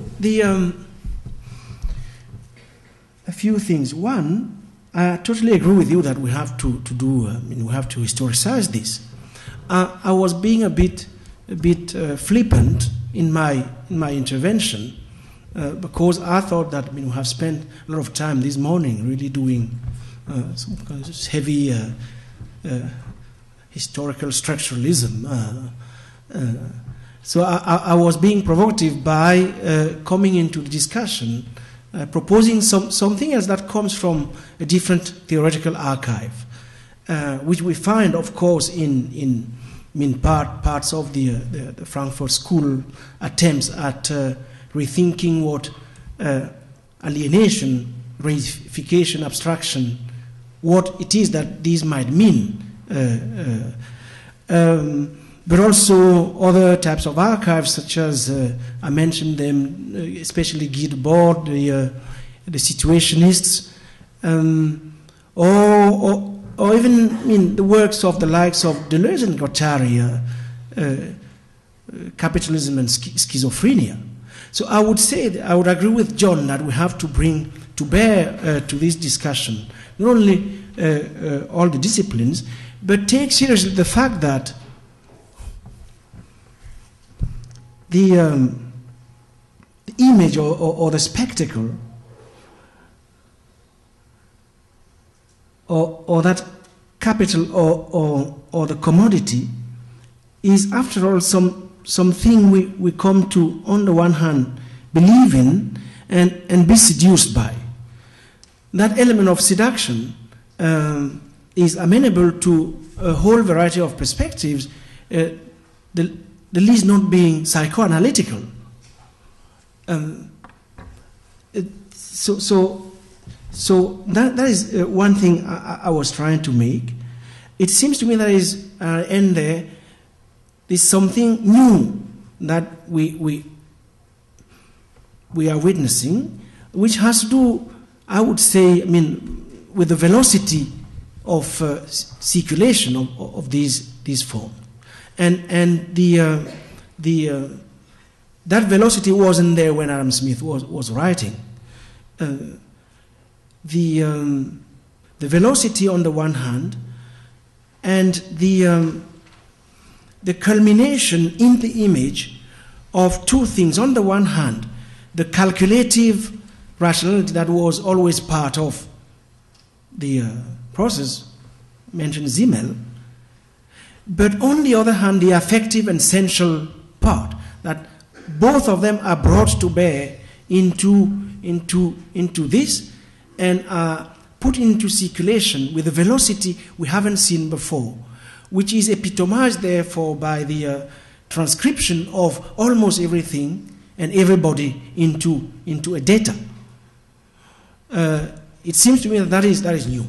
a few things. One, I totally agree with you that we have to historicize this. I was being a bit flippant in my intervention because I thought that we have spent a lot of time this morning really doing some kind of heavy historical structuralism. So I was being provocative by coming into the discussion, proposing something else that comes from a different theoretical archive, which we find, of course, in parts of the Frankfurt School attempts at rethinking what alienation, reification, abstraction, what it is that these might mean. But also other types of archives, such as I mentioned them, especially Guy Debord, the situationists, or even the works of the likes of Deleuze and Guattari, capitalism and schizophrenia. So I would say, I would agree with John that we have to bring to bear to this discussion not only all the disciplines, but take seriously the fact that the image or the spectacle or that capital or the commodity is, after all, something we come to, on the one hand, believe in and be seduced by. That element of seduction is amenable to a whole variety of perspectives, the least not being psychoanalytical. So that is one thing I was trying to make. It seems to me that there's something new that we are witnessing, which has to do, I would say, with the velocity of circulation of these forms. And that velocity wasn't there when Adam Smith was writing. The velocity on the one hand, and the culmination in the image of two things. On the one hand, the calculative rationality that was always part of the process, mentioned Simmel, but on the other hand, the affective and sensual part, that both of them are brought to bear into this and are put into circulation with a velocity we haven't seen before, which is epitomized, therefore, by the transcription of almost everything and everybody into a data. It seems to me that is new.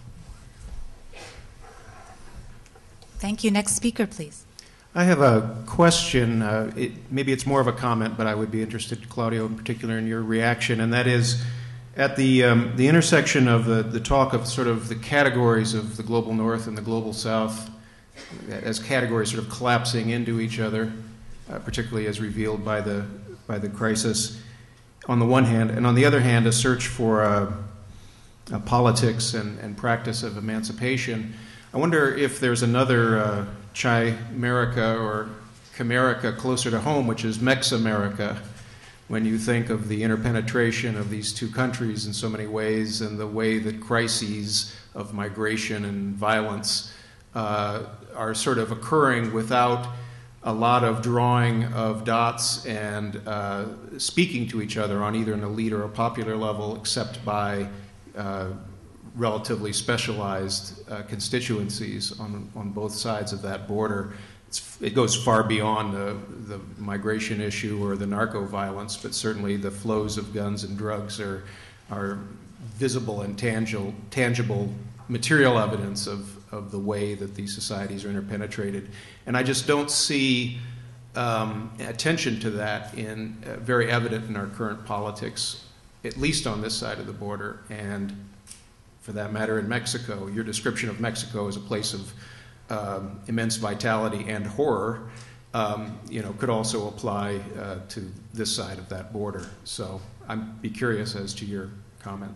Thank you. Next speaker, please. I have a question. Maybe it's more of a comment, but I would be interested, Claudio, in particular, in your reaction, and that is, at the intersection of the talk of sort of the categories of the global north and the global south, as categories sort of collapsing into each other, particularly as revealed by the crisis, on the one hand, and on the other hand, a search for a politics and practice of emancipation. I wonder if there's another Chimerica or Chimerica closer to home, which is Mexamerica, when you think of the interpenetration of these two countries in so many ways, and the way that crises of migration and violence are sort of occurring without a lot of drawing of dots and speaking to each other on either an elite or a popular level, except by relatively specialized constituencies on both sides of that border. It goes far beyond the migration issue or the narco violence, but certainly the flows of guns and drugs are visible and tangible material evidence of the way that these societies are interpenetrated. And I just don't see attention to that very evident in our current politics at least on this side of the border, and for that matter in Mexico. Your description of Mexico as a place of immense vitality and horror, could also apply to this side of that border. So I'd be curious as to your comment.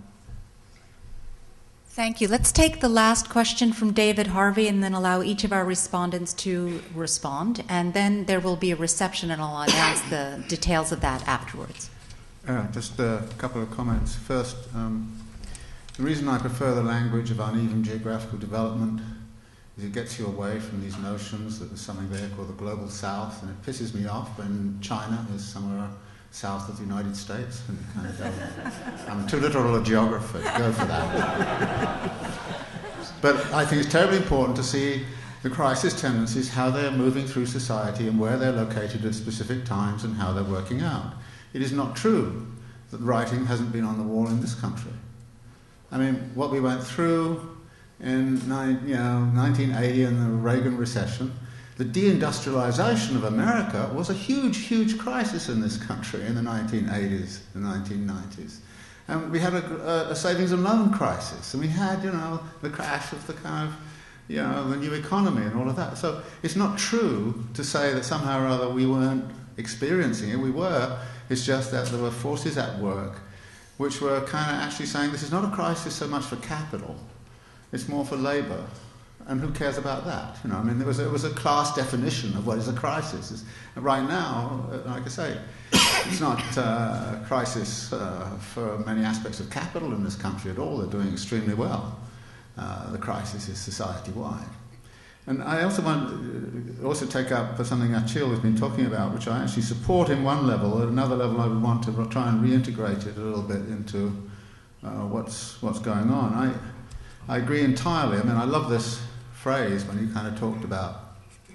Thank you. Let's take the last question from David Harvey and then allow each of our respondents to respond. And then there will be a reception, and I'll announce the details of that afterwards. Just a couple of comments. First, the reason I prefer the language of uneven geographical development is it gets you away from these notions that there's something there called the global south, and it pisses me off when China is somewhere south of the United States. And kind of I'm too literal a geographer to go for that. But I think it's terribly important to see the crisis tendencies, how they're moving through society and where they're located at specific times and how they're working out. It is not true that writing hasn't been on the wall in this country. I mean, what we went through in 1980 and the Reagan recession, the deindustrialization of America was a huge, huge crisis in this country in the 1980s and 1990s. And we had a savings and loan crisis, and we had, the crash of the kind of, the new economy and all of that. So it's not true to say that somehow or other we weren't experiencing it. We were. It's just that there were forces at work which were kind of actually saying this is not a crisis so much for capital, it's more for labour. And who cares about that? There was a class definition of what is a crisis. Right now, like I say, it's not a crisis for many aspects of capital in this country at all. They're doing extremely well. The crisis is society-wide. And I also want to take up something Achille has been talking about, which I actually support in one level. At another level, I would want to try and reintegrate it a little bit into what's going on. I agree entirely. I love this phrase when you kind of talked about,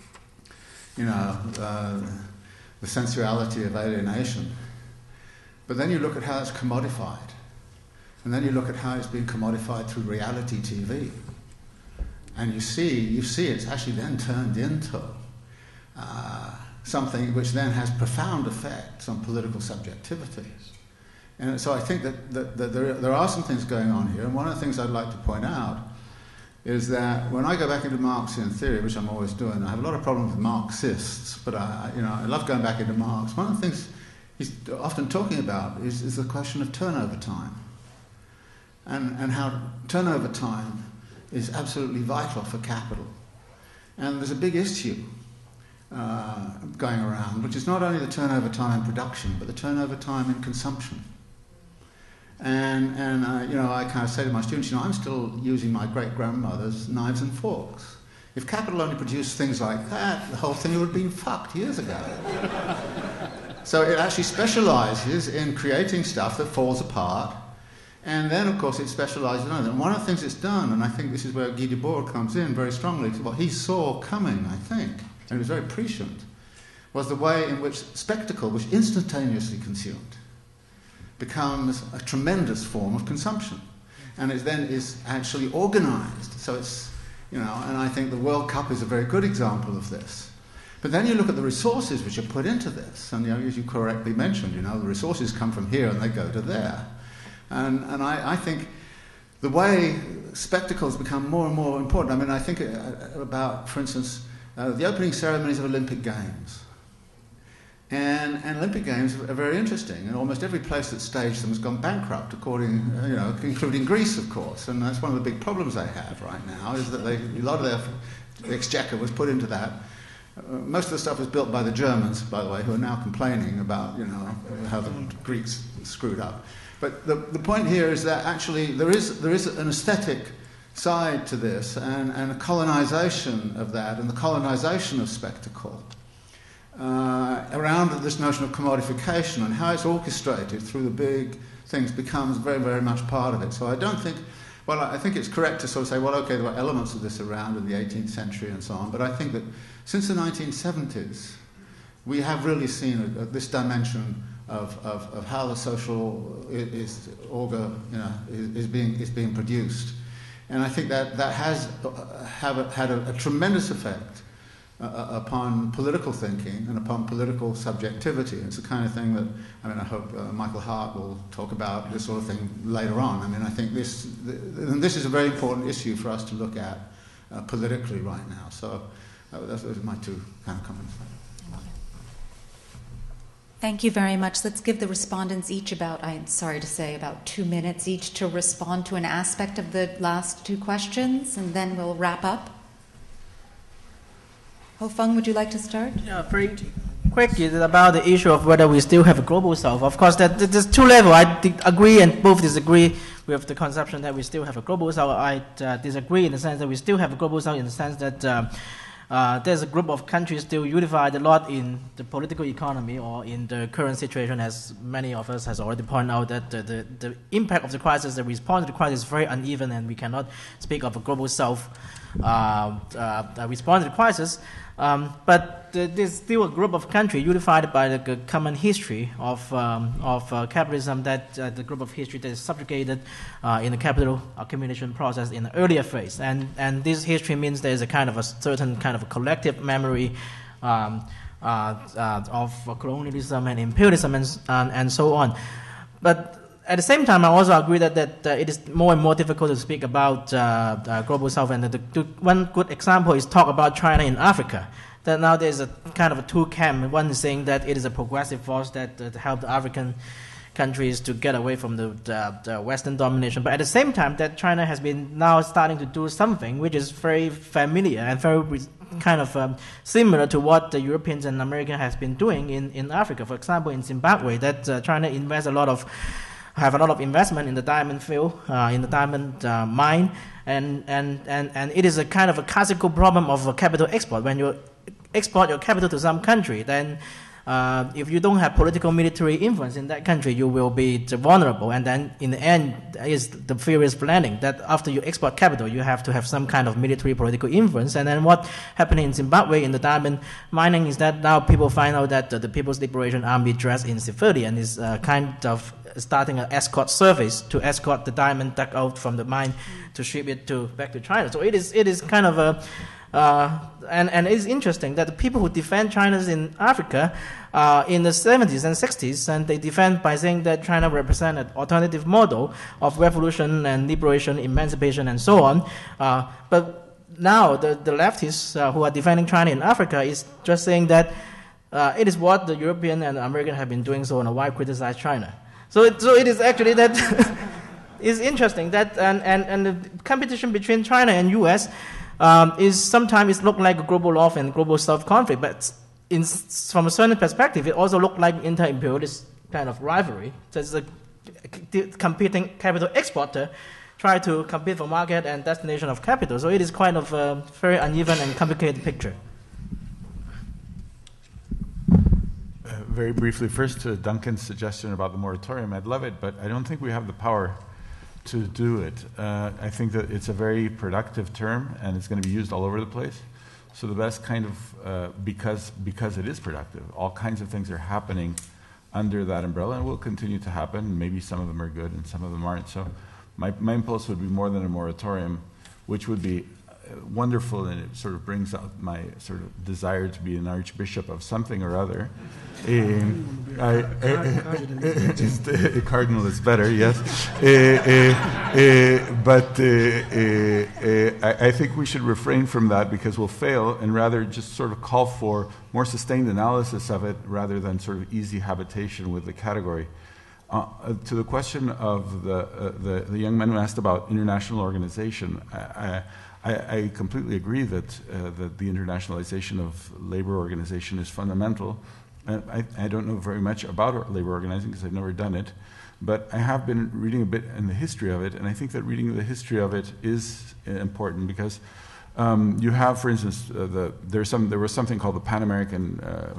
the sensuality of alienation. But then you look at how it's commodified. And then you look at how it's been commodified through reality TV. And you see it's actually then turned into something which then has profound effects on political subjectivities. And so I think that there are some things going on here. And one of the things I'd like to point out is that when I go back into Marxian theory, which I'm always doing, I have a lot of problems with Marxists, but I love going back into Marx. One of the things he's often talking about is the question of turnover time, and how turnover time is absolutely vital for capital. And there's a big issue going around, which is not only the turnover time in production, but the turnover time in consumption. And I kind of say to my students, I'm still using my great-grandmother's knives and forks. If capital only produced things like that, the whole thing would have been fucked years ago. So it actually specializes in creating stuff that falls apart, and then, of course, it specializes in it. And one of the things it's done, and I think this is where Guy Debord comes in very strongly, what he saw coming, I think, and he was very prescient, was the way in which spectacle, which instantaneously consumed, becomes a tremendous form of consumption, and it then is actually organized. So it's, and I think the World Cup is a very good example of this. But then you look at the resources which are put into this, and as you correctly mentioned, the resources come from here and they go to there, and I think the way spectacles become more and more important. I think about, for instance, the opening ceremonies of Olympic Games. And Olympic Games are very interesting, and almost every place that staged them has gone bankrupt, including Greece, of course. And that's one of the big problems they have right now, is that a lot of their exchequer was put into that. Most of the stuff was built by the Germans, by the way, who are now complaining about, how the Greeks screwed up. But the point here is that actually there is an aesthetic side to this, and a colonization of that, and the colonization of spectacle. Around this notion of commodification and how it's orchestrated through the big things becomes very, very much part of it. So I think it's correct to sort of say, well, okay, there were elements of this around in the 18th century and so on, but I think that since the 1970s, we have really seen this dimension of how the social is being produced. And I think that has had a tremendous effect upon political thinking and upon political subjectivity. It's the kind of thing that, I mean, I hope Michael Hart will talk about this sort of thing later on. I mean, I think this is a very important issue for us to look at politically right now. So those are my two kind of comments. Thank you very much. Let's give the respondents each about 2 minutes each to respond to an aspect of the last two questions, and then we'll wrap up. Ho Feng, would you like to start? Yeah, very quick is about the issue of whether we still have a global south. Of course, that there's two levels. I agree and both disagree with the conception that we still have a global south. I disagree in the sense that we still have a global south in the sense that there's a group of countries still unified a lot in the political economy or in the current situation, as many of us has already pointed out, that the impact of the crisis, the response to the crisis is very uneven, and we cannot speak of a global south response to the crisis. But there's still a group of countries unified by the common history of capitalism, that the group of history that is subjugated in the capital accumulation process in the earlier phase. And this history means there is a kind of a certain kind of a collective memory of colonialism and imperialism and so on. But at the same time, I also agree that it is more and more difficult to speak about global south. And one good example is talk about China in Africa. That now there's a kind of a two camp. One is saying that it is a progressive force that helped the African countries to get away from the Western domination. But at the same time, that China has been now starting to do something which is very familiar and very kind of similar to what the Europeans and Americans has been doing in Africa. For example, in Zimbabwe, that China have a lot of investment in the diamond field, in the diamond mine, and it is a kind of a classical problem of a capital export. When you export your capital to some country, then if you don't have political military influence in that country, you will be vulnerable. And then in the end, is the furious planning that after you export capital, you have to have some kind of military political influence. And then what happened in Zimbabwe in the diamond mining is that now people find out that the People's Liberation Army dressed in civilian is kind of starting an escort service to escort the diamond dug out from the mine to ship it back to China. So it is kind of a and it's interesting that the people who defend China in Africa in the 70s and 60s, and they defend by saying that China represents an alternative model of revolution and liberation, emancipation, and so on. But now the leftists who are defending China in Africa is just saying that it is what the European and American have been doing, so and why criticize China? So it is actually that it's interesting that and the competition between China and U.S. Is sometimes it look like a global north and global south conflict, but from a certain perspective, it also look like inter-imperialist kind of rivalry. There's a competing capital exporter try to compete for market and destination of capital. So it is kind of a very uneven and complicated picture. Very briefly, first to Duncan's suggestion about the moratorium, I'd love it, but I don't think we have the power to do it. I think that it's a very productive term, and it's going to be used all over the place. So the best kind of, because it is productive, all kinds of things are happening under that umbrella, and will continue to happen. Maybe some of them are good and some of them aren't. So my impulse would be more than a moratorium, which would be wonderful, and it sort of brings out my sort of desire to be an archbishop of something or other. Just a cardinal is better, yes. But I think we should refrain from that because we'll fail, and rather just sort of call for more sustained analysis of it rather than sort of easy habitation with the category. To the question of the young man who asked about international organization, I completely agree that the internationalization of labor organization is fundamental. I don't know very much about labor organizing because I've never done it, but I have been reading a bit in the history of it, and I think that reading the history of it is important because you have, for instance, there was something called the Pan American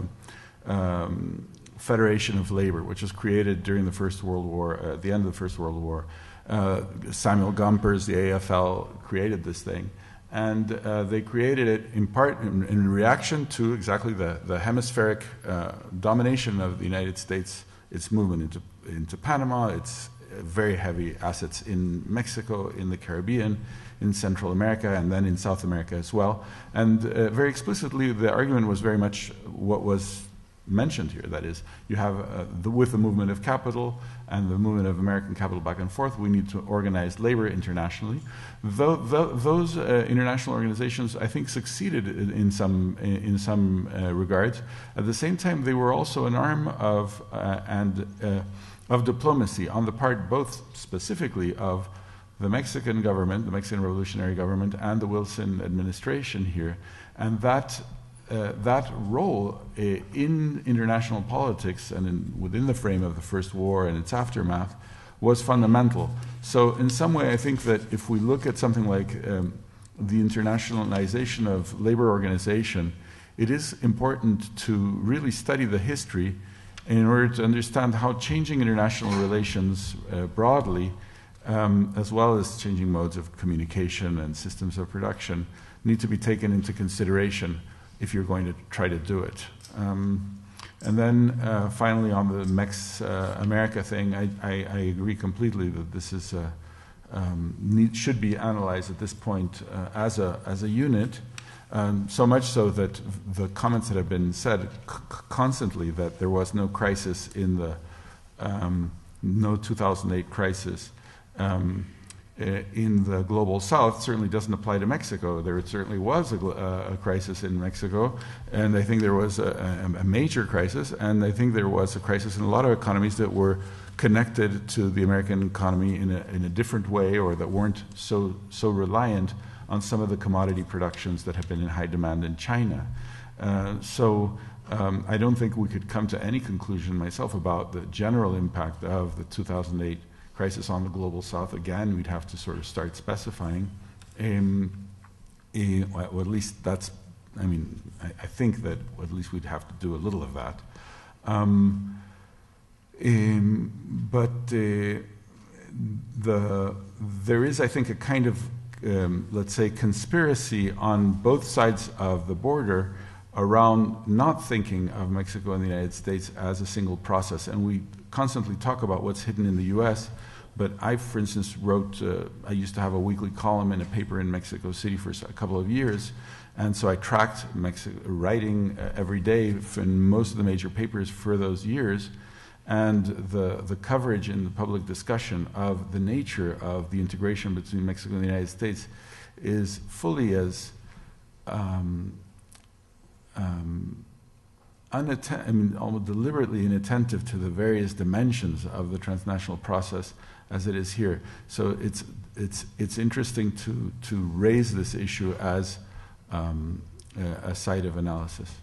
Federation of Labor, which was created during the First World War, at the end of the First World War. Samuel Gompers, the AFL, created this thing. And they created it in part in reaction to exactly the hemispheric domination of the United States, its movement into Panama, its very heavy assets in Mexico, in the Caribbean, in Central America and then in South America as well. And very explicitly, the argument was very much what was mentioned here. That is, you have with the movement of capital and the movement of American capital back and forth, we need to organize labor internationally. Those international organizations, I think, succeeded in some regards. At the same time, they were also an arm of diplomacy on the part both specifically of the Mexican government, the Mexican revolutionary government, and the Wilson administration here, and that role in international politics and within the frame of the First War and its aftermath was fundamental. So in some way, I think that if we look at something like the internationalization of labor organization, it is important to really study the history in order to understand how changing international relations broadly, as well as changing modes of communication and systems of production, need to be taken into consideration if you're going to try to do it. And then finally on the Mex America thing, I agree completely that this is should be analyzed at this point as a unit, so much so that the comments that have been said constantly that there was no crisis in the no 2008 crisis in the global south certainly doesn't apply to Mexico. There certainly was a crisis in Mexico, and I think there was a major crisis, and I think there was a crisis in a lot of economies that were connected to the American economy in a different way, or that weren't so reliant on some of the commodity productions that have been in high demand in China. So I don't think we could come to any conclusion myself about the general impact of the 2008 crisis on the global south. Again, we'd have to sort of start specifying, well, at least that's, I mean, I think that at least we'd have to do a little of that. But there is, I think, a kind of, let's say, conspiracy on both sides of the border around not thinking of Mexico and the United States as a single process. And we constantly talk about what's hidden in the U.S., but I, for instance, I used to have a weekly column in a paper in Mexico City for a couple of years, and so I tracked writing every day in most of the major papers for those years, and the coverage in the public discussion of the nature of the integration between Mexico and the United States is fully as almost deliberately inattentive to the various dimensions of the transnational process as it is here. So it's interesting to raise this issue as a site of analysis.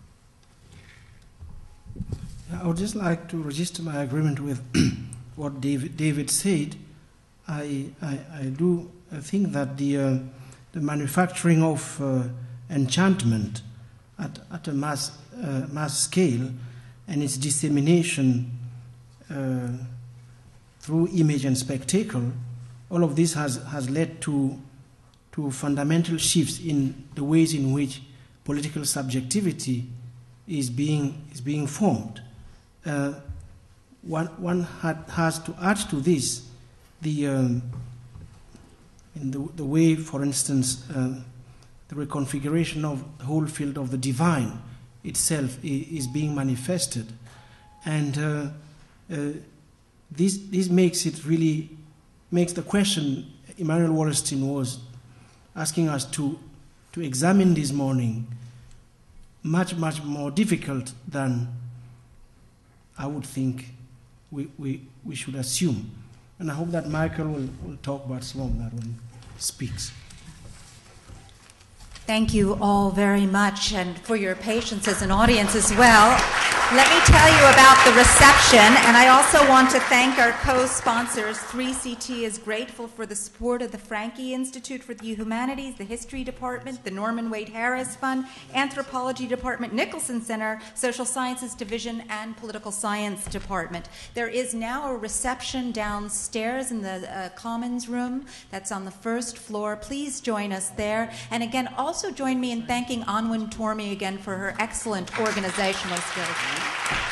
I would just like to register my agreement with what David said. I do think that the manufacturing of enchantment at a mass scale and its dissemination through image and spectacle, all of this has led to fundamental shifts in the ways in which political subjectivity is being formed. One has to add to this in the way, for instance, the reconfiguration of the whole field of the divine itself is being manifested, and this makes the question Immanuel Wallerstein was asking us to examine this morning much more difficult than I would think we should assume. And I hope that Michael will talk about some of that when he speaks. Thank you all very much, and for your patience as an audience as well. Let me tell you about the reception, and I also want to thank our co-sponsors. 3CT is grateful for the support of the Franke Institute for the Humanities, the History Department, the Norman Wade Harris Fund, Anthropology Department, Nicholson Center, Social Sciences Division, and Political Science Department. There is now a reception downstairs in the Commons Room that's on the first floor. Please join us there. And again, also join me in thanking Anwen Tormi again for her excellent organizational skills.